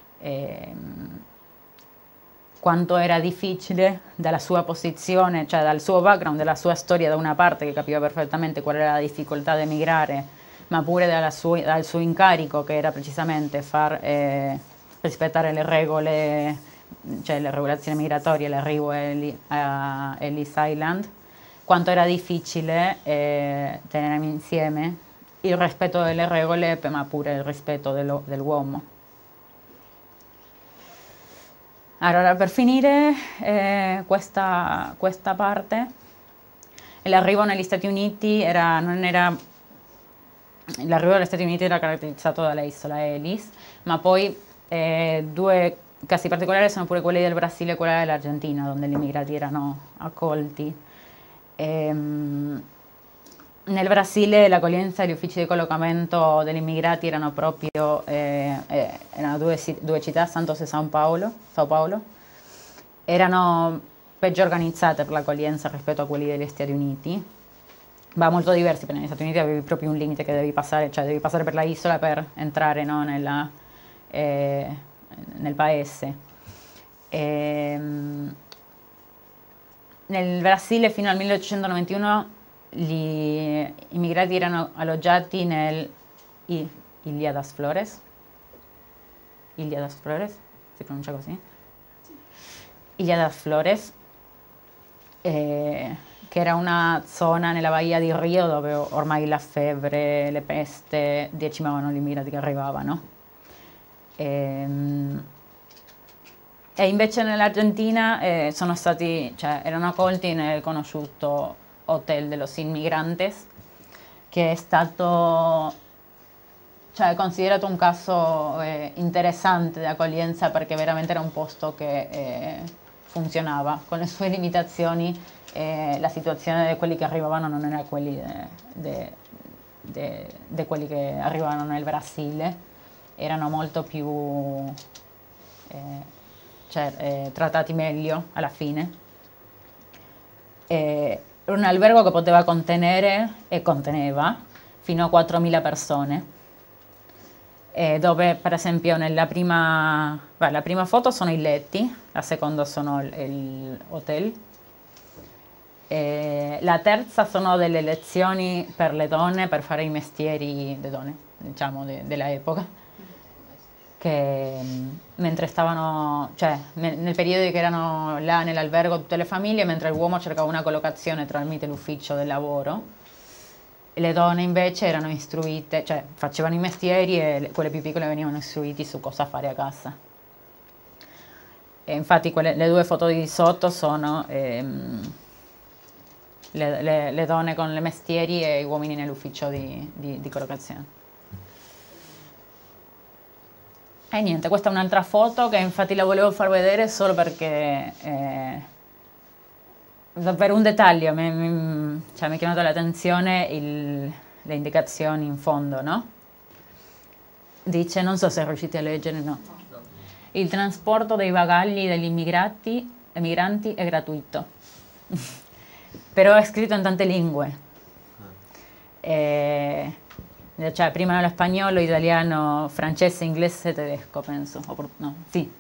quanto era difficile dalla sua posizione, cioè dal suo background, dalla sua storia da una parte, che capiva perfettamente qual era la difficoltà di emigrare, ma pure dal suo incarico, che era precisamente far rispettare le regole, cioè le regolazioni migratorie, l'arrivo a Ellis Island, quanto era difficile tenere insieme il rispetto delle regole, ma pure il rispetto dell'uomo. Allora, per finire questa parte, l'arrivo negli Stati Uniti l'arrivo negli Stati Uniti era caratterizzato dalla isola Ellis, ma poi due casi particolari sono pure quelli del Brasile e quella dell'Argentina, dove gli immigrati erano accolti. Nel Brasile l'accoglienza e gli uffici di collocamento degli immigrati erano proprio erano due città, Santos e Sao Paulo, erano peggio organizzate per l'accoglienza rispetto a quelli degli Stati Uniti, ma molto diversi, perché negli Stati Uniti avevi proprio un limite che devi passare per la isola per entrare, no, nel paese. Nel Brasile fino al 1891 gli immigrati erano alloggiati nel Ilha das Flores, si pronuncia così? Ilha das Flores, che era una zona nella Bahia di Rio dove ormai la febbre, le peste decimavano gli immigrati che arrivavano. E invece nell'Argentina erano accolti nel conosciuto Hotel de los Inmigrantes, che è stato considerato un caso interessante di accoglienza, perché veramente era un posto che funzionava. Con le sue limitazioni, la situazione di quelli che arrivavano non era quelli di quelli che arrivavano nel Brasile, erano molto più trattati meglio alla fine. Un albergo che poteva contenere e conteneva fino a 4.000 persone, dove per esempio la prima foto sono i letti, la seconda sono il hotel, la terza sono delle lezioni per le donne per fare i mestieri delle donne, diciamo, dell'epoca, che mentre stavano, nel periodo che erano là nell'albergo tutte le famiglie, mentre l'uomo cercava una collocazione tramite l'ufficio del lavoro, le donne invece erano istruite, facevano i mestieri, e quelle più piccole venivano istruiti su cosa fare a casa. E infatti le due foto di sotto sono le donne con le mestieri e gli uomini nell'ufficio di collocazione. E niente, questa è un'altra foto che infatti la volevo far vedere solo perché per un dettaglio mi ha chiamato l'attenzione le indicazioni in fondo, no? Dice, non so se riuscite a leggere, no. Il trasporto dei bagagli degli migranti è gratuito, però è scritto in tante lingue. Prima nello spagnolo, italiano, francese, inglese, tedesco, penso. No, sì.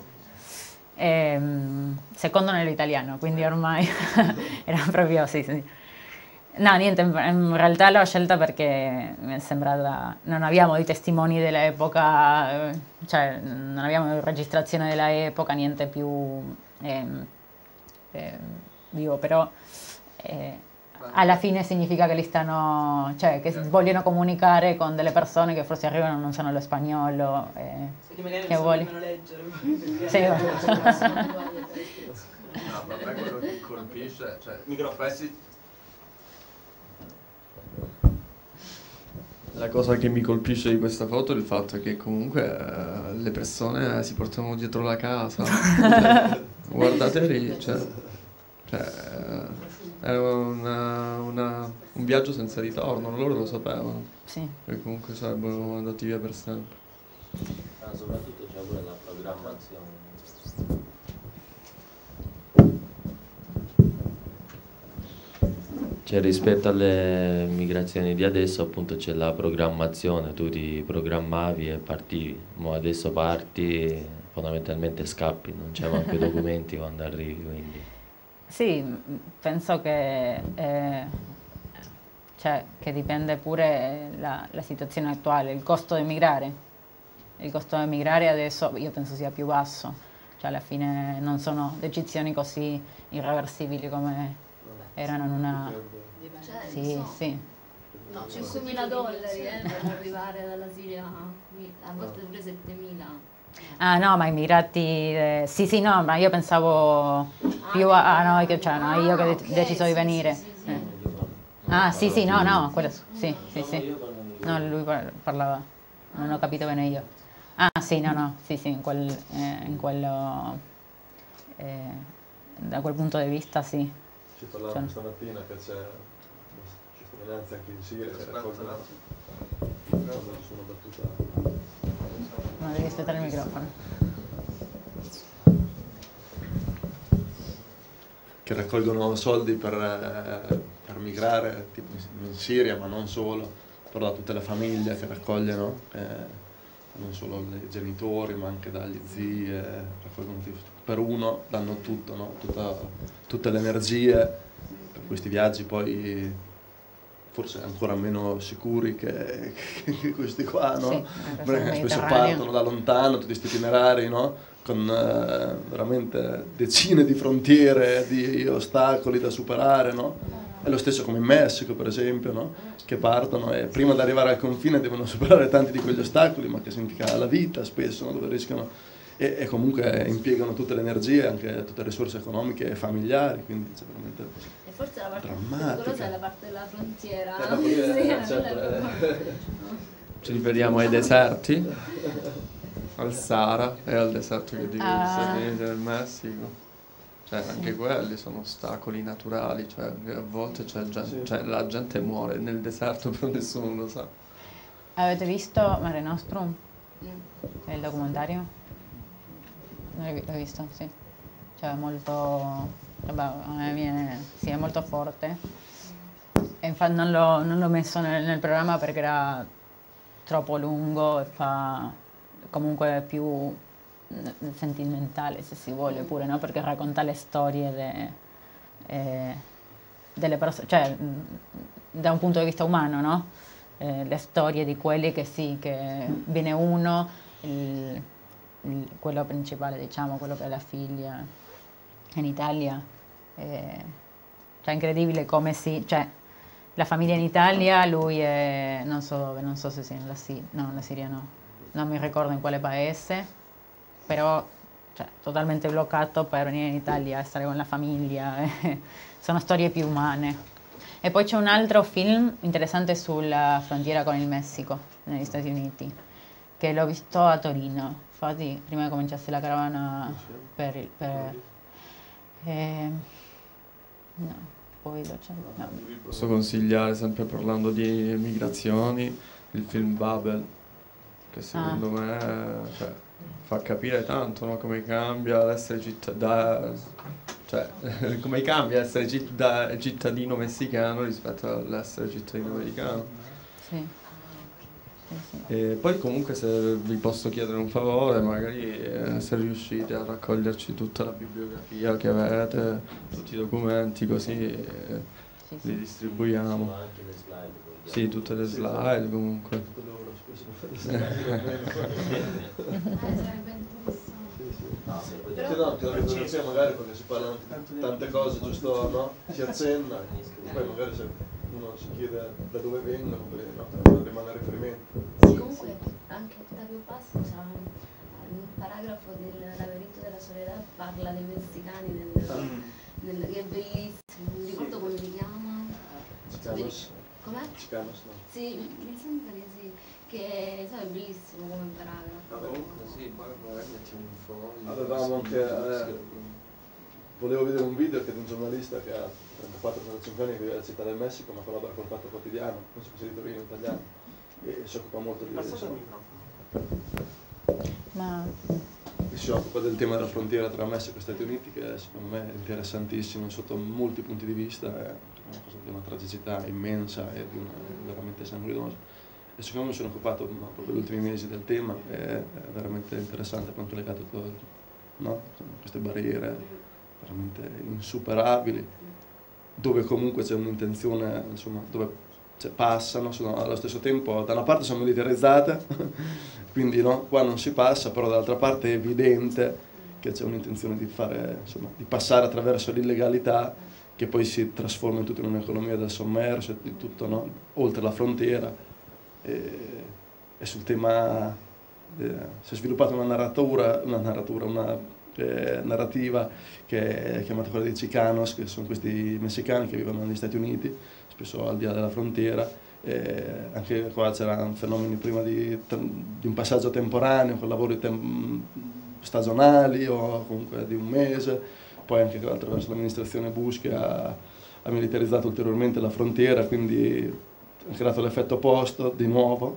Secondo nell'italiano, quindi ormai era proprio sì. No, niente, in realtà l'ho scelta perché mi è sembrata... Non abbiamo i testimoni dell'epoca, non abbiamo registrazione dell'epoca, niente più vivo, però alla fine significa che li stanno, cioè che vogliono comunicare con delle persone che forse arrivano e non sanno lo spagnolo.
Che magari
che
non
vuole.
sanno leggere.
Sì.
No, per me quello che colpisce, cioè, la cosa che mi colpisce di questa foto è il fatto che comunque le persone si portano dietro la casa. Guardate lì, è un viaggio senza ritorno, loro lo sapevano.
Sì.
E comunque sarebbero andati via per sempre.
Soprattutto c'è pure la programmazione. Cioè, rispetto alle migrazioni di adesso, appunto, c'è la programmazione, tu ti programmavi e partivi, ma adesso parti, fondamentalmente scappi, non c'è manco i documenti quando arrivi, quindi...
Sì, penso che, cioè, che dipende pure la situazione attuale, il costo di emigrare. Il costo di emigrare adesso io penso sia più basso, cioè alla fine non sono decisioni così irreversibili come erano in una... Sì, sì.
No, $5.000 per arrivare dalla Siria, a volte pure 7.000.
Ah no, ma immigrati... sì, no, ma io pensavo più a noi, cioè no, io che ho deciso di venire. Ah, sì, no, quello, sì. No, lui parlava, non ho capito bene io. Ah, sì, no, sì, in quello... da quel punto di vista, sì.
Ci parlavamo stamattina che c'è cittadinanza anche in Siria che raccolgono quando ci sono battuta.
No, devi aspettare il microfono.
Che raccolgono soldi per migrare tipo in Siria, ma non solo, però da tutte le famiglie che raccogliono, non solo dai genitori ma anche dagli zii, raccolgono per uno, danno tutto, no? Tutte le energie per questi viaggi, poi forse ancora meno sicuri che questi qua, no?
Sì,
perché spesso partono da lontano, tutti questi itinerari, no? Con veramente decine di frontiere, di ostacoli da superare, no? È lo stesso come in Messico, per esempio, no? Che partono e prima di arrivare al confine devono superare tanti di quegli ostacoli, ma che significa la vita spesso, no? Dove rischiano e comunque impiegano tutte le energie, anche tutte le risorse economiche e familiari, quindi c'è veramente
E forse la parte
drammatica.
pericolosa è la parte della frontiera.
Ci riferiamo ai deserti, al Sahara e al deserto che divide gli Stati Uniti del Messico. Cioè, anche quelli sono ostacoli naturali, cioè a volte cioè, la gente muore nel deserto però nessuno lo sa.
Avete visto Mare Nostrum? Il documentario? L'hai visto? Sì. Cioè molto... sì, è molto forte. E infatti non l'ho messo nel programma perché era troppo lungo e fa comunque più sentimentale, se si vuole pure, no? Perché racconta le storie delle persone, cioè da un punto di vista umano, no? Le storie di quelli che sì, che viene uno, quello principale, diciamo, quello che è la figlia in Italia, cioè è incredibile come cioè la famiglia in Italia, lui è, non so dove, non so se sia nella Siria no, non mi ricordo in quale paese, però cioè, totalmente bloccato per venire in Italia a stare con la famiglia, sono storie più umane. E poi c'è un altro film interessante sulla frontiera con il Messico, negli Stati Uniti, che l'ho visto a Torino, infatti prima che cominciasse la carovana no, poi no.
Posso consigliare, sempre parlando di migrazioni, il film Babel, che secondo me cioè, fa capire tanto, no? Come cambia l'essere come cambia essere cittadino messicano rispetto all'essere cittadino americano.
Sì.
E poi comunque, se vi posso chiedere un favore, magari se riuscite a raccoglierci tutta la bibliografia che avete, tutti i documenti, così li distribuiamo.
Anche le slide.
Sì, tutte le slide comunque.
Sì, no, che la rivoluzione magari perché si parlano di tante cose, giusto, no? Si accenna, poi magari se uno si chiede da dove vengono, no? Rimane a riferimento.
Sì, comunque anche Octavio Paz c'ha un paragrafo del Laberinto della Soledad, parla dei messicani, che è bellissimo, non ricordo come li chiama.
Chicanos?
Com'è?
Chicanos, no?
Sì, mi sembra di sì, che è bellissimo come paragrafo.
Così poi magari mettiamo un foglio.
Avevamo anche, volevo vedere un video che di un giornalista che ha 34-35 anni che vive alla Città del Messico ma collabora col Fatto Quotidiano, penso che sia di Torino, italiano, e si occupa molto di e si occupa del tema della frontiera tra Messico e Stati Uniti, che secondo me è interessantissimo sotto molti punti di vista, è una cosa di una tragicità immensa e veramente sanguinosa. E secondo me mi sono occupato proprio negli ultimi mesi del tema, è veramente interessante appunto legato a tutto, no? Queste barriere veramente insuperabili, dove comunque c'è un'intenzione, insomma, dove passano, sono allo stesso tempo, da una parte sono militarizzate, quindi no, qua non si passa, però dall'altra parte è evidente che c'è un'intenzione di fare, insomma, di passare attraverso l'illegalità che poi si trasforma in tutta un'economia del sommerso, di tutto, no? Oltre la frontiera. E sul tema si è sviluppata una narrativa che è chiamata quella dei Chicanos, che sono questi messicani che vivono negli Stati Uniti, spesso al di là della frontiera. Anche qua c'erano fenomeni prima di un passaggio temporaneo, con lavori stagionali o comunque di un mese, poi anche attraverso l'amministrazione Bush che ha militarizzato ulteriormente la frontiera, quindi ha creato l'effetto opposto di nuovo,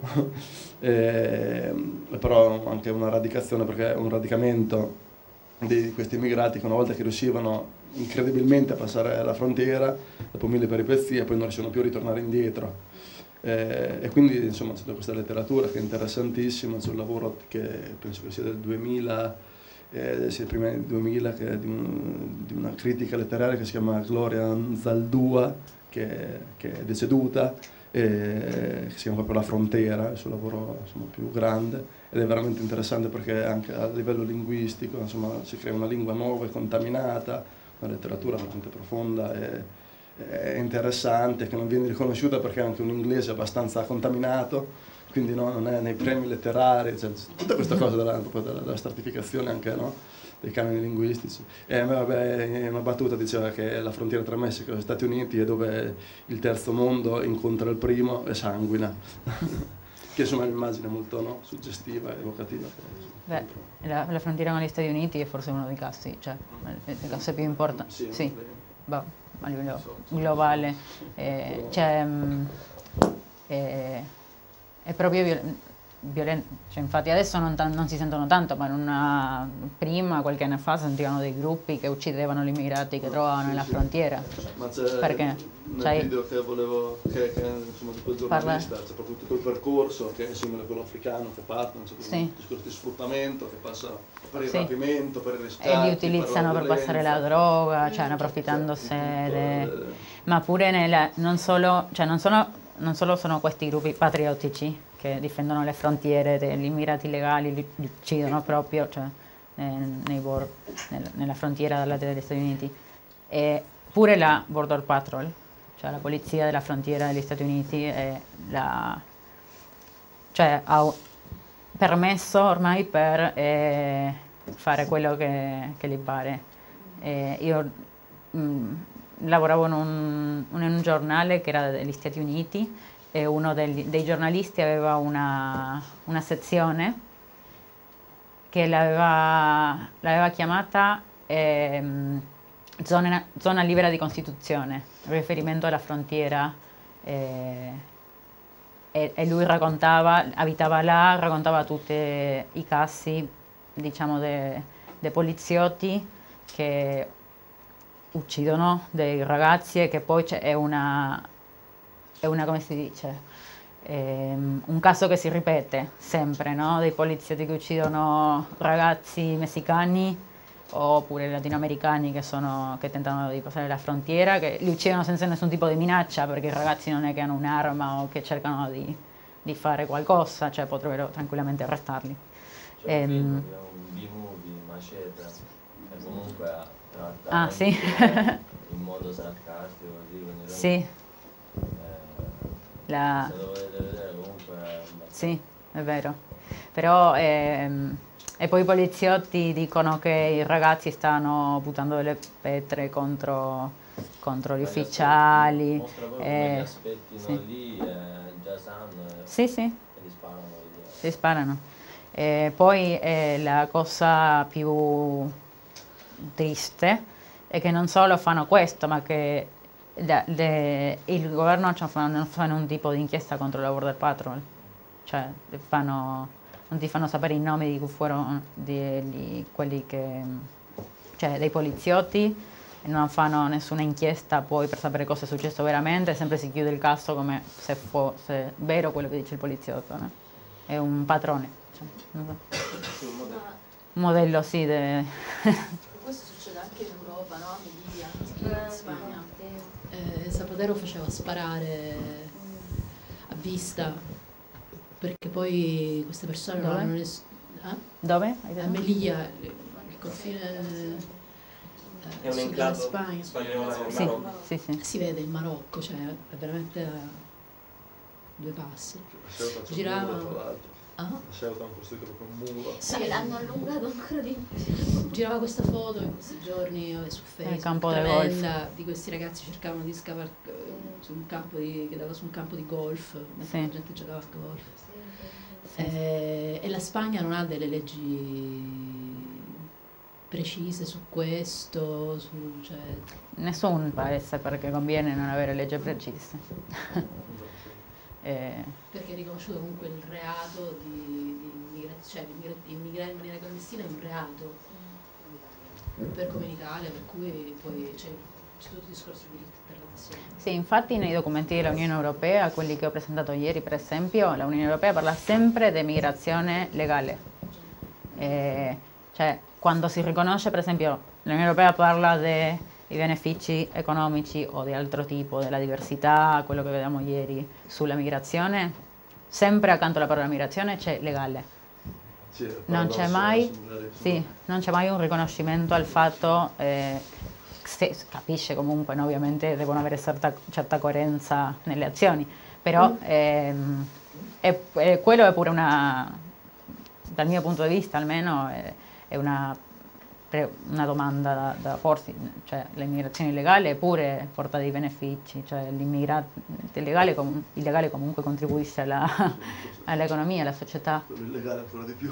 però anche una radicazione, perché è un radicamento di questi immigrati che una volta che riuscivano incredibilmente a passare la frontiera, dopo 1000 peripezie, poi non riuscivano più a ritornare indietro. E quindi insomma c'è questa letteratura che è interessantissima, c'è un lavoro che penso che sia del 2000, sia prima del 2000, che è di una critica letteraria che si chiama Gloria Zaldúa, che è deceduta, che si chiama proprio La Frontera, il suo lavoro insomma, più grande, ed è veramente interessante perché anche a livello linguistico insomma, si crea una lingua nuova e contaminata, una letteratura veramente profonda e interessante, che non viene riconosciuta perché è anche un inglese abbastanza contaminato, quindi no, non è nei premi letterari, cioè, tutta questa cosa della stratificazione anche, no, dei canoni linguistici. E vabbè, una battuta diceva che la frontiera tra Messico e Stati Uniti è dove il terzo mondo incontra il primo e sanguina. Che insomma è un'immagine molto, no, suggestiva e evocativa.
Beh, la frontiera con gli Stati Uniti è forse uno dei casi, cioè il caso più importante, sì, a livello globale, è proprio violento, cioè, infatti adesso non si sentono tanto, ma prima, qualche anno fa, sentivano dei gruppi che uccidevano gli immigrati che trovavano nella frontiera.
Ma c'è
perché
nel video che volevo, che insomma di quel giornalista, c'è proprio tutto il percorso che è simile a quello africano, che partono, c'è tutto un discorso di sfruttamento che passa per il rapimento, per il riscatto.
E li utilizzano per passare la droga, cioè approfittandosene. Ma pure non solo sono questi gruppi patriottici che difendono le frontiere degli immigrati illegali, li uccidono proprio, cioè, nella frontiera dal lato degli Stati Uniti. E pure la Border Patrol, cioè la polizia della frontiera degli Stati Uniti, cioè, ha permesso ormai per fare quello che gli pare. Io lavoravo in un giornale che era degli Stati Uniti e uno dei giornalisti aveva una sezione che l'aveva chiamata zona libera di Costituzione, riferimento alla frontiera, e lui abitava là, raccontava tutti i casi, diciamo, dei poliziotti che uccidono dei ragazzi e che poi è una come si dice, un caso che si ripete sempre, no? Dei poliziotti che uccidono ragazzi messicani oppure latinoamericani che tentano di passare la frontiera, che li uccidono senza nessun tipo di minaccia, perché i ragazzi non è che hanno un'arma o che cercano di fare qualcosa, cioè potrebbero tranquillamente arrestarli.
Cioè, abbiamo un B-movie, Maceta, comunque tratta
Ah, sì.
in modo sarcastico, così, quindi
Sì.
se lo volete vedere comunque
Sì, è vero. Però e poi i poliziotti dicono che i ragazzi stanno buttando delle pietre contro gli ufficiali.
mostra proprio come li aspettino
sì.
lì e già sanno
Sì, sì.
e li sparano via.
Si sparano. Poi la cosa più triste è che non solo fanno questo, ma che il governo non fa un tipo di inchiesta contro la Border Patrol. Cioè, non ti fanno sapere i nomi di cui furono quelli che, cioè, dei poliziotti, e non fanno nessuna inchiesta poi per sapere cosa è successo veramente, sempre si chiude il caso come se fosse vero quello che dice il poliziotto, no? È un patrone, cioè, non so. Un modello, sì.
Questo succede anche in Europa, no? In Spagna. Zapatero faceva sparare a vista, perché poi queste persone non hanno
Dove?
A Melilla, il confine
è un
sud della
enclave
Spagna.
spagnolo nel
Sì,
Marocco.
sì, sì.
Si vede il Marocco, cioè è veramente a 2 passi. Giravano.
Hanno costruito proprio un muro.
Sì,
l'hanno allungato ancora di più.
Girava questa foto in questi giorni su Facebook,
campo di
tremenda, di questi ragazzi cercavano di scavare su un campo che dava su un campo di golf, mentre la gente giocava a golf. E la Spagna non ha delle leggi precise su questo, cioè...
Nessun paese, perché conviene non avere leggi precise.
Perché è riconosciuto comunque il reato di immigrazione, cioè immigrare in maniera clandestina è un reato per come in Italia, per cui poi c'è tutto il discorso di diritto internazionale.
Sì, infatti nei documenti dell'Unione Europea, quelli che ho presentato ieri per esempio, l'Unione Europea parla sempre di migrazione legale. Cioè, quando si riconosce, per esempio, l'Unione Europea parla dei benefici economici o di altro tipo, della diversità, quello che vediamo ieri sulla migrazione, sempre accanto alla parola migrazione c'è legale.
Sì,
non c'è mai un riconoscimento al fatto, se capisce comunque, no? Ovviamente devono avere certa coerenza nelle azioni, però quello è pure dal mio punto di vista almeno, è una domanda da porsi, cioè l'immigrazione illegale pure porta dei benefici, cioè l'immigrante illegale comunque contribuisce all'economia, alla società.
L'illegale ancora di più.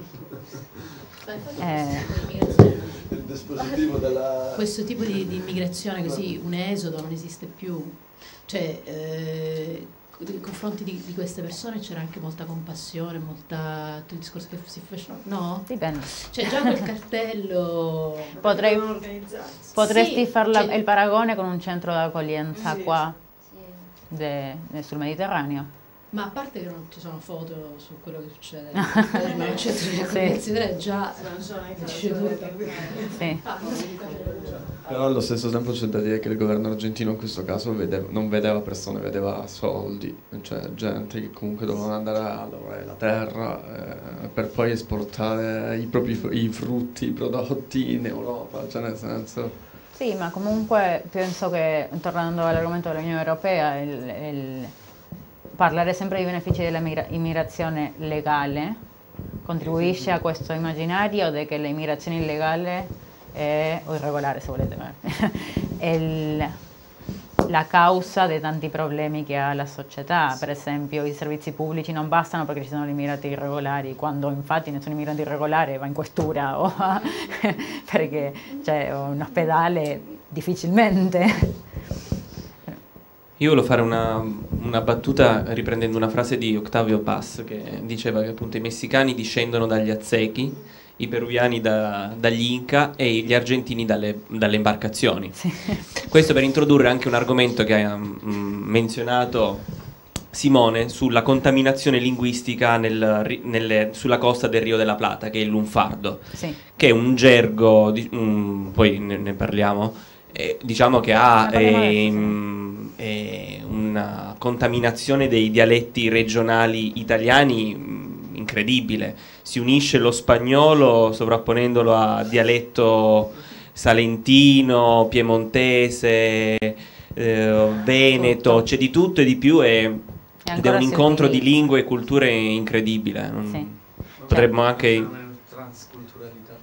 Il
dispositivo della...
Questo tipo di immigrazione così, un esodo non esiste più, cioè nei confronti di queste persone c'era anche molta compassione, tutto il discorso che si faceva, no?
Dipende.
Cioè già quel cartello
potresti fare il paragone con un centro d'accoglienza qua sul Mediterraneo.
Ma a parte che non ci sono foto su quello che succede nel centro di accoglienza, già dice tutto.
Sì.
Però allo stesso tempo c'è da dire che il governo argentino in questo caso non vedeva persone, vedeva soldi, cioè gente che comunque dovevano andare a lavorare la terra per poi esportare i frutti, i prodotti in Europa, cioè nel senso...
Sì, ma comunque penso che, tornando all'argomento dell'Unione Europea, parlare sempre dei benefici dell'immigrazione legale contribuisce a questo immaginario di che l'immigrazione illegale o irregolare, se volete, è la causa di tanti problemi che ha la società. Per esempio, i servizi pubblici non bastano perché ci sono gli immigrati irregolari, quando infatti nessun immigrante irregolare va in questura o perché un ospedale difficilmente.
Io volevo fare una battuta riprendendo una frase di Octavio Paz che diceva che appunto i messicani discendono dagli Aztechi, i peruviani dagli Inca e gli argentini dalle imbarcazioni.
Sì.
Questo per introdurre anche un argomento che ha menzionato Simone sulla contaminazione linguistica sulla costa del Rio della Plata, che è il lunfardo,
sì,
che è un gergo, poi ne parliamo, diciamo che ha una contaminazione dei dialetti regionali italiani incredibile. Si unisce lo spagnolo sovrapponendolo a dialetto salentino, piemontese, veneto, c'è di tutto e di più ed è un incontro di lingue e culture incredibile. Potremmo anche...
Transculturalità.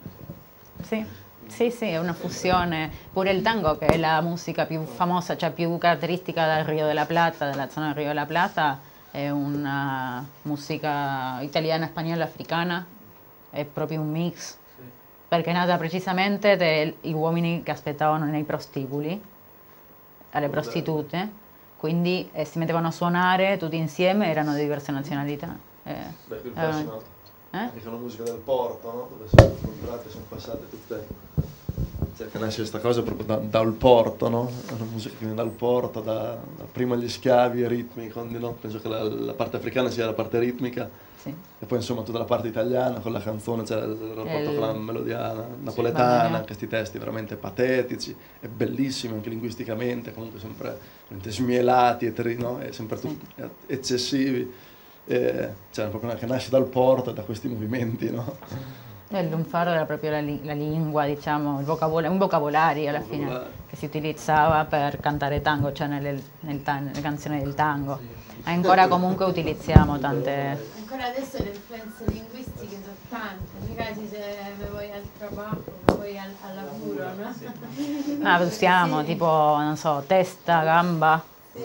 Sì, è una fusione. Pure il tango, che è la musica più famosa, cioè più caratteristica del Rio de la Plata, della zona del Rio de la Plata, è una musica italiana, spagnola, africana, è proprio un mix, perché è nata precisamente dagli uomini che aspettavano nei prostibuli, alle prostitute, quindi si mettevano a suonare tutti insieme, erano di diverse nazionalità.
Beh, qui anche la musica del porto, no? Dove sono incontrate, sono passate tutte. Cioè, che nasce questa cosa proprio dal porto, no? È una musica che viene dal porto, da prima gli schiavi, ritmico, no? Penso che la parte africana sia la parte ritmica, e poi insomma tutta la parte italiana con la canzone, cioè il rapporto con la melodia napoletana, questi testi veramente patetici e bellissimi anche linguisticamente, comunque sempre smielati e sempre eccessivi. Cioè proprio che nasce dal porto e da questi movimenti, no?
Il lunfardo era proprio la lingua, diciamo, un vocabolario alla fine che si utilizzava per cantare tango, cioè nelle canzoni del tango. Ancora comunque utilizziamo tante...
Ancora adesso le influenze linguistiche sono tante, mica se vuoi al trabajo, poi al lavoro, no?
Usiamo tipo, non so, testa, gamba,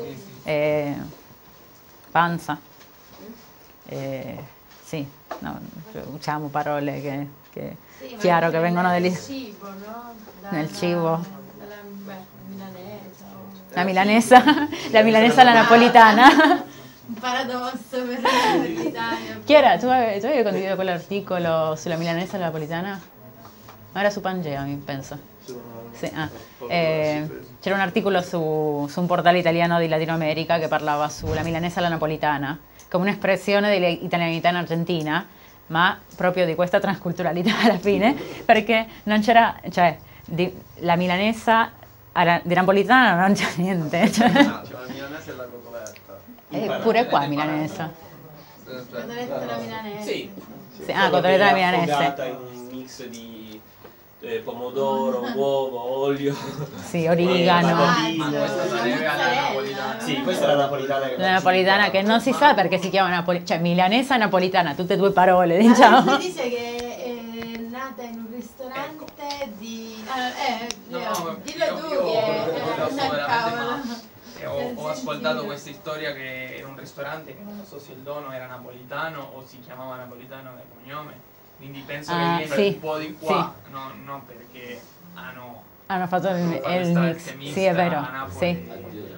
panza. Usiamo parole che chiaro che vengono
nel cibo, no?
Nel cibo.
La milanesa.
La milanesa alla napolitana.
Un paradosso per l'Italia.
Chi era? Tu avevi condiviso quell'articolo sulla milanesa alla napolitana? Ma era su Pangea, mi penso. Sì, c'era un articolo su un portale italiano di Latino America che parlava sulla milanesa alla napolitana come un'espressione dell'italianità in Argentina, ma proprio di questa transculturalità alla fine, perché non c'era, cioè, la milanesa di napolitana non c'è niente. Cioè.
La milanesa e la cotoletta.
Pure qua milanesa.
Cotoletta alla milanese.
Sì.
Cotoletta alla milanese.
In un mix di pomodoro, uovo, olio.
Sì, origano.
Ma questa sarebbe alla napolitana.
Sì, questa è la napolitana.
La napolitana che non si sa perché si chiama cioè milanesa e napolitana, tutte e due parole, diciamo.
Si dice che è nata in un ristorante di... Leo, dillo tu che è una cavolo.
Ho ascoltato questa storia che era un ristorante che non so se il dono era napolitano o si chiamava napolitano di cognome. Quindi penso che viene un po' di qua, non perché hanno
fatto il mix. Sì, è vero. Sì.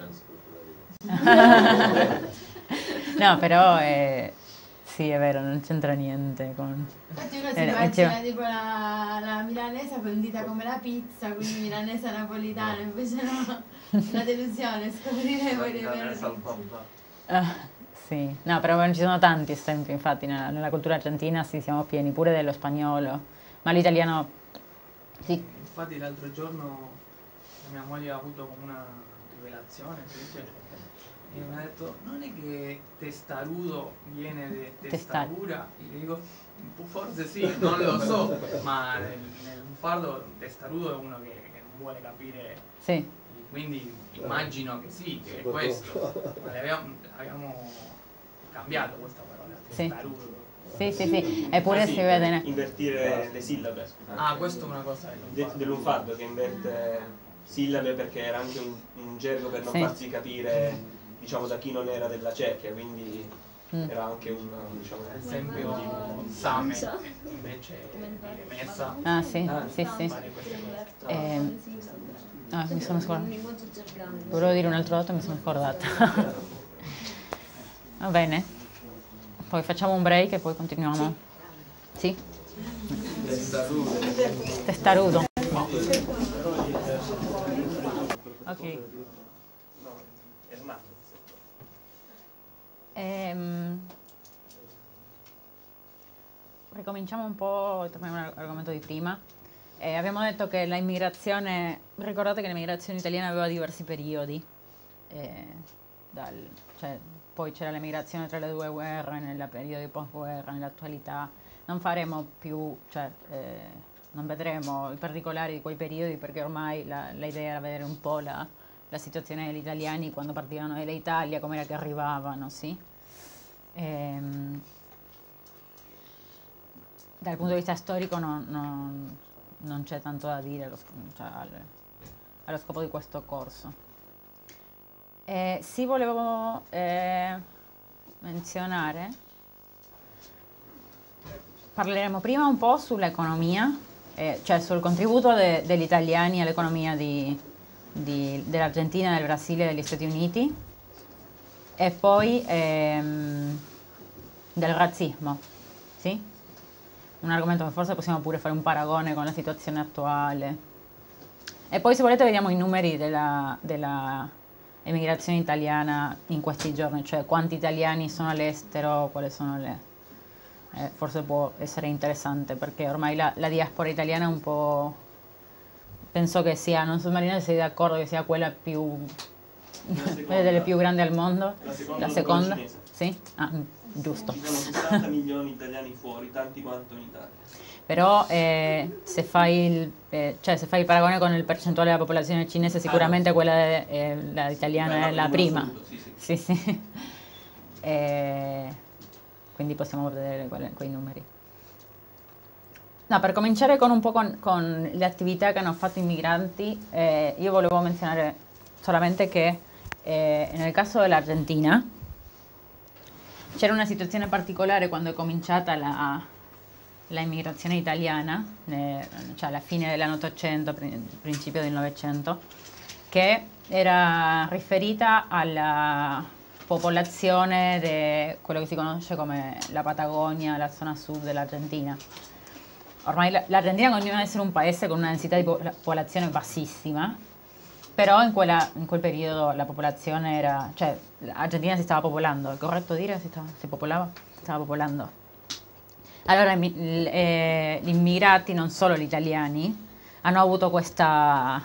No, però sì, è vero, non c'entra niente con...
Infatti uno si immagina tipo la milanesa condita come la pizza, quindi milanesa napolitana, invece no, una delusione scoprire poi di avere
sì, no, però ci sono tanti esempi, infatti nella cultura argentina sì, siamo pieni pure dello spagnolo, ma l'italiano sì.
Infatti l'altro giorno mia moglie ha avuto come una rivelazione, e mi ha detto, non è che testarudo viene da testatura? E le dico, forse sì, non lo so, ma nel lunfardo testarudo è uno che non vuole capire,
sì.
Quindi immagino che sì, che è questo, ma abbiamo cambiato questa parola, testarudo.
Sì, eppure si vede...
Invertire le sillabe.
Questa è una cosa
del lunfardo che inverte sillabe perché era anche un gergo per non farsi capire, diciamo, da chi non era della cerchia, quindi era anche un, diciamo,
ad esempio same invece di messa.
Sì. Mi sono scordata. Volevo dire un altro dato e mi sono scordata. Va bene, poi facciamo un break e poi continuiamo. Sì? Testarudo. Ok. Ricominciamo un po', torniamo all'argomento di prima. Abbiamo detto che l'immigrazione, ricordate che l'immigrazione italiana aveva diversi periodi, poi c'era l'emigrazione tra le due guerre, nel periodo di post-guerra, nell'attualità. Non faremo più non vedremo i particolari di quei periodi, perché ormai l'idea era vedere un po' la situazione degli italiani quando partivano dall'Italia, come era che arrivavano, sì. Dal punto di vista storico non c'è tanto da dire allo scopo di questo corso. Sì, volevo menzionare, parleremo prima un po' sull'economia, cioè sul contributo degli italiani all'economia dell'Argentina, del Brasile e degli Stati Uniti, e poi del razzismo, sì? Un argomento che forse possiamo pure fare un paragone con la situazione attuale. E poi, se volete, vediamo i numeri della emigrazione italiana in questi giorni, cioè quanti italiani sono all'estero, quali sono le... forse può essere interessante, perché ormai la diaspora italiana è un po'... penso che sia, non so Marina se sei d'accordo, che sia quella più... delle più grandi al mondo.
La seconda?
Sì? Ah, giusto.
Ci sono 60 milioni di italiani fuori, tanti quanto in Italia.
Però se fai il paragone con il percentuale della popolazione cinese, sicuramente quella la italiana è la prima.
Assoluto,
sì. Quindi possiamo vedere quei numeri. No, per cominciare con un po' con le attività che hanno fatto i migranti, io volevo menzionare solamente che nel caso dell'Argentina c'era una situazione particolare quando è cominciata la immigrazione italiana, cioè alla fine dell'Ottocento, principio del Novecento, che era riferita alla popolazione di quello che si conosce come la Patagonia, la zona sud dell'Argentina. Ormai l'Argentina continua ad essere un paese con una densità di popolazione bassissima, però in quel periodo la popolazione era... cioè l'Argentina si stava popolando, è corretto dire? Si popolava? Si stava popolando. Allora gli immigrati, non solo gli italiani, hanno avuto questo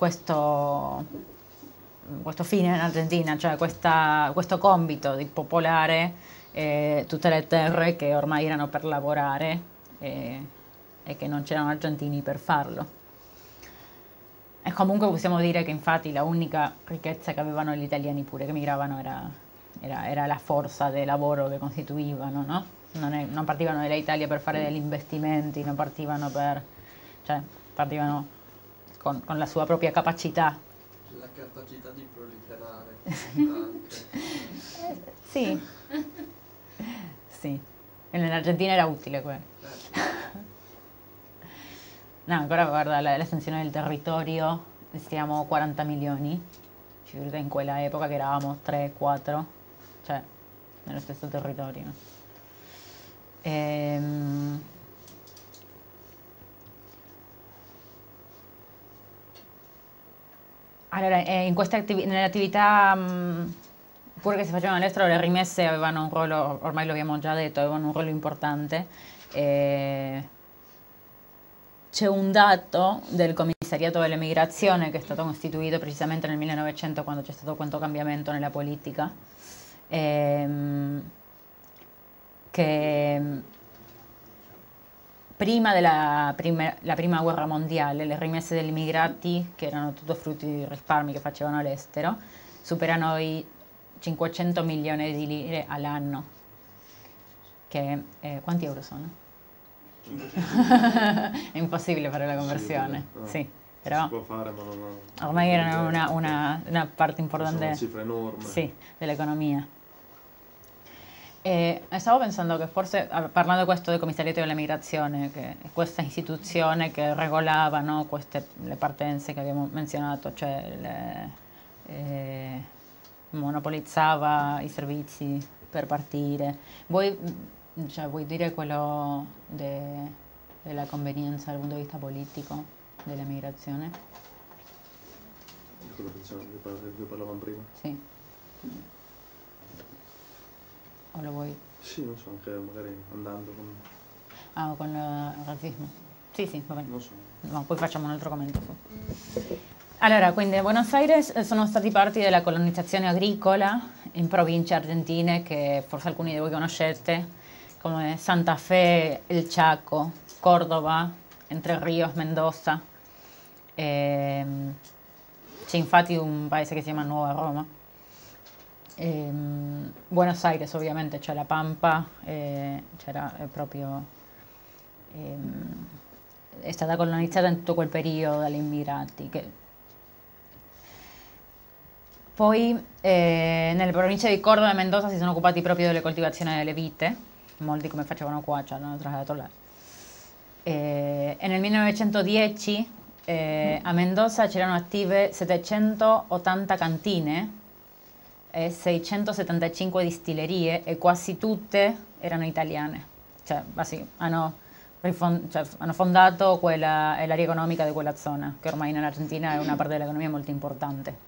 fine in Argentina, cioè questo compito di popolare tutte le terre che ormai erano per lavorare e che non c'erano argentini per farlo. E comunque possiamo dire che infatti la unica ricchezza che avevano gli italiani pure che migravano era la forza del lavoro che costituivano, no? Non partivano dall'Italia per fare degli investimenti, non partivano partivano con la sua propria capacità.
La capacità di proliferare.
Sì. Sì. E nell'Argentina era utile quello. No, ancora guarda, l'estensione del territorio, stiamo 40 milioni, figurate in quella epoca che eravamo 3-4, cioè nello stesso territorio. No? Allora, in queste nelle attività pure che si facevano all'estero, le rimesse avevano un ruolo, ormai lo abbiamo già detto, avevano un ruolo importante. C'è un dato del Commissariato dell'Emigrazione che è stato costituito precisamente nel 1900, quando c'è stato questo cambiamento nella politica, che prima della prima guerra mondiale le rimesse degli immigrati, che erano tutto frutto di risparmi che facevano all'estero, superano i 500 milioni di lire all'anno, che quanti euro sono? È impossibile fare la conversione, sì, però
si può fare, ma non
ormai erano una parte importante,
una cifra enorme,
sì, dell'economia. E stavo pensando che forse, parlando questo del Commissariato dell'Emigrazione, che è questa istituzione che regolava, no, le partenze che abbiamo menzionato, cioè monopolizzava i servizi per partire. Vuoi dire quello della convenienza dal punto di vista politico dell'emigrazione?
Quello di cui parlavamo prima?
Sì. O lo vuoi?
Sì, non so, anche magari andando con...
Ah, con il razzismo? Sì, va bene.
Non so.
No, poi facciamo un altro commento su. Allora, quindi a Buenos Aires sono stati parti della colonizzazione agricola in province argentine che forse alcuni di voi conoscete, come Santa Fe, El Chaco, Córdoba, Entre Ríos, Mendoza. C'è infatti un paese che si chiama Nuova Roma. Buenos Aires ovviamente c'è la Pampa, c'era proprio... è stata colonizzata in tutto quel periodo dagli immigrati. Poi nelle province di Córdoba e Mendoza si sono occupati proprio delle coltivazioni delle vite, molti come facevano qua, ci hanno trasladato là. E nel 1910 a Mendoza c'erano attive 780 cantine e 675 distillerie e quasi tutte erano italiane. Cioè, hanno fondato l'area economica di quella zona, che ormai nell'Argentina è una parte dell'economia molto importante.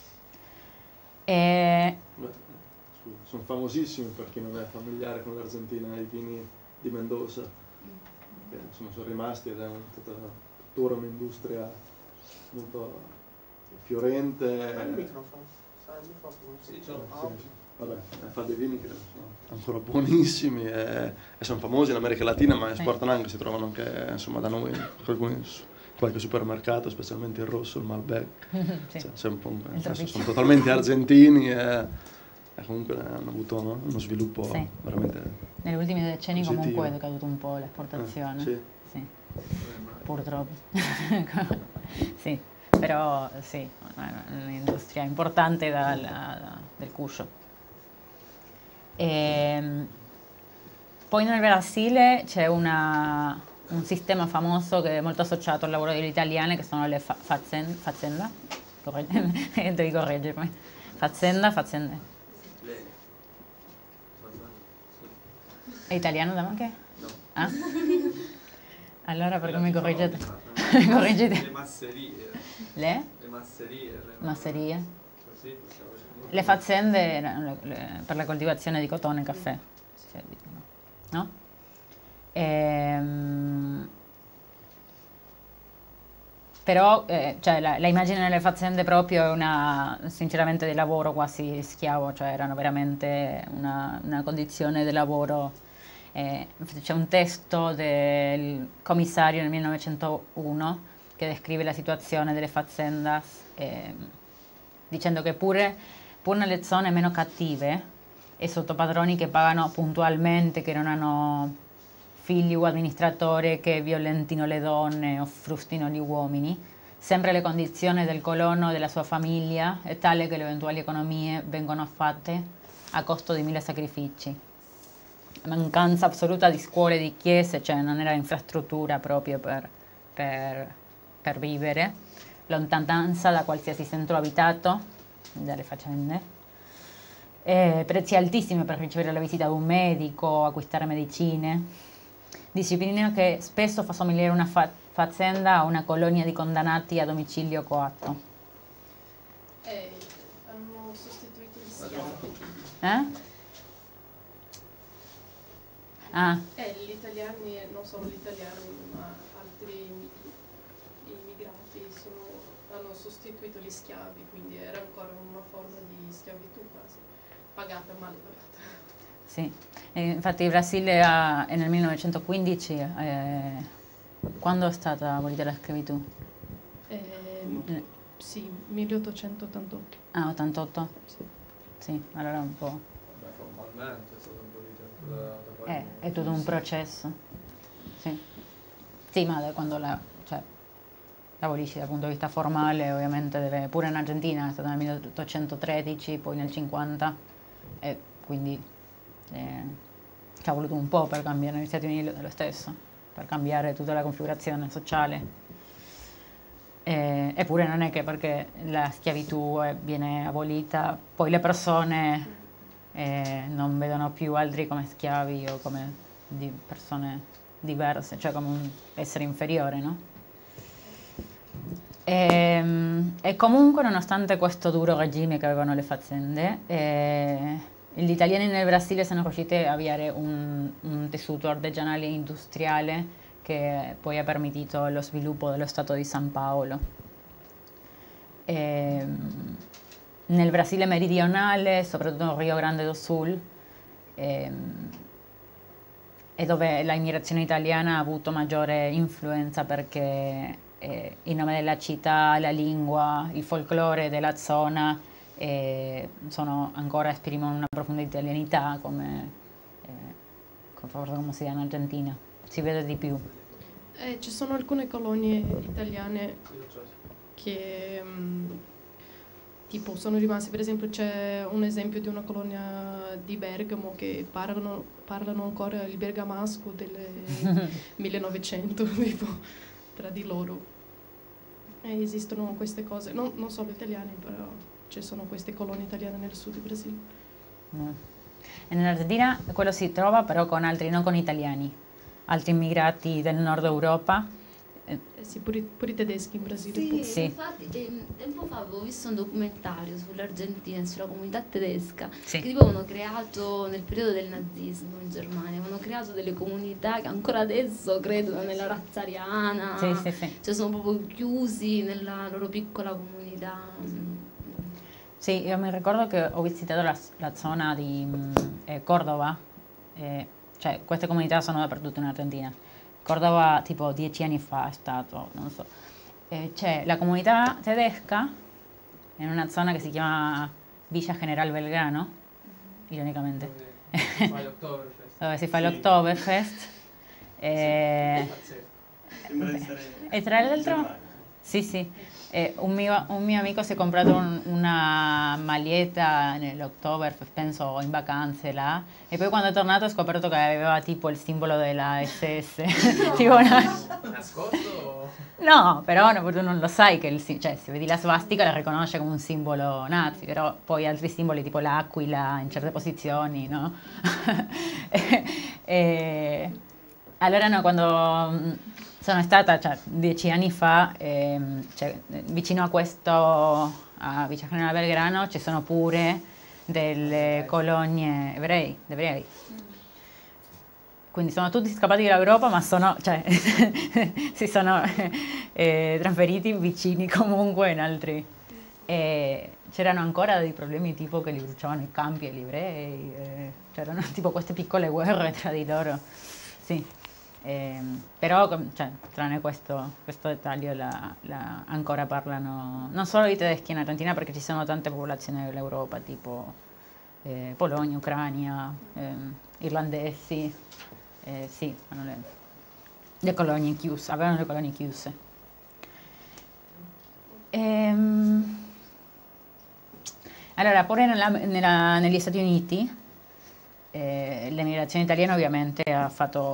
Sono famosissimi, per chi non è familiare con l'Argentina, i vini di Mendoza, che insomma sono rimasti ed è tuttora un'industria molto fiorente.
Il microfono. Sì.
Vabbè, fa dei vini che sono ancora buonissimi e sono famosi in America Latina, ma esportano anche, si trovano anche insomma da noi qualche supermercato, specialmente il rosso, il Malbec.
Sì.
Sono totalmente argentini e comunque hanno avuto uno sviluppo veramente
negli ultimi decenni
positivo.
Comunque è decaduto un po' l'esportazione.
Sì.
Purtroppo. Sì, però sì, è un'industria importante del cuscio. Poi nel Brasile c'è un sistema famoso che è molto associato al lavoro degli italiani, che sono le faccenda. Devi correggermi. Faccende. È italiano da che?
No.
Ah? Allora perché mi correggete?
Le masserie.
Le?
Le masserie.
Masserie.
Così
le faccende erano per la coltivazione di cotone e caffè. No? Però cioè, la immagine delle faccende proprio è sinceramente di lavoro quasi schiavo, cioè erano veramente una condizione di lavoro. C'è un testo del commissario nel 1901 che descrive la situazione delle fazzendas dicendo che pur nelle zone meno cattive e sotto padroni che pagano puntualmente, che non hanno figli o amministratori che violentino le donne o frustino gli uomini, sempre le condizioni del colono e della sua famiglia è tale che le eventuali economie vengono fatte a costo di 1000 sacrifici. Mancanza assoluta di scuole e di chiese, cioè non era infrastruttura proprio per vivere, lontananza da qualsiasi centro abitato, dalle faccende, prezzi altissimi per ricevere la visita di un medico, acquistare medicine, disciplina che spesso fa somigliare una faccenda a una colonia di condannati a domicilio coatto.
Hanno sostituito gli schiavi. Gli italiani, non solo gli italiani, ma altri immigrati hanno sostituito gli schiavi, quindi era ancora una forma di schiavitù quasi, pagata, male pagata.
Sì, infatti il Brasile nel 1915, quando è stata abolita la schiavitù?
Sì, 1888.
Ah, 88?
Sì.
Sì, allora un po'.
Beh, formalmente è stato un po' di tempo
È tutto un processo. Sì, sì, ma quando l'abolisci dal punto di vista formale, ovviamente pure in Argentina è stata nel 1813, poi nel 50, e quindi ci ha voluto un po' per cambiare, negli Stati Uniti lo stesso, per cambiare tutta la configurazione sociale. Eppure non è che perché la schiavitù viene abolita, poi le persone non vedono più altri come schiavi o come persone diverse, cioè come un essere inferiore, no? E comunque, nonostante questo duro regime che avevano le faccende, gli italiani nel Brasile sono riusciti a avviare un tessuto artigianale e industriale che poi ha permesso lo sviluppo dello Stato di San Paolo. Nel Brasile meridionale, soprattutto nel Rio Grande do Sul, e dove l'immigrazione italiana ha avuto maggiore influenza perché il nome della città, la lingua, il folklore della zona ancora esprimono una profonda italianità come si dice in Argentina, si vede di più.
Ci sono alcune colonie italiane che tipo sono rimaste, per esempio c'è un esempio di una colonia di Bergamo che parlano ancora il bergamasco del 1900 tipo, tra di loro. Esistono queste cose, non solo italiane, però ci sono queste colonie italiane nel sud del Brasile.
In Argentina quello si trova però con altri, non con italiani, altri immigrati del nord Europa.
Sì, pure i tedeschi in Brasile.
Sì,
sì.
Infatti tempo fa avevo visto un documentario sull'Argentina e sulla comunità tedesca,
sì,
che tipo avevano creato nel periodo del nazismo in Germania, avevano creato delle comunità che ancora adesso credono nella razza ariana,
sì, sì, sì.
Cioè sono proprio chiusi nella loro piccola comunità.
Sì, io mi ricordo che ho visitato la zona di Cordova, cioè queste comunità sono dappertutto in Argentina. Cordova tipo 10 anni fa è stato, non so. C'è la comunità tedesca in una zona che si chiama Villa General Belgrano, ironicamente, dove si fa l'Oktoberfest. E tra l'altro, sì, un mio amico si è comprato una maglietta nell'Oktoberfest, penso in vacanze là, e poi quando è tornato ha scoperto che aveva tipo il simbolo della SS. Tipo
nascosto?
No, però tu non lo sai che cioè, se vedi la svastica la riconosce come un simbolo nazi, però poi altri simboli tipo l'aquila in certe posizioni, no? Allora no, quando sono stata 10 anni fa, vicino a Villa General Belgrano ci sono pure delle colonie ebrei. Quindi sono tutti scappati dall'Europa, ma si sono trasferiti vicini comunque in altri. E c'erano ancora dei problemi tipo che li bruciavano i campi agli ebrei, c'erano tipo queste piccole guerre tra di loro. Sì. Però tranne questo dettaglio ancora parlano non solo i tedeschi in Argentina, perché ci sono tante popolazioni dell'Europa tipo Polonia, Ucraina, irlandesi, sì, hanno le colonie chiuse, avevano le colonie chiuse. Allora, pure negli Stati Uniti l'emigrazione italiana ovviamente ha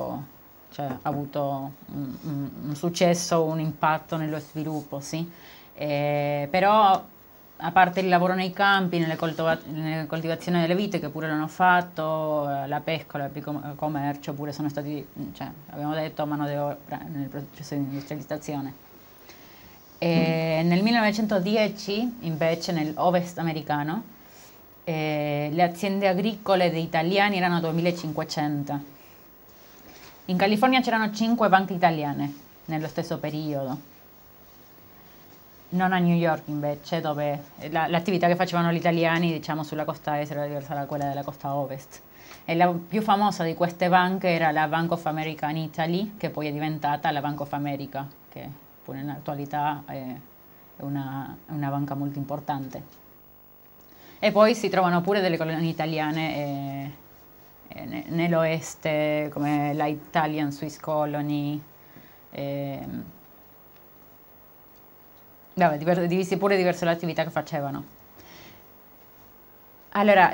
avuto un successo, un impatto nello sviluppo, sì. Però a parte il lavoro nei campi, nelle coltivazioni delle vite, che pure l'hanno fatto, la pesca, il commercio, pure sono stati, abbiamo detto, mano d'opera nel processo di industrializzazione. Nel 1910, invece, nell'Ovest americano, le aziende agricole degli italiani erano 2500. In California c'erano 5 banche italiane nello stesso periodo. Non a New York invece, dove l'attività che facevano gli italiani, diciamo, sulla costa est era diversa da quella della costa ovest. E la più famosa di queste banche era la Bank of America in Italy, che poi è diventata la Bank of America, che pure nell'attualità è una banca molto importante. E poi si trovano pure delle colonie italiane nell'oeste, come la Italian Swiss Colony, divisi pure diverse le attività che facevano. Allora,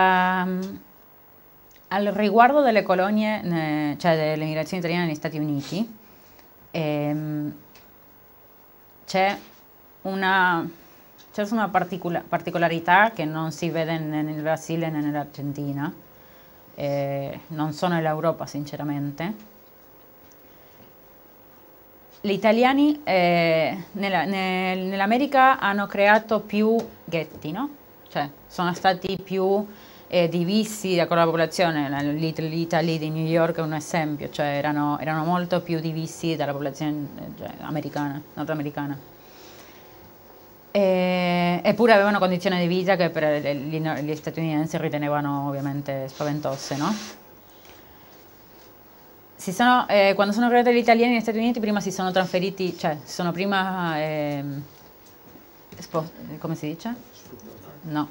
al riguardo delle colonie, cioè dell'emigrazione italiana negli Stati Uniti, c'è una particolarità che non si vede né nel Brasile né nell'Argentina, non so nell'Europa sinceramente. Gli italiani nell'America hanno creato più ghetti, no? Cioè sono stati più divisi con la popolazione. Little Italy di New York è un esempio, cioè erano molto più divisi dalla popolazione nordamericana. Eppure avevano condizioni di vita che per gli statunitensi ritenevano ovviamente spaventose, no? quando sono arrivati gli italiani negli Stati Uniti prima si sono trasferiti, cioè sono prima, come si dice? No.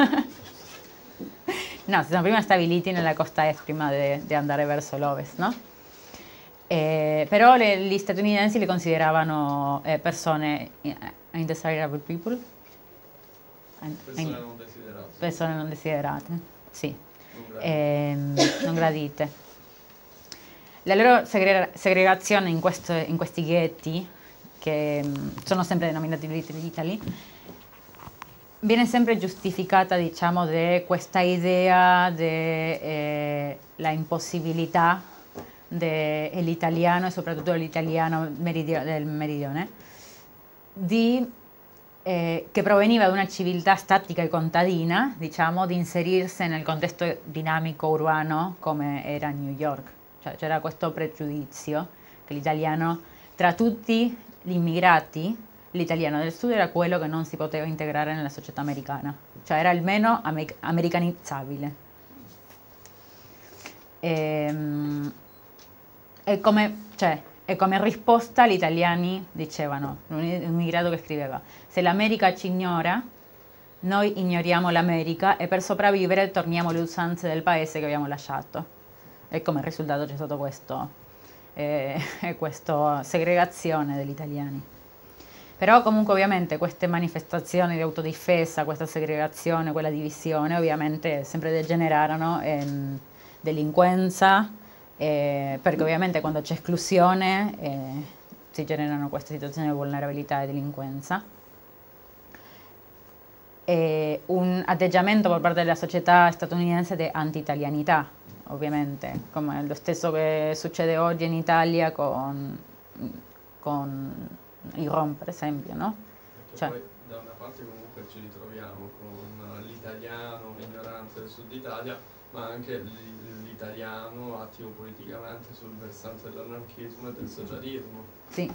No, si sono prima stabiliti nella costa est prima di andare verso l'ovest, no? Però gli statunitensi li consideravano persone undesirable people. Persone non desiderate, sì. Non gradite. La loro segregazione in questi ghetti, che sono sempre denominati Little Italy, viene sempre giustificata, diciamo, di questa idea della impossibilità dell'italiano e soprattutto dell'italiano del meridione che proveniva da una civiltà statica e contadina, diciamo, di inserirsi nel contesto dinamico urbano come era New York. Cioè, c'era questo pregiudizio che l'italiano, tra tutti gli immigrati, l'italiano del sud era quello che non si poteva integrare nella società americana, cioè era almeno americanizzabile. E come risposta gli italiani dicevano, un immigrato che scriveva: se l'America ci ignora, noi ignoriamo l'America e per sopravvivere torniamo alle usanze del paese che abbiamo lasciato. E come risultato c'è stato questa segregazione degli italiani. Però comunque ovviamente queste manifestazioni di autodifesa, questa segregazione, quella divisione, ovviamente sempre degenerarono in delinquenza, perché ovviamente quando c'è esclusione si generano queste situazioni di vulnerabilità e delinquenza. E un atteggiamento per parte della società statunitense di anti-italianità, ovviamente, come lo stesso che succede oggi in Italia con il Rom, per esempio, no?
Cioè, poi da una parte comunque ci ritroviamo con l'italiano ignorante del sud Italia, ma anche l'italiano attivo politicamente sul versante dell'anarchismo e del socialismo.
Sì.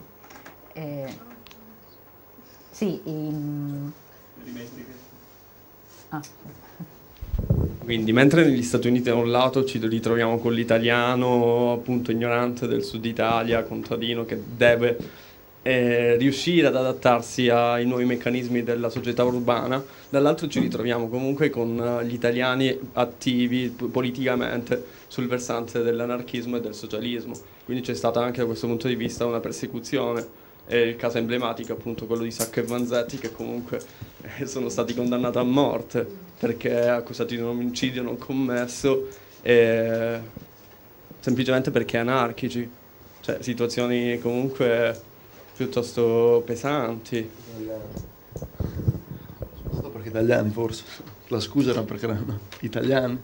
Sì.
Quindi mentre negli Stati Uniti da un lato ci ritroviamo con l'italiano appunto ignorante del sud Italia, contadino, che deve riuscire ad adattarsi ai nuovi meccanismi della società urbana, dall'altro ci ritroviamo comunque con gli italiani attivi politicamente sul versante dell'anarchismo e del socialismo. Quindi c'è stata anche da questo punto di vista una persecuzione. Il caso emblematico è appunto quello di Sacco e Vanzetti, che comunque sono stati condannati a morte perché accusati di un omicidio non commesso, semplicemente perché anarchici, cioè situazioni comunque piuttosto pesanti.
Soprattutto perché italiani, forse la scusa era perché erano italiani.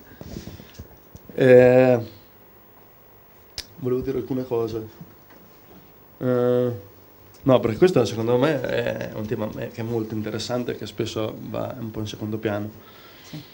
Volevo dire alcune cose. No, perché questo secondo me è un tema che è molto interessante, che spesso va un po' in secondo piano. Sì.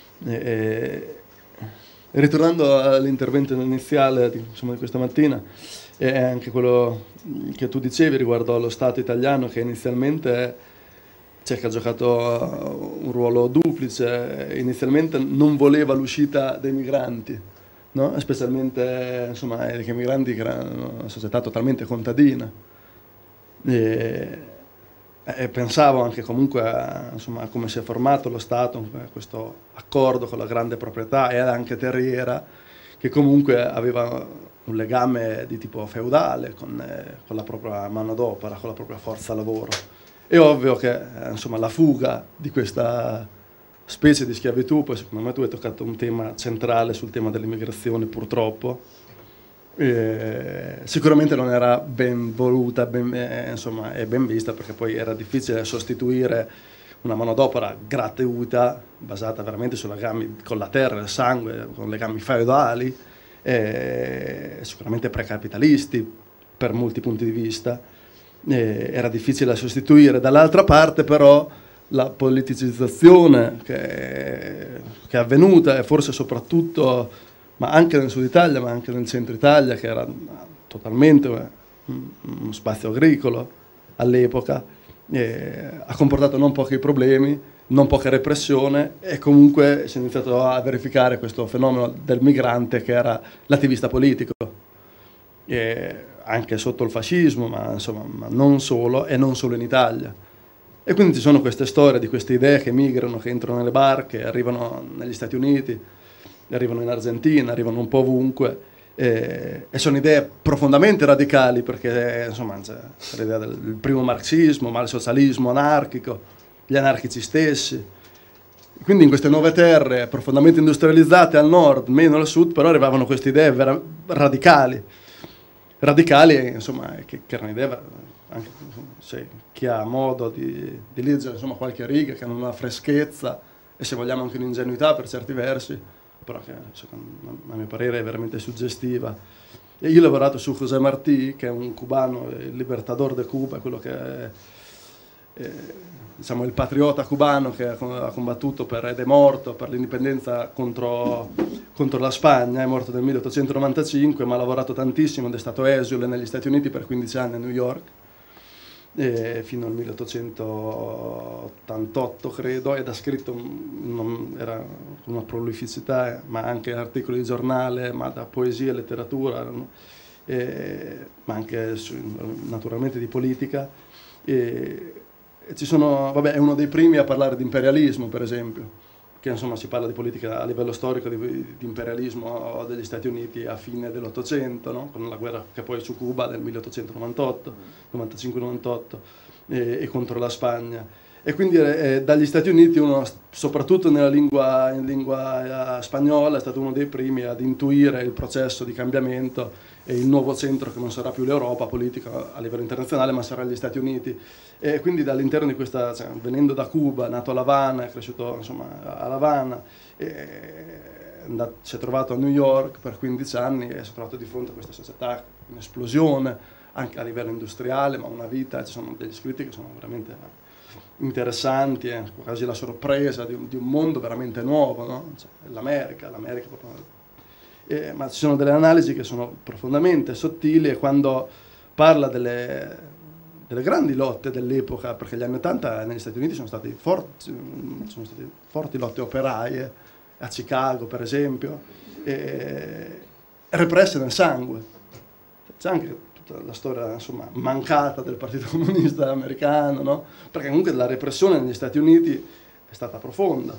Ritornando all'intervento iniziale di questa mattina, è anche quello che tu dicevi riguardo allo Stato italiano, che inizialmente che ha giocato un ruolo duplice. Inizialmente non voleva l'uscita dei migranti, no? Specialmente dei migranti che erano una società totalmente contadina. E pensavo anche comunque a come si è formato lo Stato, questo accordo con la grande proprietà e anche terriera, che comunque aveva un legame di tipo feudale con la propria manodopera, con la propria forza lavoro. È ovvio che la fuga di questa specie di schiavitù, poi secondo me tu hai toccato un tema centrale sul tema dell'immigrazione, purtroppo, sicuramente non era ben voluta e ben vista, perché poi era difficile sostituire una manodopera gratuita basata veramente su legami con la terra, il sangue, con legami feudali, sicuramente precapitalisti per molti punti di vista, era difficile da sostituire. Dall'altra parte però la politicizzazione che è avvenuta, e forse soprattutto ma anche nel sud Italia, ma anche nel centro Italia, che era totalmente uno spazio agricolo all'epoca, ha comportato non pochi problemi, non poca repressione, e comunque si è iniziato a verificare questo fenomeno del migrante che era l'attivista politico. anche sotto il fascismo, ma insomma ma non solo, e non solo in Italia. E quindi ci sono queste storie di queste idee che migrano, che entrano nelle barche, arrivano negli Stati Uniti, arrivano in Argentina, arrivano un po' ovunque, e sono idee profondamente radicali, perché insomma c'è l'idea del primo marxismo, ma il socialismo anarchico, gli anarchici stessi. Quindi in queste nuove terre profondamente industrializzate al nord, meno al sud, però arrivavano queste idee radicali, insomma, che erano idee, anche se chi ha modo di leggere insomma, qualche riga, che hanno una freschezza e se vogliamo anche un'ingenuità per certi versi, però che a mio parere è veramente suggestiva. E io ho lavorato su José Martí, che è un cubano, il libertador de Cuba, quello che è diciamo, il patriota cubano che ha combattuto ed è morto per l'indipendenza contro la Spagna, è morto nel 1895, ma ha lavorato tantissimo ed è stato esule negli Stati Uniti per 15 anni a New York, fino al 1888 credo, ed ha scritto era una prolificità, ma anche articoli di giornale, ma da poesia e letteratura, ma anche naturalmente di politica. Ci sono, vabbè, è uno dei primi a parlare di imperialismo, per esempio, che insomma si parla di politica a livello storico di imperialismo degli Stati Uniti a fine dell'Ottocento, no? Con la guerra che poi su Cuba del 1898, 95-98 e contro la Spagna. E quindi dagli Stati Uniti uno, soprattutto in lingua spagnola, è stato uno dei primi ad intuire il processo di cambiamento e il nuovo centro che non sarà più l'Europa politica a livello internazionale, ma sarà gli Stati Uniti. E quindi dall'interno di questa, cioè, venendo da Cuba, nato a La Habana, è cresciuto insomma a La Habana, si è trovato a New York per 15 anni e si è trovato di fronte a questa società, un'esplosione anche a livello industriale, ma una vita, ci sono degli scritti che sono veramente interessanti, quasi la sorpresa di un mondo veramente nuovo, no? Cioè, l'America proprio. Ma ci sono delle analisi che sono profondamente sottili, e quando parla delle grandi lotte dell'epoca, perché gli anni 80 negli Stati Uniti sono state forti lotte operaie, a Chicago per esempio, represse nel sangue. C'è anche tutta la storia insomma, mancata del Partito Comunista americano, no? Perché comunque la repressione negli Stati Uniti è stata profonda.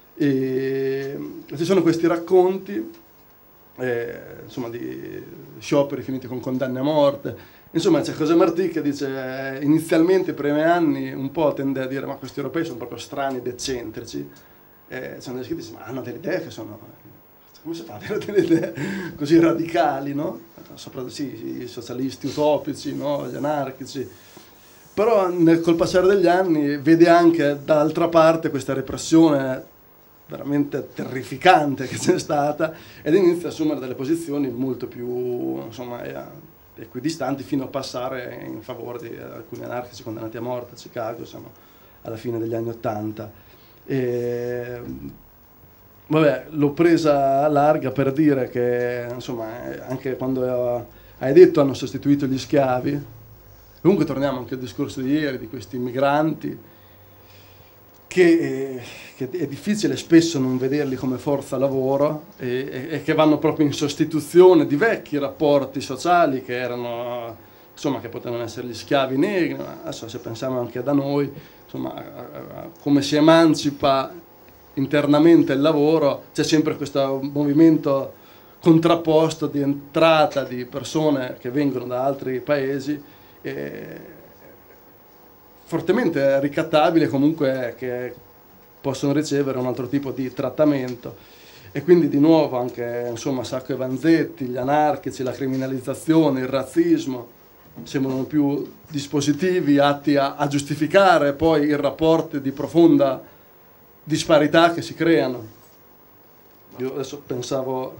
E ci sono questi racconti insomma, di scioperi finiti con condanne a morte. Insomma, c'è José Martí che dice inizialmente, i primi anni, un po' tende a dire ma questi europei sono proprio strani ed eccentrici. Sono descritti, dice, ma hanno delle idee che sono... come si fa ad avere delle idee così radicali, no? Soprattutto sì, i socialisti utopici, no? Gli anarchici. Però col passare degli anni vede anche dall'altra parte questa repressione veramente terrificante che c'è stata, ed inizia a assumere delle posizioni molto più insomma, equidistanti, fino a passare in favore di alcuni anarchici condannati a morte a Chicago, insomma, alla fine degli anni '80. Vabbè, l'ho presa a larga per dire che insomma, anche quando hai detto hanno sostituito gli schiavi, comunque torniamo anche al discorso di ieri di questi migranti, che è difficile spesso non vederli come forza lavoro e che vanno proprio in sostituzione di vecchi rapporti sociali che erano, insomma, che potevano essere gli schiavi negri. Adesso se pensiamo anche da noi, insomma, come si emancipa internamente il lavoro, c'è sempre questo movimento contrapposto di entrata di persone che vengono da altri paesi, fortemente ricattabile, comunque che possono ricevere un altro tipo di trattamento. E quindi di nuovo anche insomma Sacco e Vanzetti, gli anarchici, la criminalizzazione, il razzismo sembrano più dispositivi atti a giustificare poi i rapporti di profonda disparità che si creano. Io adesso pensavo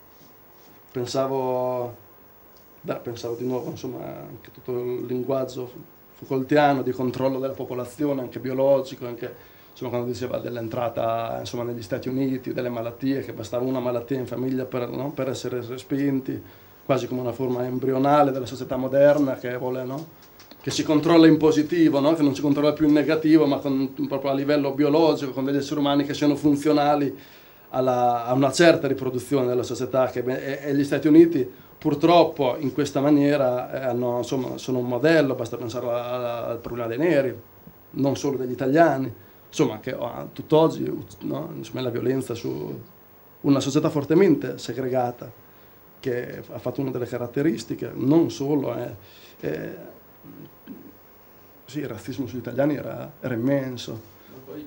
di nuovo insomma anche tutto il linguaggio Foucaultiano di controllo della popolazione, anche biologico, anche insomma, quando diceva dell'entrata insomma, negli Stati Uniti, delle malattie, che bastava una malattia in famiglia per essere respinti, quasi come una forma embrionale della società moderna che vuole, no? Che si controlla in positivo, no? Che non si controlla più in negativo, ma proprio a livello biologico, con degli esseri umani che siano funzionali a una certa riproduzione della società, e gli Stati Uniti purtroppo in questa maniera insomma, sono un modello, basta pensare al problema dei neri, non solo degli italiani, insomma, che tutt'oggi, no? Insomma, la violenza su una società fortemente segregata, che ha fatto una delle caratteristiche, non solo, sì, il razzismo sugli italiani era immenso.
Ma poi,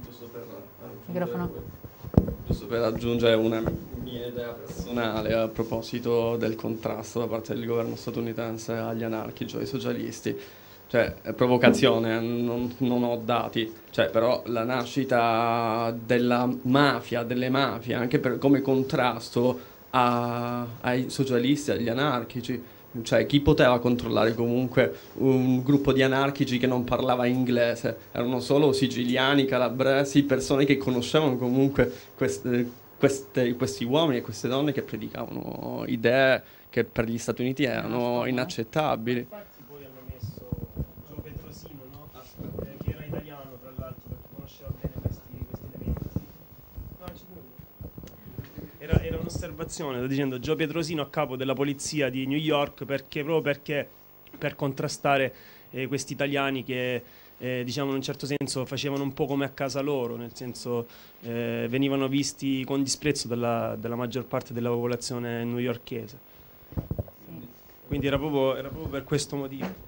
Giusto
per aggiungere una mia idea personale a proposito del contrasto da parte del governo statunitense agli anarchici, ai socialisti, cioè provocazione, non ho dati, cioè però la nascita della mafia, delle mafie, anche come contrasto ai socialisti, agli anarchici, cioè chi poteva controllare comunque un gruppo di anarchici che non parlava inglese? Erano solo siciliani, calabresi, persone che conoscevano comunque questi uomini e queste donne che predicavano idee che per gli Stati Uniti erano inaccettabili.
Infatti poi hanno messo Gio Petrosino, no? Che era italiano tra l'altro, perché conosceva bene questi elementi. No, c'è nulla. Era un'osservazione, sto dicendo Gio Petrosino a capo della polizia di New York, proprio perché per contrastare questi italiani che diciamo in un certo senso facevano un po' come a casa loro, nel senso venivano visti con disprezzo dalla maggior parte della popolazione newyorkese. Quindi era proprio per questo motivo.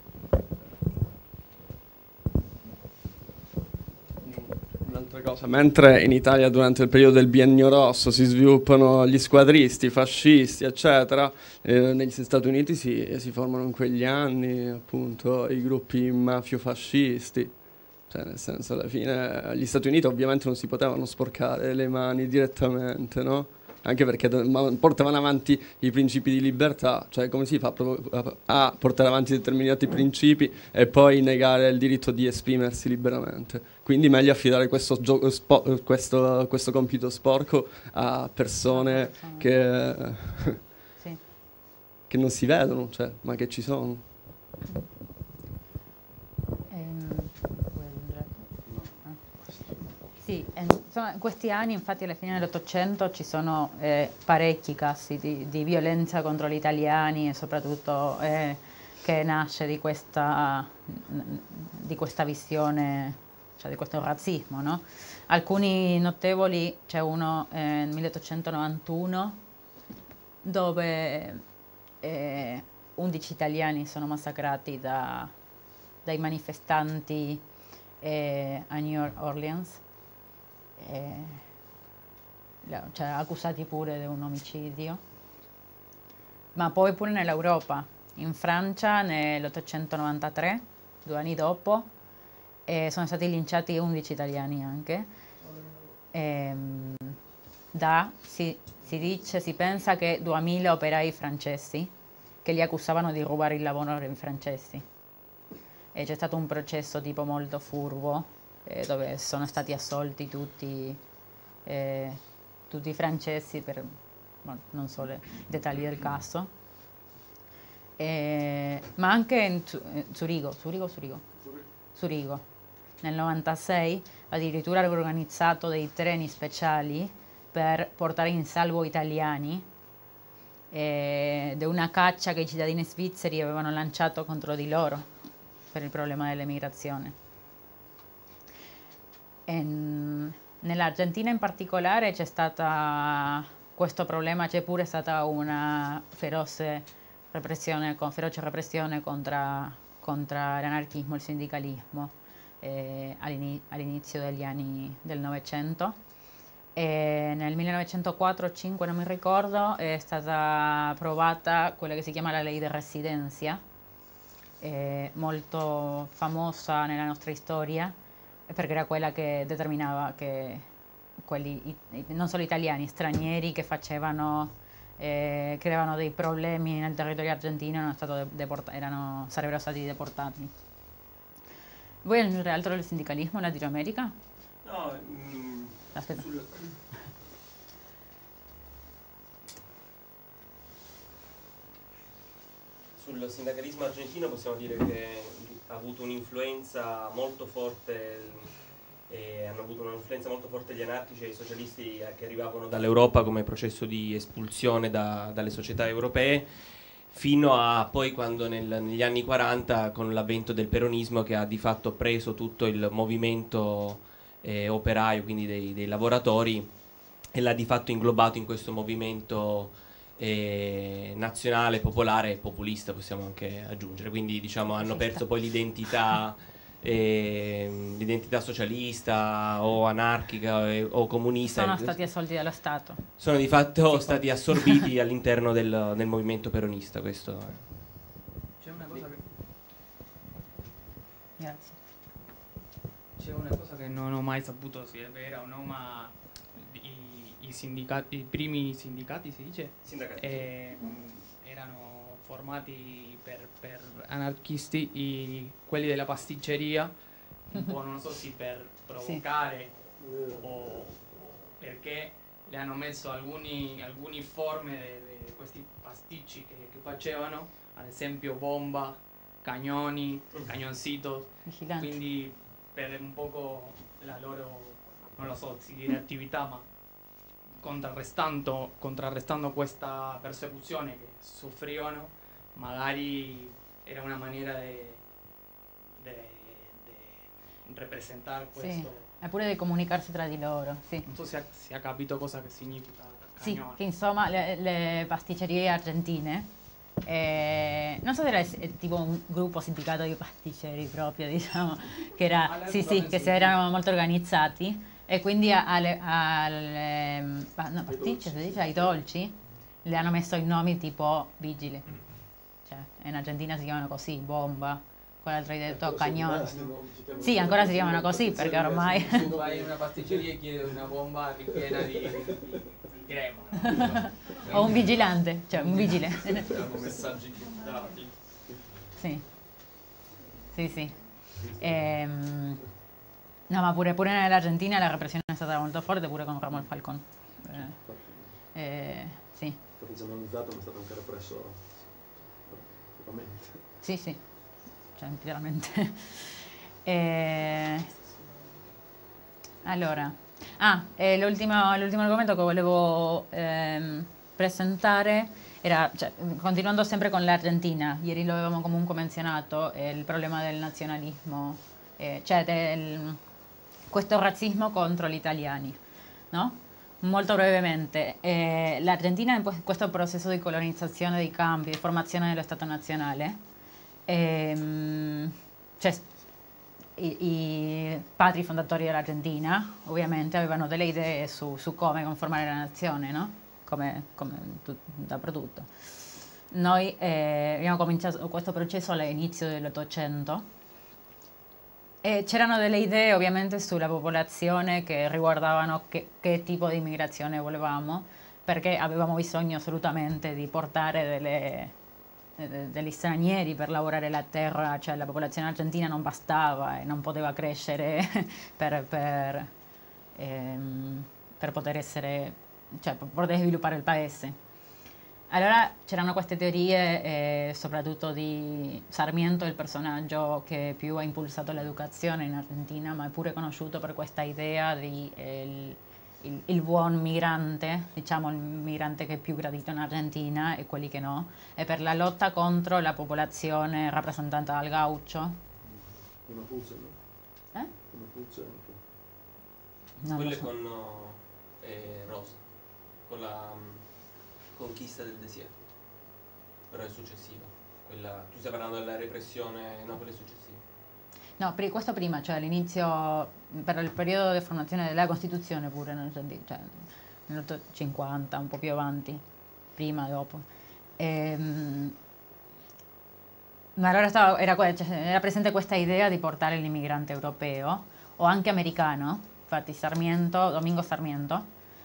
Un'altra cosa, mentre in Italia durante il periodo del biennio rosso si sviluppano gli squadristi, i fascisti, eccetera, negli Stati Uniti si formano in quegli anni appunto i gruppi mafio-fascisti. Cioè, nel senso, alla fine gli Stati Uniti ovviamente non si potevano sporcare le mani direttamente, no? Anche perché portavano avanti i principi di libertà, cioè come si fa a portare avanti determinati principi e poi negare il diritto di esprimersi liberamente? Quindi meglio affidare questo compito sporco a persone che non si vedono, cioè, ma che ci sono.
Sì, insomma, in questi anni, infatti alla fine dell'Ottocento ci sono parecchi casi di violenza contro gli italiani e soprattutto che nasce di questa visione, cioè di questo razzismo, no? Alcuni notevoli, c'è uno nel 1891 dove 11 italiani sono massacrati dai manifestanti a New Orleans. Cioè, accusati pure di un omicidio, ma poi pure nell'Europa, in Francia nell'893, 2 anni dopo, sono stati linciati 11 italiani anche. Si pensa che 2000 operai francesi che li accusavano di rubare il lavoro ai francesi, e c'è stato un processo tipo molto furbo dove sono stati assolti tutti i francesi non so i dettagli del caso, ma anche in Zurigo nel 96 addirittura hanno organizzato dei treni speciali per portare in salvo italiani di una caccia che i cittadini svizzeri avevano lanciato contro di loro per il problema dell'emigrazione. Nell'Argentina in particolare c'è stata questo problema, c'è pure stata una feroce repressione contro l'anarchismo e il sindacalismo all'inizio degli anni del Novecento. Nel 1904-5, non mi ricordo, è stata approvata quella che si chiama la Ley de Residencia, molto famosa nella nostra storia, perché era quella che determinava che quelli, non solo italiani, stranieri che creavano dei problemi nel territorio argentino sarebbero stati deportati. Vuoi aggiungere altro del sindacalismo in Latino America?
No,
aspetta.
Sul sindacalismo argentino possiamo dire che ha avuto un'influenza molto forte e hanno avuto un'influenza molto forte gli anarchici e i socialisti che arrivavano dall'Europa come processo di espulsione dalle società europee, fino a poi quando negli anni 40 con l'avvento del peronismo, che ha di fatto preso tutto il movimento operaio, quindi dei lavoratori, e l'ha di fatto inglobato in questo movimento nazionale, popolare e populista, possiamo anche aggiungere. Quindi diciamo hanno perso poi l'identità socialista o anarchica o comunista.
Sono stati assolti dallo Stato.
Sono di fatto stati assorbiti all'interno del movimento peronista. Questo
C'è una cosa che...
Grazie.
C'è una cosa che non ho mai saputo se è vera o no, ma i sindacati, i primi sindacati si dice?
Sindacati.
Erano formati per anarchisti, quelli della pasticceria, un po' non so se per provocare o perché le hanno messo alcune forme di questi pasticci che facevano, ad esempio bomba, cagnoni, cagnoncito, quindi per un poco la loro, non lo so, si dice attività, ma contrarrestando questa persecuzione che soffrivano, magari era una maniera di rappresentare questo.
Sì, eppure di comunicarsi tra di loro, sì.
Non so se ha capito cosa che significa
Sì,
cagnone.
che insomma le pasticcerie argentine, non so se era tipo un gruppo sindicato di pasticceri proprio, diciamo, che era, sì, che si erano molto organizzati, e quindi pasticce, si dice, ai dolci, le hanno messo i nomi tipo vigile, cioè in Argentina si chiamano così, bomba, quell'altro hai detto cagnone. Sì, ancora si chiamano così perché ormai...
Tu vai in una pasticceria e chiedi una bomba ripiena di crema.
O un vigilante, cioè un vigile.
Hanno messaggi criptati.
Sì, sì. No, ma pure nell'Argentina la repressione è stata molto forte, pure con Ramón Falcón. Sì.
Professionalizzato, ma è stato anche represso veramente.
Sì, cioè chiaramente. Allora, l'ultimo argomento che volevo presentare era, cioè, continuando sempre con l'Argentina, ieri lo avevamo comunque menzionato, il problema del nazionalismo, cioè questo razzismo contro gli italiani, no? Molto brevemente, l'Argentina in questo processo di colonizzazione, di cambio, di formazione dello Stato nazionale, cioè, i padri fondatori dell'Argentina ovviamente avevano delle idee su come conformare la nazione, no? Come dappertutto. Noi abbiamo cominciato questo processo all'inizio dell'Ottocento e c'erano delle idee ovviamente sulla popolazione che riguardavano che tipo di immigrazione volevamo, perché avevamo bisogno assolutamente di portare degli stranieri per lavorare la terra, cioè la popolazione argentina non bastava e non poteva crescere per poter essere, cioè per poter sviluppare il paese. Allora c'erano queste teorie, soprattutto di Sarmiento, il personaggio che più ha impulsato l'educazione in Argentina, ma è pure conosciuto per questa idea di il buon migrante, diciamo il migrante che è più gradito in Argentina e quelli che no, e per la lotta contro la popolazione rappresentata dal gaucho.
Una Puzze, no? Una Puzze anche.
Quello è con Rosa, con la conquista del Desierto, però è successiva. Tu stai parlando della repressione, no, quella è successiva.
No, questo prima, cioè all'inizio, per il periodo di formazione della Costituzione pure, cioè nell'50, un po' più avanti, prima e dopo. Ma allora era presente questa idea di portare l'immigrante europeo, o anche americano, infatti Domingo Sarmiento,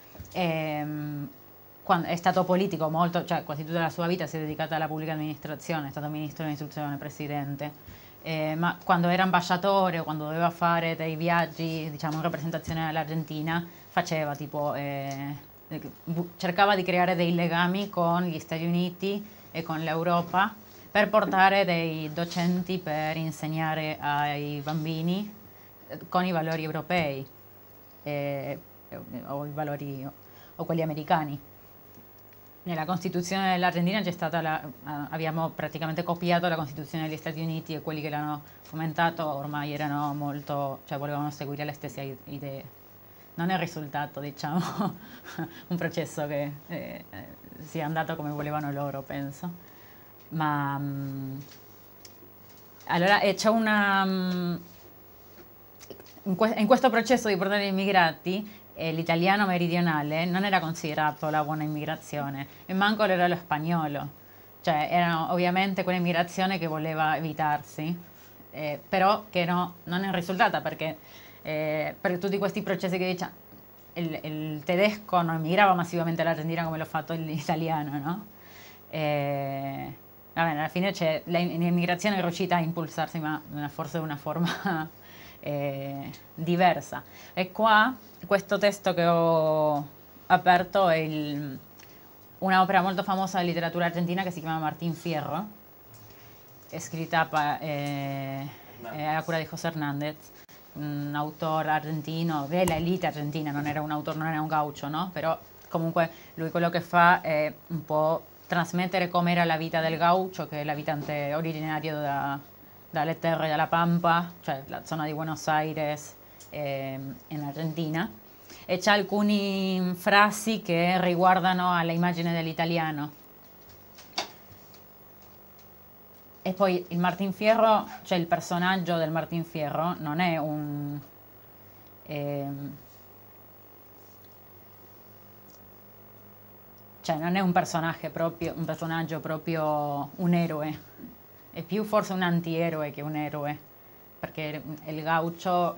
è stato politico molto, cioè quasi tutta la sua vita si è dedicata alla pubblica amministrazione, è stato ministro dell'istruzione, presidente. Ma quando era ambasciatore o quando doveva fare dei viaggi, diciamo, in rappresentazione all'Argentina, faceva tipo, cercava di creare dei legami con gli Stati Uniti e con l'Europa per portare dei docenti per insegnare ai bambini con i valori europei o i valori o quelli americani. Nella Costituzione dell'Argentina c'è stata abbiamo praticamente copiato la Costituzione degli Stati Uniti, e quelli che l'hanno fomentato ormai erano molto, cioè volevano seguire le stesse idee. Non è risultato, diciamo, un processo che sia andato come volevano loro, penso. Ma allora c'è una in questo processo di portare gli immigrati, l'italiano meridionale non era considerato la buona immigrazione, e manco era lo spagnolo, cioè era ovviamente quell'immigrazione che voleva evitarsi, però che non è risultata, perché per tutti questi processi che diciamo, il tedesco non emigrava massivamente all'Argentina come l'ha fatto l'italiano, no? Vabbè, alla fine l'immigrazione è riuscita a impulsarsi, ma forse di una forma diversa. E qua, questo testo che ho aperto è un'opera molto famosa di letteratura argentina che si chiama Martín Fierro, è scritta a cura di José Hernández, un autore argentino, della elite argentina, non era un autore, non era un gaucho, no? Però comunque lui quello che fa è un po' trasmettere com'era la vita del gaucho, che è l'abitante originario dalle terre della Pampa, cioè la zona di Buenos Aires in Argentina, e c'è alcune frasi che riguardano all'immagine dell'italiano. E poi il Martín Fierro, cioè il personaggio del Martín Fierro non è cioè non è un personaggio proprio un eroe, è più forse un antieroe che un eroe, perché il gaucho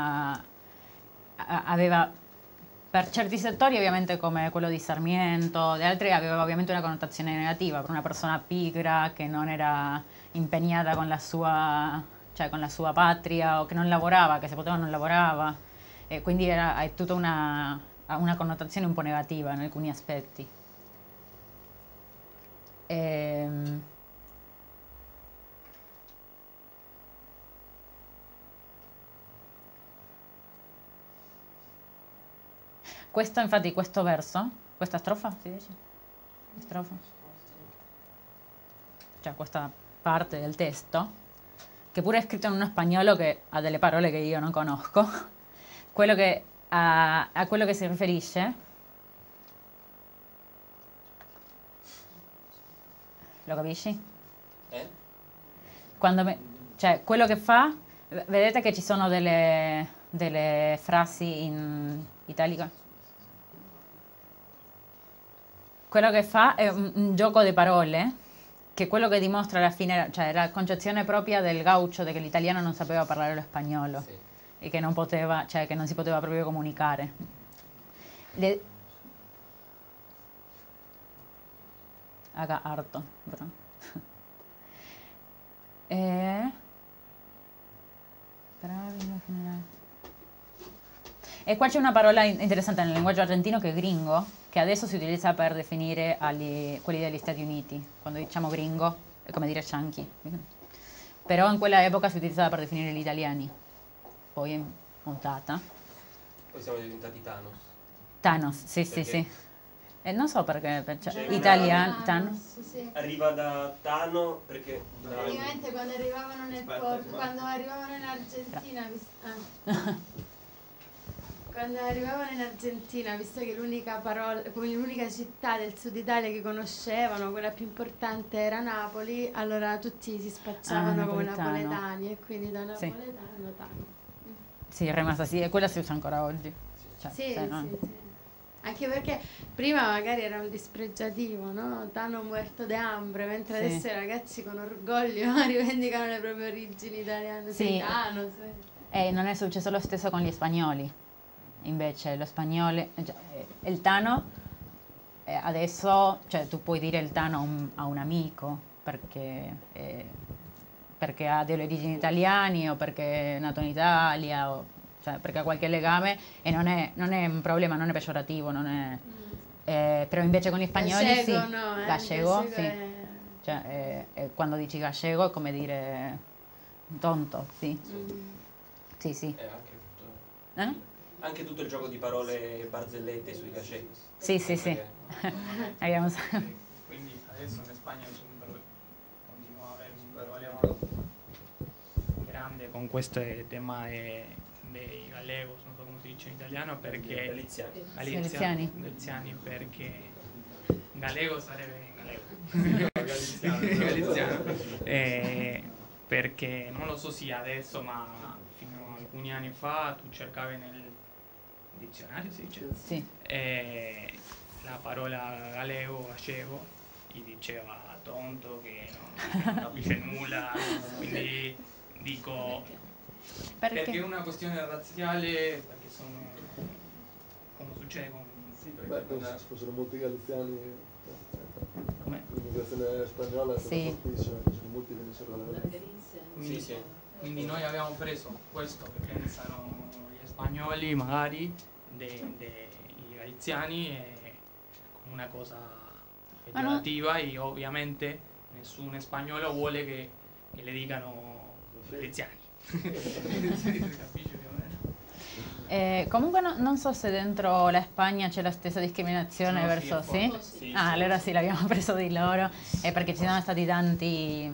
aveva per certi settori, ovviamente come quello di Sarmiento, di altri, aveva ovviamente una connotazione negativa, per una persona pigra che non era impegnata con la sua patria, o che non lavorava, che se poteva non lavorava, e quindi è tutta una connotazione un po' negativa in alcuni aspetti. Questo, infatti, questo verso, questa strofa, si dice? Strofa? Cioè questa parte del testo, che pure è scritto in uno spagnolo che ha delle parole che io non conosco, quello che, a quello che si riferisce, lo capisci? Cioè quello che fa, vedete che ci sono delle frasi in italico? Quello che fa è un gioco di parole, che quello che dimostra alla fine, cioè la concezione propria del gaucho, che l'italiano non sapeva parlare lo spagnolo, sì, e che non poteva, cioè che non si poteva proprio comunicare. Haga harto, bro. E qua c'è una parola interessante nel linguaggio argentino che è gringo, che adesso si utilizza per definire quelli degli Stati Uniti. Quando diciamo gringo è come dire yankee. Però in quella epoca si utilizzava per definire gli italiani. Poi è montata.
Poi siamo diventati Thanos.
Thanos, sì, perché? Sì, sì. Non so perché, cioè, italiano, Thanos.
Sì.
Arriva da Tano perché...
Praticamente quando arrivavano quando arrivavano in Argentina... Quando arrivavano in Argentina, visto che l'unica città del sud Italia che conoscevano, quella più importante era Napoli, allora tutti si spacciavano come napoletani, e quindi da napoletano Tano.
Sì, è rimasta sì, e quella si usa ancora oggi. Cioè,
sì. Anche perché prima magari era un dispregiativo, no? Tano muerto de hambre, mentre adesso i ragazzi con orgoglio rivendicano le proprie origini italiane.
Sì.
Tano, sì.
E non è successo lo stesso con gli spagnoli. Invece lo spagnolo, il Tano, adesso, cioè, tu puoi dire il Tano a un amico perché ha delle origini italiane, o perché è nato in Italia, o cioè perché ha qualche legame, e non è un problema, non è peggiorativo, non è, però invece con gli spagnoli
gallego,
sì,
no,
gallego sì, cioè, quando dici gallego è come dire tonto, sì. Sì, sì.
Anche tutto il gioco di parole barzellette sui cachet.
Sì, sì, sì. Abbiamo...
Quindi adesso in Spagna continua a avere un problema grande con questo tema dei gallegos, non so come si dice in italiano, perché galiziani, perché gallego sarebbe galiziano. Perché non lo so se adesso, ma fino a alcuni anni fa tu cercavi nel dizionario, si dice?
Sì.
La parola gallego e diceva tonto che non capisce nulla, quindi dico perché è una questione razziale, perché sono come succede con
penso ci fossero molti galiziani, l'immigrazione spagnola è stata fortissima, sono molti che venissero dalla Galizia.
Sì. Quindi noi abbiamo preso questo che pensano gli spagnoli magari dei galiziani come una cosa peggiorativa e ovviamente nessun spagnolo vuole che le dicano galiziani.
Comunque non so se dentro la Spagna c'è la stessa discriminazione verso... Sì? Allora sì, l'abbiamo preso di loro, perché ci sono stati tanti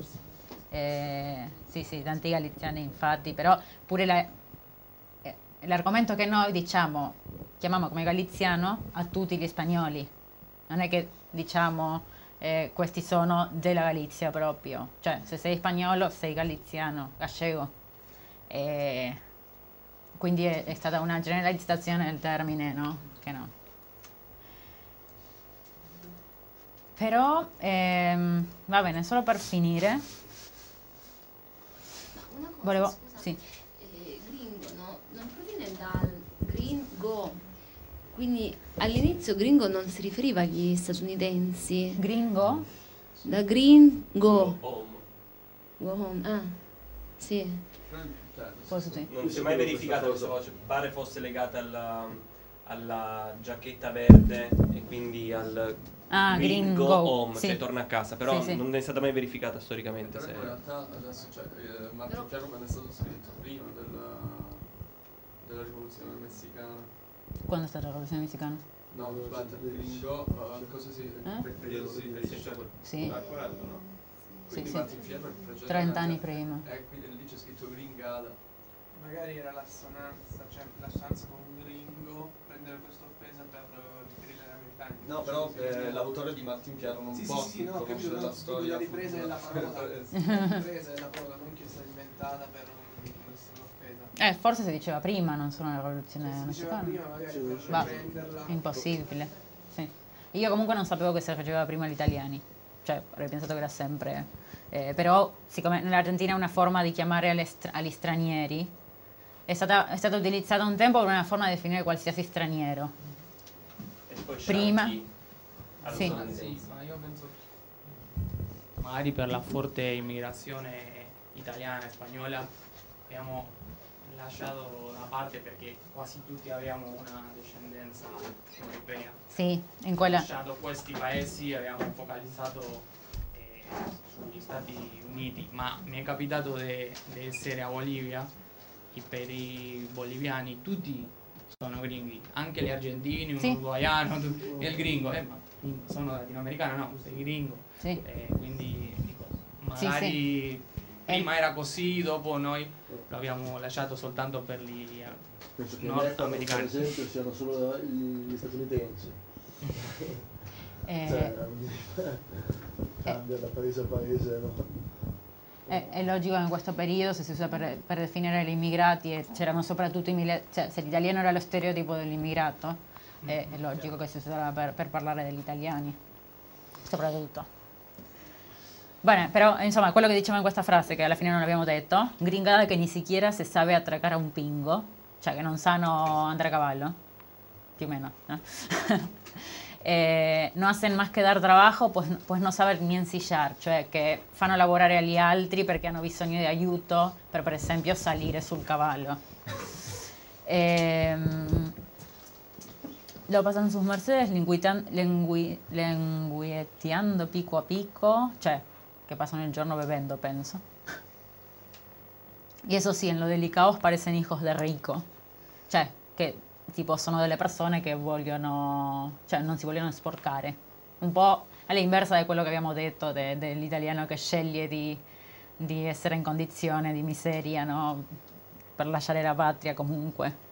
tanti galiziani infatti, però pure l'argomento che noi chiamiamo come galiziano a tutti gli spagnoli, non è che diciamo questi sono della Galizia proprio, cioè se sei spagnolo sei galiziano, gallego. Quindi è stata una generalizzazione del termine, no? Che no. Però, va bene, solo per finire.
Una cosa,
volevo...
scusa,
sì.
Gringo, no? Non proviene dal gringo. Quindi all'inizio gringo non si riferiva agli statunitensi.
Gringo?
Da gringo. Go home. Ah, sì.
Non si è mai verificato questa voce, pare fosse legata alla giacchetta verde e quindi al gringo home, cioè torna a casa, però non è stata mai verificata storicamente.
Però in realtà adesso Martin Chiarman è stato scritto prima della rivoluzione messicana.
Quando è stata la rivoluzione messicana?
No, aspetta, gringo, cosa si riferisce?
Sì.
A quello, no?
Sì,
Quindi Martin Chiarman
30 anni prima.
Quindi lì c'è scritto gringada.
Magari era l'assonanza, cioè l'assonanza con gringo, prendere questa offesa per riferire agli americani.
No, però l'autore di Martin Chiaro non può conoscere la storia.
La ripresa della parola, non che è stata inventata per essere offesa.
Forse si diceva prima, non solo nella rivoluzione messicana. Impossibile. Sì. Io comunque non sapevo che si faceva prima agli italiani, cioè avrei pensato che era sempre... però siccome nell'Argentina è una forma di chiamare agli stranieri, è stata utilizzata un tempo per una forma di definire qualsiasi straniero.
E poi
prima
sì, ma io penso magari per la forte immigrazione italiana e spagnola abbiamo lasciato da parte, perché quasi tutti abbiamo una discendenza europea.
Sì, in quella...
Lasciato questi paesi abbiamo focalizzato sugli Stati Uniti, ma mi è capitato di essere a Bolivia e per i boliviani tutti sono gringhi, anche gli argentini, un uruguaiano, e il gringo, ma sono latinoamericano, no, sei gringo, quindi dico, magari prima era così, dopo noi lo abbiamo lasciato soltanto per gli nordamericani.
Per esempio siano solo gli statunitensi. Cambia da paese a paese, no?
È logico che in questo periodo, se si usa per definire gli immigrati, c'erano soprattutto cioè, se l'italiano era lo stereotipo dell'immigrato, è logico che si usava per parlare degli italiani, soprattutto. Bene, però insomma, quello che diciamo in questa frase, che alla fine non abbiamo detto, gringada che ni siquiera se sabe atracar a un pingo, cioè che non sanno andare a cavallo, più o meno, no? No hacen más que dar trabajo, pues no saber ni ensillar, cioè che fanno lavorare agli altri perché hanno bisogno di aiuto per esempio salire sul cavallo. Lo pasan sus mercedes lengueteando pico a pico, cioè che passano il giorno bevendo, penso. Y eso sí, en lo delicados parecen hijos de rico. Cioè, che tipo sono delle persone che vogliono, cioè non si vogliono sporcare. Un po' all'inversa di quello che abbiamo detto dell'italiano che sceglie di essere in condizione di miseria, no? Per lasciare la patria comunque.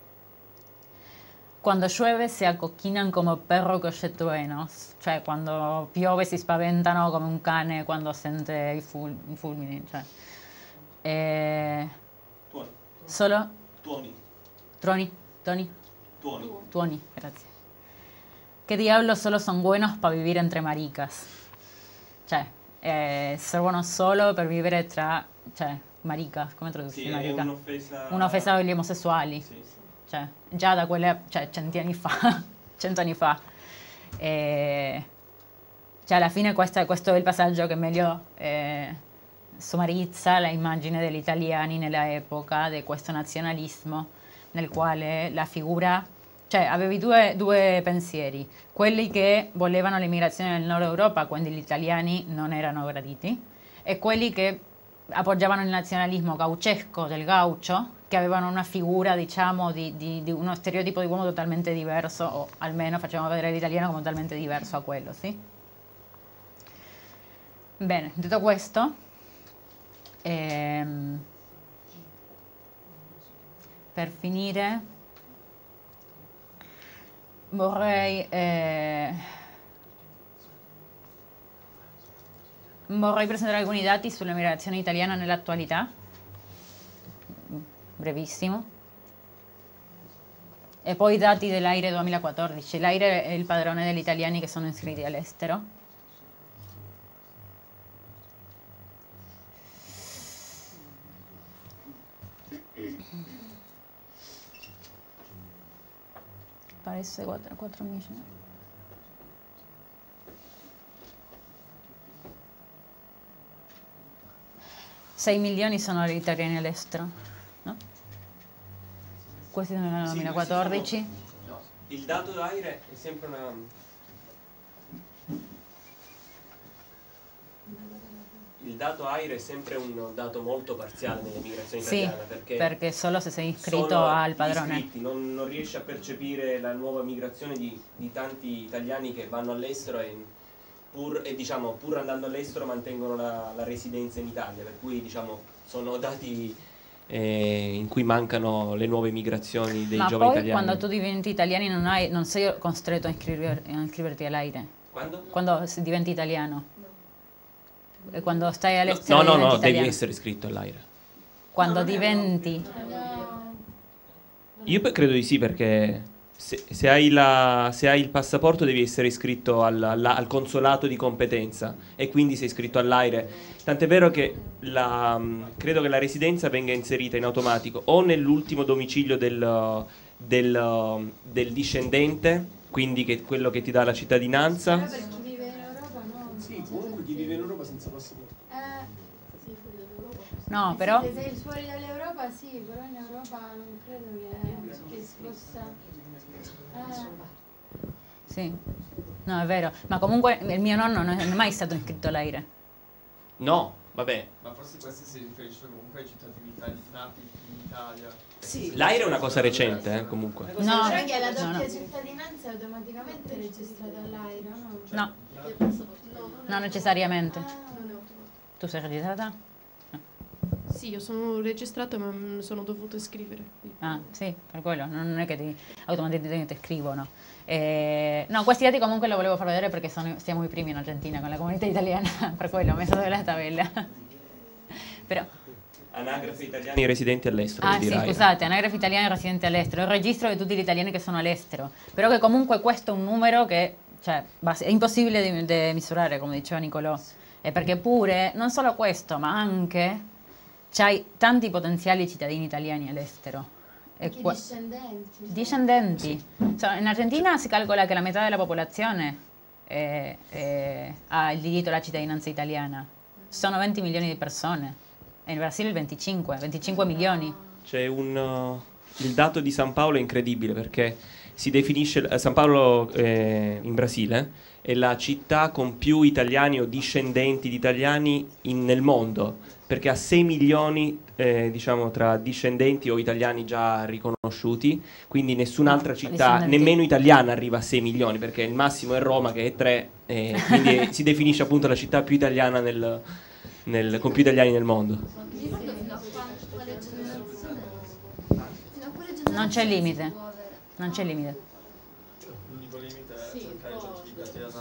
Quando llueve si accocchinan come perro con gli truenos, cioè quando piove si spaventano come un cane quando sente i fulmini. Cioè.
Tuoni.
Solo?
Tuoni.
Troni. Toni.
Tuoni.
Tuoni, grazie. Che diavolo solo son buenos para vivere entre maricas. Cioè, servono solo per vivere tra, cioè, maricas, come traduci?
Sì,
marica?
è un'offesa...
Un'offesa agli omosessuali.
Sì, sì.
Cioè, già da quelle, cioè, 100 anni fa. 100 anni fa. Cioè, alla fine questo è il passaggio che meglio sommarizza l'immagine degli italiani nell'epoca di questo nazionalismo, nel quale la figura... Cioè, avevi due pensieri. Quelli che volevano l'immigrazione nel nord Europa, quindi gli italiani non erano graditi, e quelli che appoggiavano il nazionalismo gauchesco del gaucho, che avevano una figura, diciamo, di uno stereotipo di uomo totalmente diverso, o almeno facevano vedere l'italiano come totalmente diverso a quello, sì? Bene, detto questo, per finire, vorrei presentare alcuni dati sull'emigrazione italiana nell'attualità, brevissimo, e poi i dati dell'AIRE 2014. L'AIRE è il padrone degli italiani che sono iscritti all'estero. Parece 4 milioni. Sei milioni sono gli italiani all'estero, no? Questi sono nel 2014.
No, il dato d'AIRE è sempre una... Il dato AIRE è sempre un dato molto parziale nell'emigrazione italiana,
perché solo se sei iscritto al padrone.
Iscritti, non riesci a percepire la nuova migrazione di tanti italiani che vanno all'estero e diciamo, pur andando all'estero mantengono la residenza in Italia, per cui diciamo, sono dati in cui mancano le nuove migrazioni dei giovani italiani.
Ma poi quando tu diventi italiano non sei costretto a iscriverti all'AIRE.
Quando?
Quando diventi italiano. E quando stai all'estero
no, devi essere iscritto all'AIRE.
Quando diventi...
Io credo di sì, perché se hai il passaporto devi essere iscritto al consolato di competenza e quindi sei iscritto all'AIRE. Tant'è vero che credo che la residenza venga inserita in automatico o nell'ultimo domicilio del discendente, quindi quello che ti dà la cittadinanza.
Comunque chi vive in Europa senza passaporto.
Sì, fuori dall'Europa.
No, però...
Se sei fuori dall'Europa sì, però in Europa non credo che si possa...
Sì, no è vero, ma comunque il mio nonno non è mai stato iscritto all'AIRE.
No, vabbè.
Ma forse questo si riferisce comunque ai cittadini nati in Italia.
Sì. L'AIRE è una cosa recente, comunque.
No, però che la doppia cittadinanza è automaticamente registrata all'AIRE, no?
No, necessariamente. Tu sei registrata?
Sì, io sono registrata ma sono dovuta iscrivere.
Ah, sì, per quello, non è che automaticamente scrivono. No, questi dati comunque lo volevo far vedere perché siamo i primi in Argentina con la comunità italiana, per quello ho messo della tabella. Però...
Anagrafe italiani residenti all'estero.
Ah sì, scusate, anagrafe italiani residenti all'estero, il registro di tutti gli italiani che sono all'estero, però che comunque questo è un numero che cioè, è impossibile da misurare, come diceva Nicolò, e perché pure, non solo questo, ma anche c'hai tanti potenziali cittadini italiani all'estero.
Discendenti.
Discendenti. Cioè, in Argentina si calcola che la metà della popolazione ha il diritto alla cittadinanza italiana. Sono 20 milioni di persone. E in Brasile il 25 milioni.
C'è il dato di San Paolo è incredibile perché si definisce San Paolo in Brasile è la città con più italiani o discendenti di italiani nel mondo, perché ha 6 milioni diciamo tra discendenti o italiani già riconosciuti, quindi nessun'altra città, nemmeno italiana, arriva a 6 milioni, perché il massimo è Roma che è 3, quindi si definisce appunto la città più italiana con più italiani nel mondo.
Non c'è limite, non c'è limite.
L'unico limite è cercare i certificati a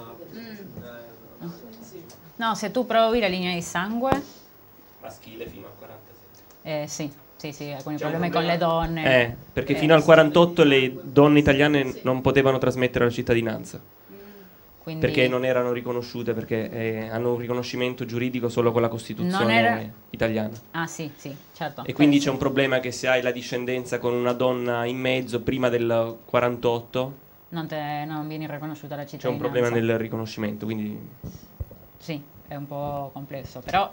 Napoli.
No, se tu provi la linea di sangue...
Maschile fino al 47.
Sì, con i problemi con le donne.
Perché fino al 48 le donne italiane non potevano trasmettere la cittadinanza.
Quindi,
perché non erano riconosciute, perché hanno un riconoscimento giuridico solo con la Costituzione italiana.
Ah sì, certo.
E quindi c'è un problema che se hai la discendenza con una donna in mezzo prima del 48
non viene riconosciuta la cittadinanza.
c'è un problema nel riconoscimento, quindi...
Sì, è un po' complesso, però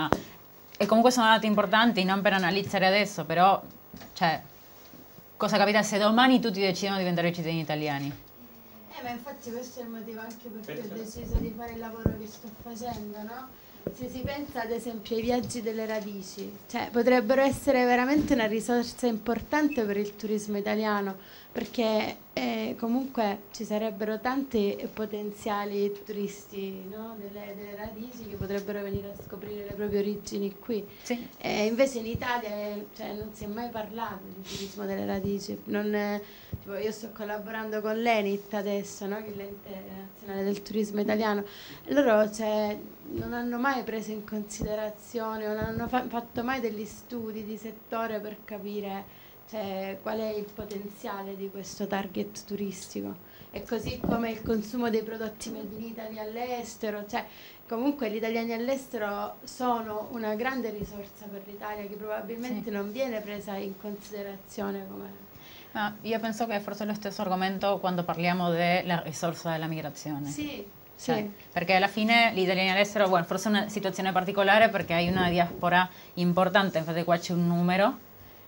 e comunque sono dati importanti, non per analizzare adesso, però cioè, cosa capita se domani tutti decidono di diventare cittadini italiani?
Ma infatti questo è il motivo anche per cui ho deciso di fare il lavoro che sto facendo, no? Se si pensa ad esempio ai viaggi delle radici, cioè potrebbero essere veramente una risorsa importante per il turismo italiano, perché comunque ci sarebbero tanti potenziali turisti, no? delle radici che potrebbero venire a scoprire le proprie origini qui.
Sì.
Invece in Italia non si è mai parlato di turismo delle radici. Tipo, io sto collaborando con l'ENIT adesso, no? Che è l'Ente Nazionale del Turismo Italiano. Loro non hanno mai preso in considerazione, non hanno fatto mai degli studi di settore per capire qual è il potenziale di questo target turistico. E così come il consumo dei prodotti made in Italy all'estero, comunque gli italiani all'estero sono una grande risorsa per l'Italia che probabilmente non viene presa in considerazione come...
io penso che forse è lo stesso argomento quando parliamo della risorsa della migrazione.
Sì.
Perché alla fine gli italiani all'estero, forse è una situazione particolare perché hai una diaspora importante, infatti qua c'è un numero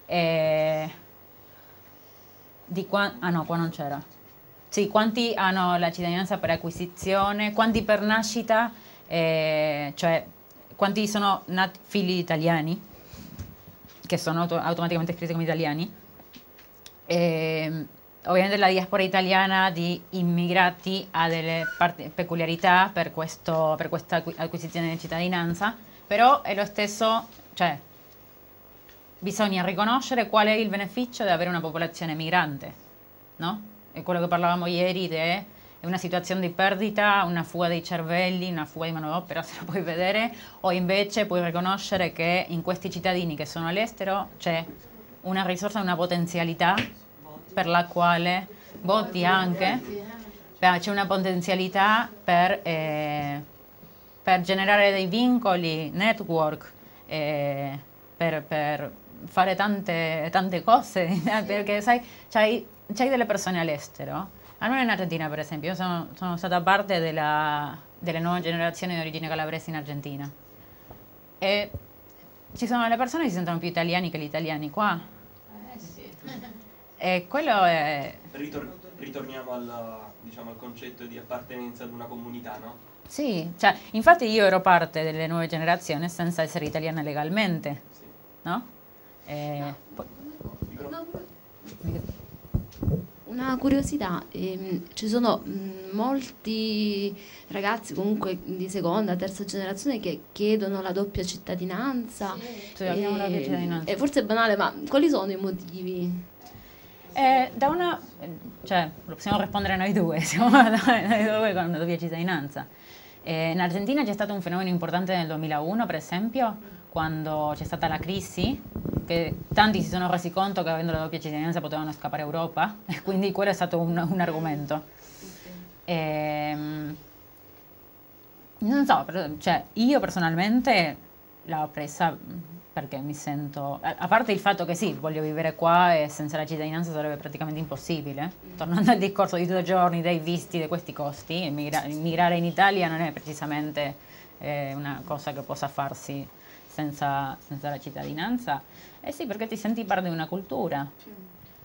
no, qua non c'era. Sì, quanti hanno la cittadinanza per acquisizione, quanti per nascita, cioè quanti sono figli italiani, che sono automaticamente iscritti come italiani. Ovviamente la diaspora italiana di immigrati ha delle peculiarità per questa acquisizione di cittadinanza, però è lo stesso, bisogna riconoscere qual è il beneficio di avere una popolazione migrante, no? È quello che parlavamo ieri è una situazione di perdita, una fuga dei cervelli, una fuga di manodopera, se lo puoi vedere, o invece puoi riconoscere che in questi cittadini che sono all'estero c'è una risorsa, una potenzialità per la quale voti anche, c'è una potenzialità per generare dei vincoli, network, per fare tante cose, perché sai, c'hai delle persone all'estero, almeno in Argentina per esempio, io sono stata parte delle nuove generazioni di origine calabrese in Argentina, e ci sono le persone che si sentono più italiani che gli italiani qua. E quello è...
Ritorniamo al concetto di appartenenza ad una comunità, no?
Sì, infatti io ero parte delle nuove generazioni senza essere italiana legalmente, no?
Una curiosità, ci sono molti ragazzi comunque di seconda, terza generazione che chiedono la doppia cittadinanza.
Sì, abbiamo la doppia cittadinanza.
Forse è banale, ma quali sono i motivi?
Lo possiamo rispondere noi due, siamo noi due con la doppia cittadinanza. In Argentina c'è stato un fenomeno importante nel 2001, per esempio, quando c'è stata la crisi, che tanti si sono resi conto che avendo la doppia cittadinanza potevano scappare a Europa, e quindi quello è stato un argomento. Non so, io personalmente l'ho presa perché mi sento, a parte il fatto che sì, voglio vivere qua e senza la cittadinanza sarebbe praticamente impossibile, tornando al discorso di 2 giorni, dei visti, di questi costi, immigrare in Italia non è precisamente una cosa che possa farsi senza la cittadinanza. Sì, perché ti senti parte di una cultura.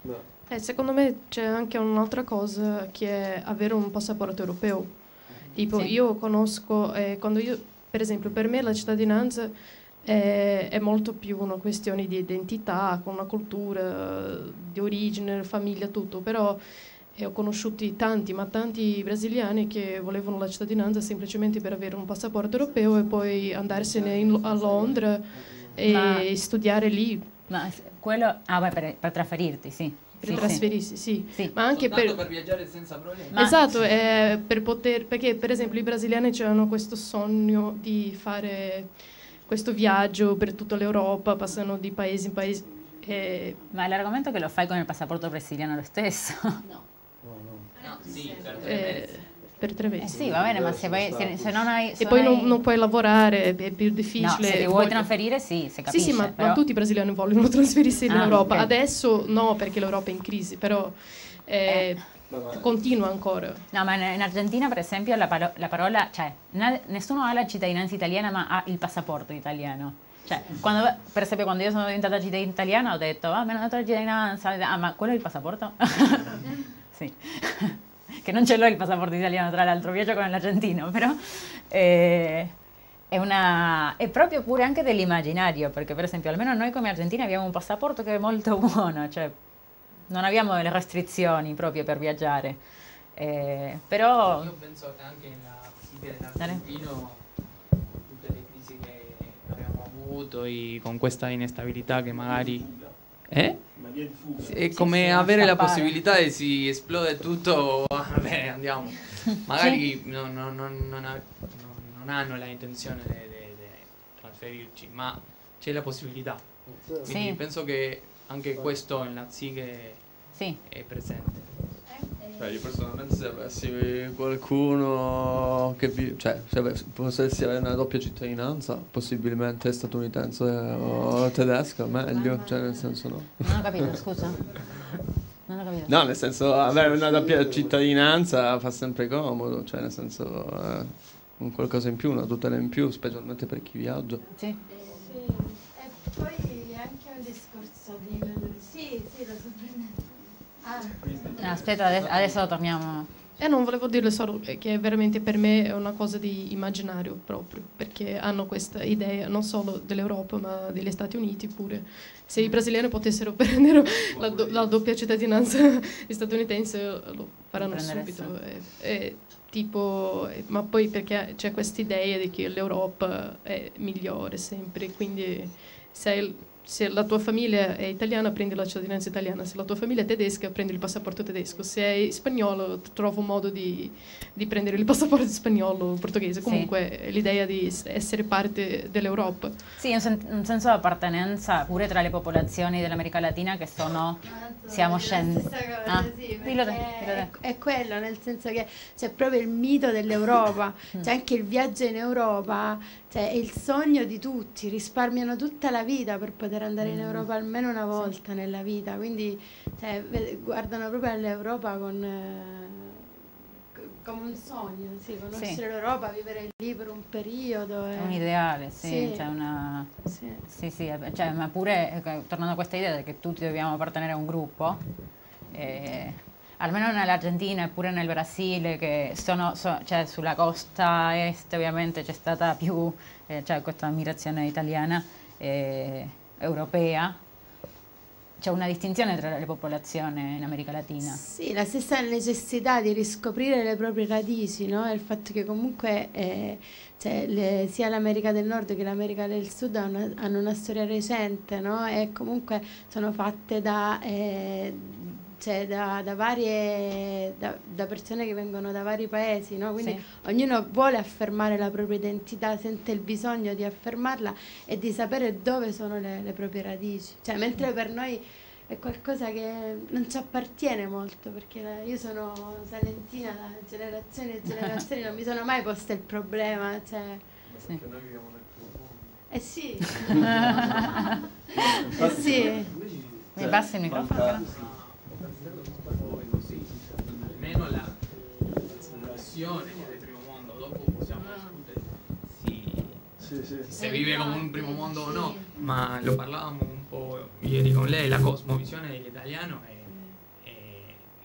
Secondo me c'è anche un'altra cosa che è avere un passaporto europeo. Tipo, io conosco, quando io, per esempio, per me la cittadinanza è molto più una questione di identità, con una cultura, di origine, famiglia, tutto, però ho conosciuto tanti brasiliani che volevano la cittadinanza semplicemente per avere un passaporto europeo e poi andarsene a Londra e studiare lì.
Ma quello, per trasferirti, sì.
Per trasferirsi, sì. Ma anche
per viaggiare senza problemi.
Esatto, per poter, perché per esempio i brasiliani hanno questo sogno di fare questo viaggio per tutta l'Europa, passano di paese in paese.
Ma l'argomento è che lo fai con il passaporto brasiliano lo stesso?
No,
sì, per 3 mesi.
Per 3 mesi.
Sì, va bene, ma se non hai...
E poi non puoi lavorare, è più difficile.
No, se ti vuoi trasferire, sì, se capisce.
Sì, ma tutti i brasiliani vogliono trasferirsi in Europa.
Okay.
Adesso no, perché l'Europa è in crisi, però continua ancora.
No, ma in Argentina, per esempio, la parola... Cioè, nessuno ha la cittadinanza italiana, ma ha il passaporto italiano. Cioè, per esempio, quando io sono diventata cittadina italiana, ho detto, mi hanno dato la cittadinanza. Ma quello è il passaporto? Sì. Che non ce l'ho il passaporto italiano, tra l'altro, viaggio con l'argentino, però è proprio pure anche dell'immaginario, perché per esempio almeno noi come argentini abbiamo un passaporto che è molto buono, cioè non abbiamo le restrizioni proprio per viaggiare, però...
Io penso che anche nella psiche dell'argentino, tutte le crisi che abbiamo avuto e con questa instabilità che magari... È come avere la possibilità di si esplode tutto, vabbè, andiamo. Magari non hanno la intenzione di trasferirci, ma c'è la possibilità. Quindi penso che anche questo nella psiche è presente.
Cioè, io personalmente se avessi qualcuno che se potessi avere una doppia cittadinanza, possibilmente statunitense o tedesca, meglio, cioè nel senso no.
Non ho capito, scusa. Non ho capito.
No, nel senso avere una doppia cittadinanza fa sempre comodo, cioè nel senso un qualcosa in più, una tutela in più, specialmente per chi viaggia.
Sì. E poi anche un discorso di... Sì, lo sto prendendo.
Aspetta, adesso torniamo.
Non volevo dirle solo che veramente per me è una cosa di immaginario proprio, perché hanno questa idea non solo dell'Europa ma degli Stati Uniti pure. Se i brasiliani potessero prendere la doppia cittadinanza statunitense lo faranno subito. Ma poi perché c'è questa idea di che l'Europa è migliore sempre, quindi se la tua famiglia è italiana prendi la cittadinanza italiana, se la tua famiglia è tedesca prendi il passaporto tedesco, se è spagnolo trovo un modo di prendere il passaporto spagnolo o portoghese, comunque l'idea di essere parte dell'Europa.
Sì, un senso di appartenenza pure tra le popolazioni dell'America Latina che siamo scendenti.
È quello, nel senso che c'è proprio il mito dell'Europa, c'è anche il viaggio in Europa, cioè è il sogno di tutti, risparmiano tutta la vita per poter andare in Europa almeno una volta nella vita, quindi guardano proprio all'Europa come un sogno, conoscere l'Europa, vivere lì per un periodo.
È un ideale, c'è una... cioè, ma pure, tornando a questa idea che tutti dobbiamo appartenere a un gruppo, almeno nell'Argentina e pure nel Brasile, che cioè sulla costa est ovviamente c'è stata più questa migrazione italiana europea, c'è una distinzione tra le popolazioni in America Latina.
Sì, la stessa necessità di riscoprire le proprie radici, no? Il fatto che comunque sia l'America del Nord che l'America del Sud hanno una storia recente, no? E comunque sono fatte da persone che vengono da vari paesi, no? Quindi ognuno vuole affermare la propria identità, sente il bisogno di affermarla e di sapere dove sono le proprie radici, cioè, mentre per noi è qualcosa che non ci appartiene molto, perché io sono salentina da generazioni e generazioni, non mi sono mai posta il problema, cioè...
Perché noi viviamo nel primo mondo.
Sì.
Mi passi il microfono?
Almeno la situazione del primo mondo, dopo possiamo discutere se vive come un primo mondo o no, ma lo parlavamo un po' ieri con lei, la cosmovisione dell'italiano è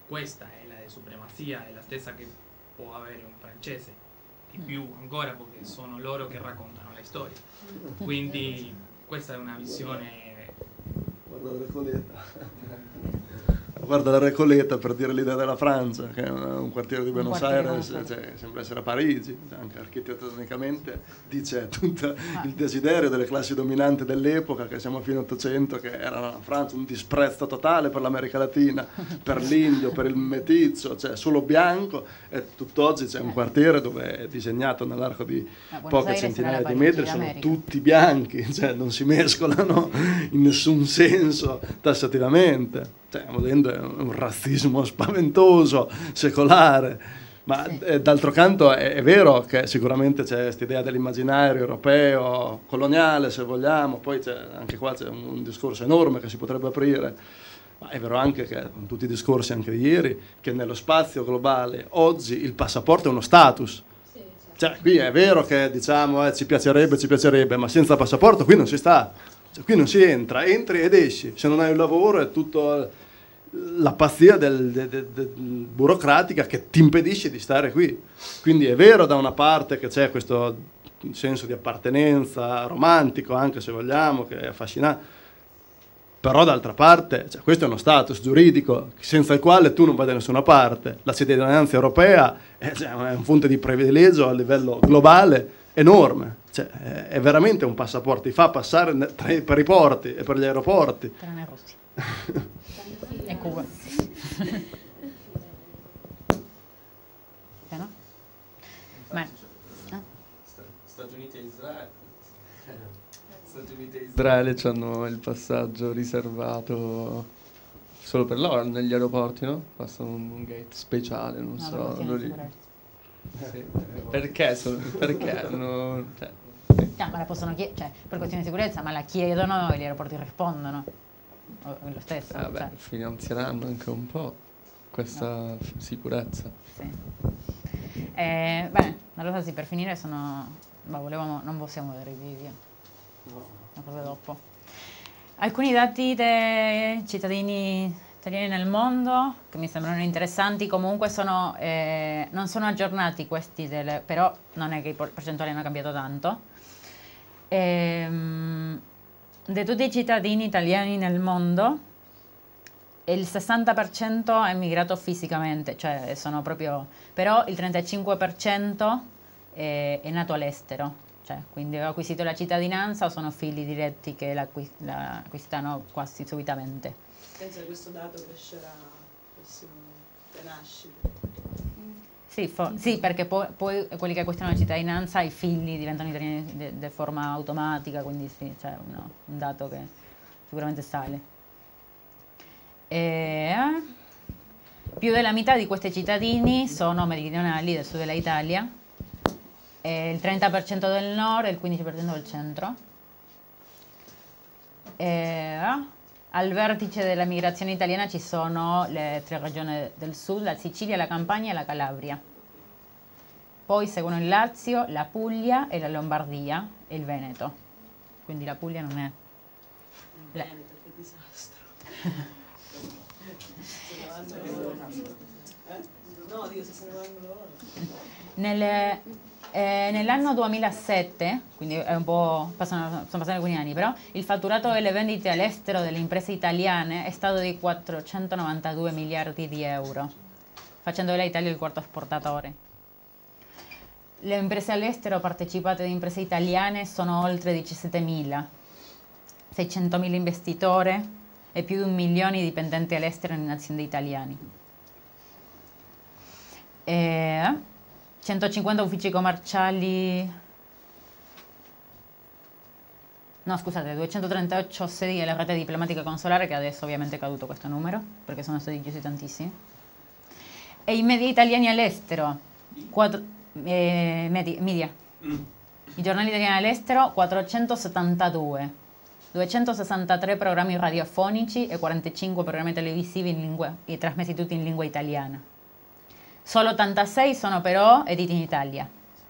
questa è la supremazia, è la stessa che può avere un francese, di più ancora perché sono loro che raccontano la storia. Quindi questa è una visione.
Guarda la Recoleta. Guarda la Recoleta, per dire l'idea della Francia, che è un quartiere di Buenos Aires, cioè, sembra essere a Parigi, anche architettonicamente dice tutto il desiderio delle classi dominanti dell'epoca, che siamo a fine Ottocento, che era la Francia, un disprezzo totale per l'America Latina, per l'indio, per il metizzo, cioè solo bianco, e tutt'oggi c'è un quartiere dove è disegnato nell'arco di poche centinaia di metri, sono tutti bianchi, cioè non si mescolano in nessun senso tassativamente. Cioè, stiamo vedendo un razzismo spaventoso, secolare, ma d'altro canto è vero che sicuramente c'è questa idea dell'immaginario europeo, coloniale se vogliamo, poi anche qua c'è un discorso enorme che si potrebbe aprire, ma è vero anche che, con tutti i discorsi anche di ieri, che nello spazio globale oggi il passaporto è uno status. Cioè, qui è vero che diciamo ci piacerebbe, ma senza passaporto qui non si sta. Cioè, qui non si entra, entri ed esci, se non hai un lavoro è tutto la pazzia burocratica che ti impedisce di stare qui. Quindi è vero da una parte che c'è questo senso di appartenenza romantico, anche se vogliamo, che è affascinante, però d'altra parte questo è uno status giuridico senza il quale tu non vai da nessuna parte. La cittadinanza europea è un fonte di privilegio a livello globale enorme. Cioè, è veramente un passaporto, ti fa passare per i porti e per gli aeroporti.
Tranne Russia. E Cuba. No?
Stati Uniti e Israele. Stati Uniti e Israele hanno il passaggio riservato solo per loro negli aeroporti, no? Passano un gate speciale, non so. Sì. Perché? Perché? No,
ma la possono chiedere, cioè, per questioni di sicurezza, ma la chiedono e gli aeroporti rispondono. Lo stesso.
Finanzieranno anche un po' questa sicurezza.
Sì. Bene, allora sì, per finire non possiamo vedere i video. Una cosa dopo. Alcuni dati dei cittadini italiani nel mondo che mi sembrano interessanti, comunque non sono aggiornati questi, però non è che i percentuali hanno cambiato tanto. Di tutti i cittadini italiani nel mondo il 60% è migrato fisicamente, cioè sono proprio, però il 35% è nato all'estero, cioè quindi ha acquisito la cittadinanza o sono figli diretti che l'acquistano quasi subitamente.
Penso che questo dato crescerà prossimo le nascite.
Sì, perché poi quelli che acquistano la cittadinanza, i figli diventano italiani di forma automatica, quindi sì, c'è un dato che sicuramente sale. Più della metà di questi cittadini sono meridionali del sud dell'Italia, il 30% del nord e il 15% del centro. Al vertice della migrazione italiana ci sono le 3 regioni del sud, la Sicilia, la Campania e la Calabria. Poi seguono il Lazio, la Puglia e la Lombardia e il Veneto. Quindi la Puglia non è...
Il Veneto, che disastro. No, dico se se ne vanno loro.
Nell'anno 2007, quindi è un po', sono passati alcuni anni, però il fatturato delle vendite all'estero delle imprese italiane è stato di 492 miliardi di euro, facendo dell'Italia il quarto esportatore. Le imprese all'estero partecipate da imprese italiane sono oltre 17.000, 600.000 investitori e più di 1 milione di dipendenti all'estero in aziende italiane. 150 uffici commerciali, no scusate, 238 sedi della rete diplomatica consolare, che adesso ovviamente è caduto questo numero, perché sono stati chiusi tantissimi. E i media italiani all'estero, media. I giornali italiani all'estero, 472, 263 programmi radiofonici e 45 programmi televisivi trasmessi tutti in lingua italiana. Solo 86 sono però editi in Italia.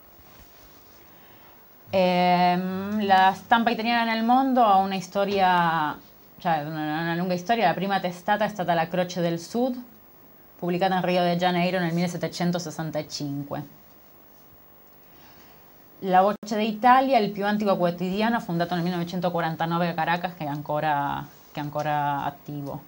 La stampa italiana nel mondo ha una storia, cioè una lunga storia. La prima testata è stata la Croce del Sud, pubblicata in Rio de Janeiro nel 1765. La Voce d'Italia è il più antico quotidiano, fondato nel 1949 a Caracas, che è ancora attivo.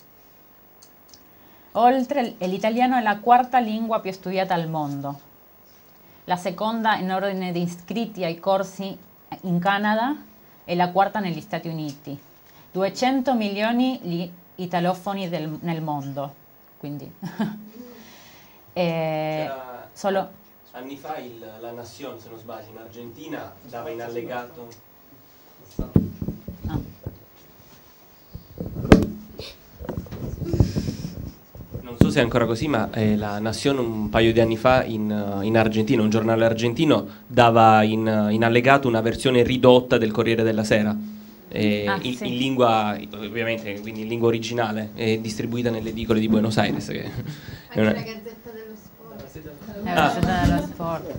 Oltre, l'italiano è la quarta lingua più studiata al mondo, la seconda in ordine di iscritti ai corsi in Canada e la quarta negli Stati Uniti. 200 milioni gli italofoni nel mondo, quindi solo
anni fa la Nación, se non sbaglio, in Argentina dava in allegato. Non so se è ancora così, ma la Nación un paio di anni fa in Argentina, un giornale argentino, dava in allegato una versione ridotta del Corriere della Sera. In lingua, ovviamente, quindi in lingua originale, distribuita nelle edicole di Buenos Aires. Che
anche la Gazzetta dello Sport.
La Gazzetta dello Sport.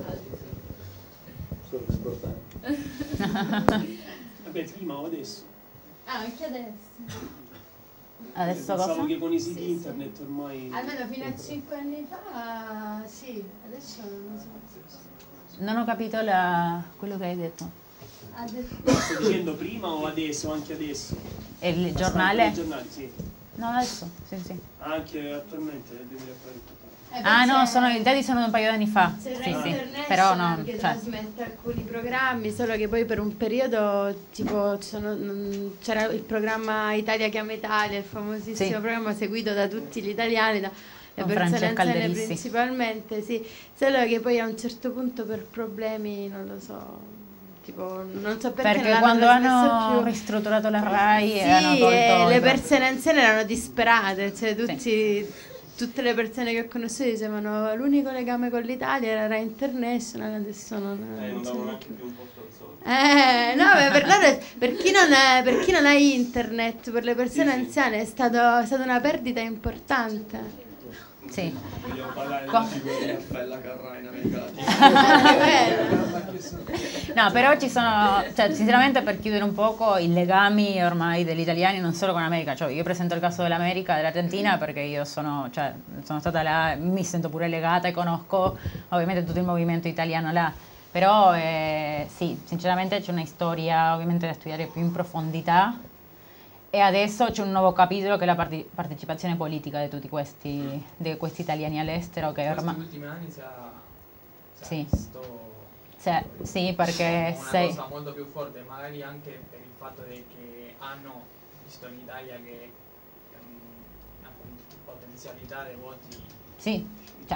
Vabbè, prima o adesso?
Anche adesso.
Adesso
pensavo
cosa?
che con i siti internet ormai...
Almeno fino a 5 anni fa, sì, adesso non lo so.
Non ho capito quello che hai detto.
Stai dicendo prima o adesso, anche adesso?
E il giornale?
Il giornale, sì.
No, adesso, sì.
Anche attualmente, devi
no, i dati sono un paio di anni fa. Sì, però no.
Che trasmette alcuni programmi, solo che poi per un periodo tipo c'era il programma Italia chiama Italia, il famosissimo programma seguito da tutti gli italiani, da le persone anziane principalmente, sì. Solo che poi a un certo punto per problemi, non lo so, tipo, non so
perché quando hanno ristrutturato la RAI e hanno tolto
le persone anziane erano disperate, cioè tutte le persone che ho conosciuto dicevano l'unico legame con l'Italia era Rai International, adesso non
davano neanche più un posto al sole.
No, per loro, per chi non ha internet, per le persone anziane è stata una perdita importante.
Sì.
Vogliamo parlare della figura di Raffaella Carrà in Americati.
No, però ci sono, cioè, sinceramente, per chiudere un poco, i legami ormai degli italiani non solo con l'America, cioè io presento il caso dell'America, dell'Argentina, perché io sono stata là, mi sento pure legata e conosco ovviamente tutto il movimento italiano là, però sì, sinceramente c'è una storia ovviamente da studiare più in profondità. E adesso c'è un nuovo capitolo che è la partecipazione politica di tutti questi italiani all'estero che
in
ormai...
questi ultimi anni si è
visto... Sì, perché
una cosa molto più forte, magari anche per il fatto che hanno visto in Italia che una potenzialità dei voti.
Sì, cioè,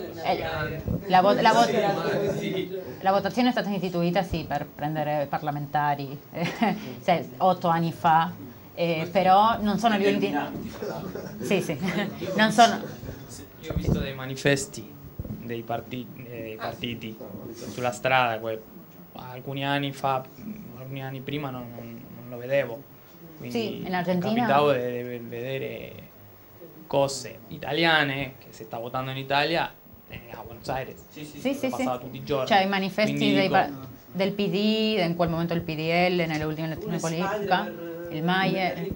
la votazione è stata istituita sì per prendere parlamentari 8 anni fa. Però non sono gli unici. Sì. Non sono.
Io ho visto dei manifesti dei partiti sulla strada, alcuni anni fa, alcuni anni prima non lo vedevo. Quindi
sì, in Argentina
capitavo di vedere cose italiane che si sta votando in Italia a Buenos Aires.
Sì.
Passava tutti i giorni.
Cioè i manifesti del PD, in quel momento il PDL, nelle ultime elezioni politiche. Il MAIE.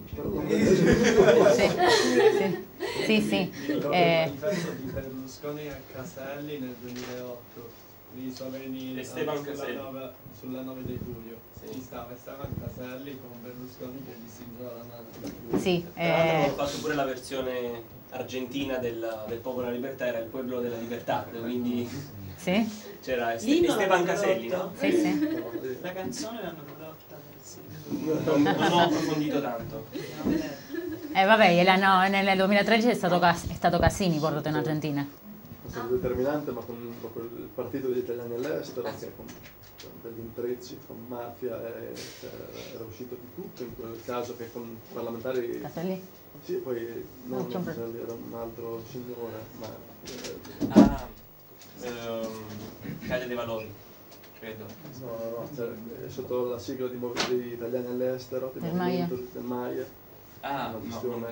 Sì.
Il manifesto di Berlusconi a Caselli nel 2008, di Saleni sulla 9 di luglio. Stava Caselli con Berlusconi che gli stringeva la mano.
Sì.
Hanno fatto pure la versione argentina del Popolo della Libertà, era il Pueblo della Libertà, quindi
sì.
C'era Esteban Caselli, no?
Sì.
La canzone l'hanno prodotta.
Non ho approfondito tanto.
Vabbè, nel 2013 è stato Cassini portato in Argentina.
È stato determinante, ma con il partito degli italiani all'estero, che con degli intrecci con mafia era uscito di tutto in quel caso, che con parlamentari.
Caselli?
Sì, poi non Caselli, era un altro signore, ma
Caglia dei Valori, credo.
No, cioè, è sotto la sigla di italiani all'estero, del MAIE. Una questione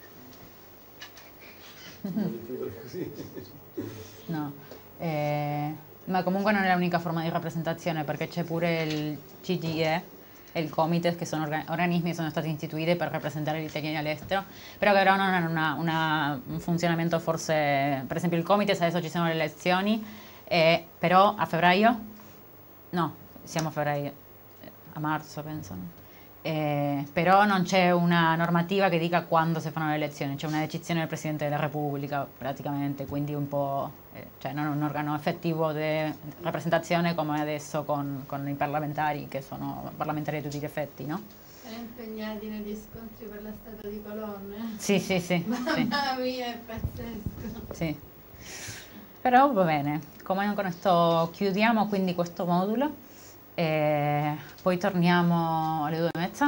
così.
No, ma comunque non è l'unica forma di rappresentazione, perché c'è pure il CGIE, e il Comites, che sono organismi che sono stati istituiti per rappresentare gli italiani all'estero, però che non hanno un funzionamento forse, per esempio il Comites adesso ci sono le elezioni, però a febbraio? No, siamo a febbraio, a marzo penso. Però non c'è una normativa che dica quando si fanno le elezioni, c'è una decisione del Presidente della Repubblica praticamente, quindi un po', cioè non è un organo effettivo di rappresentazione come adesso con i parlamentari, che sono parlamentari a tutti gli effetti, no?
Sono impegnati negli scontri per la statua di Colonne.
Sì.
Mamma mia, è pazzesco.
Sì. Però va bene, come con questo chiudiamo quindi questo modulo. E poi torniamo alle 2:30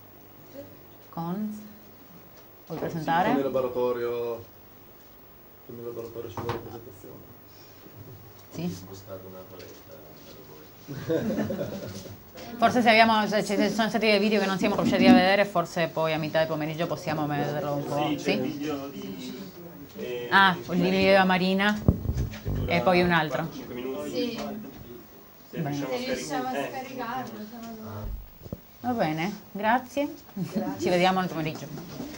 vuoi presentare?
Con il laboratorio sulla rappresentazione.
Sì.
Spostato una paletta.
Forse se ci sono stati dei video che non siamo riusciti a vedere, forse poi a metà del pomeriggio possiamo vederlo un po'.
Sì? Video di...
il video a Marina e poi un altro.
5 minuti.
Sì. Se riusciamo a scaricarlo.
Va bene, grazie. Ci vediamo nel pomeriggio.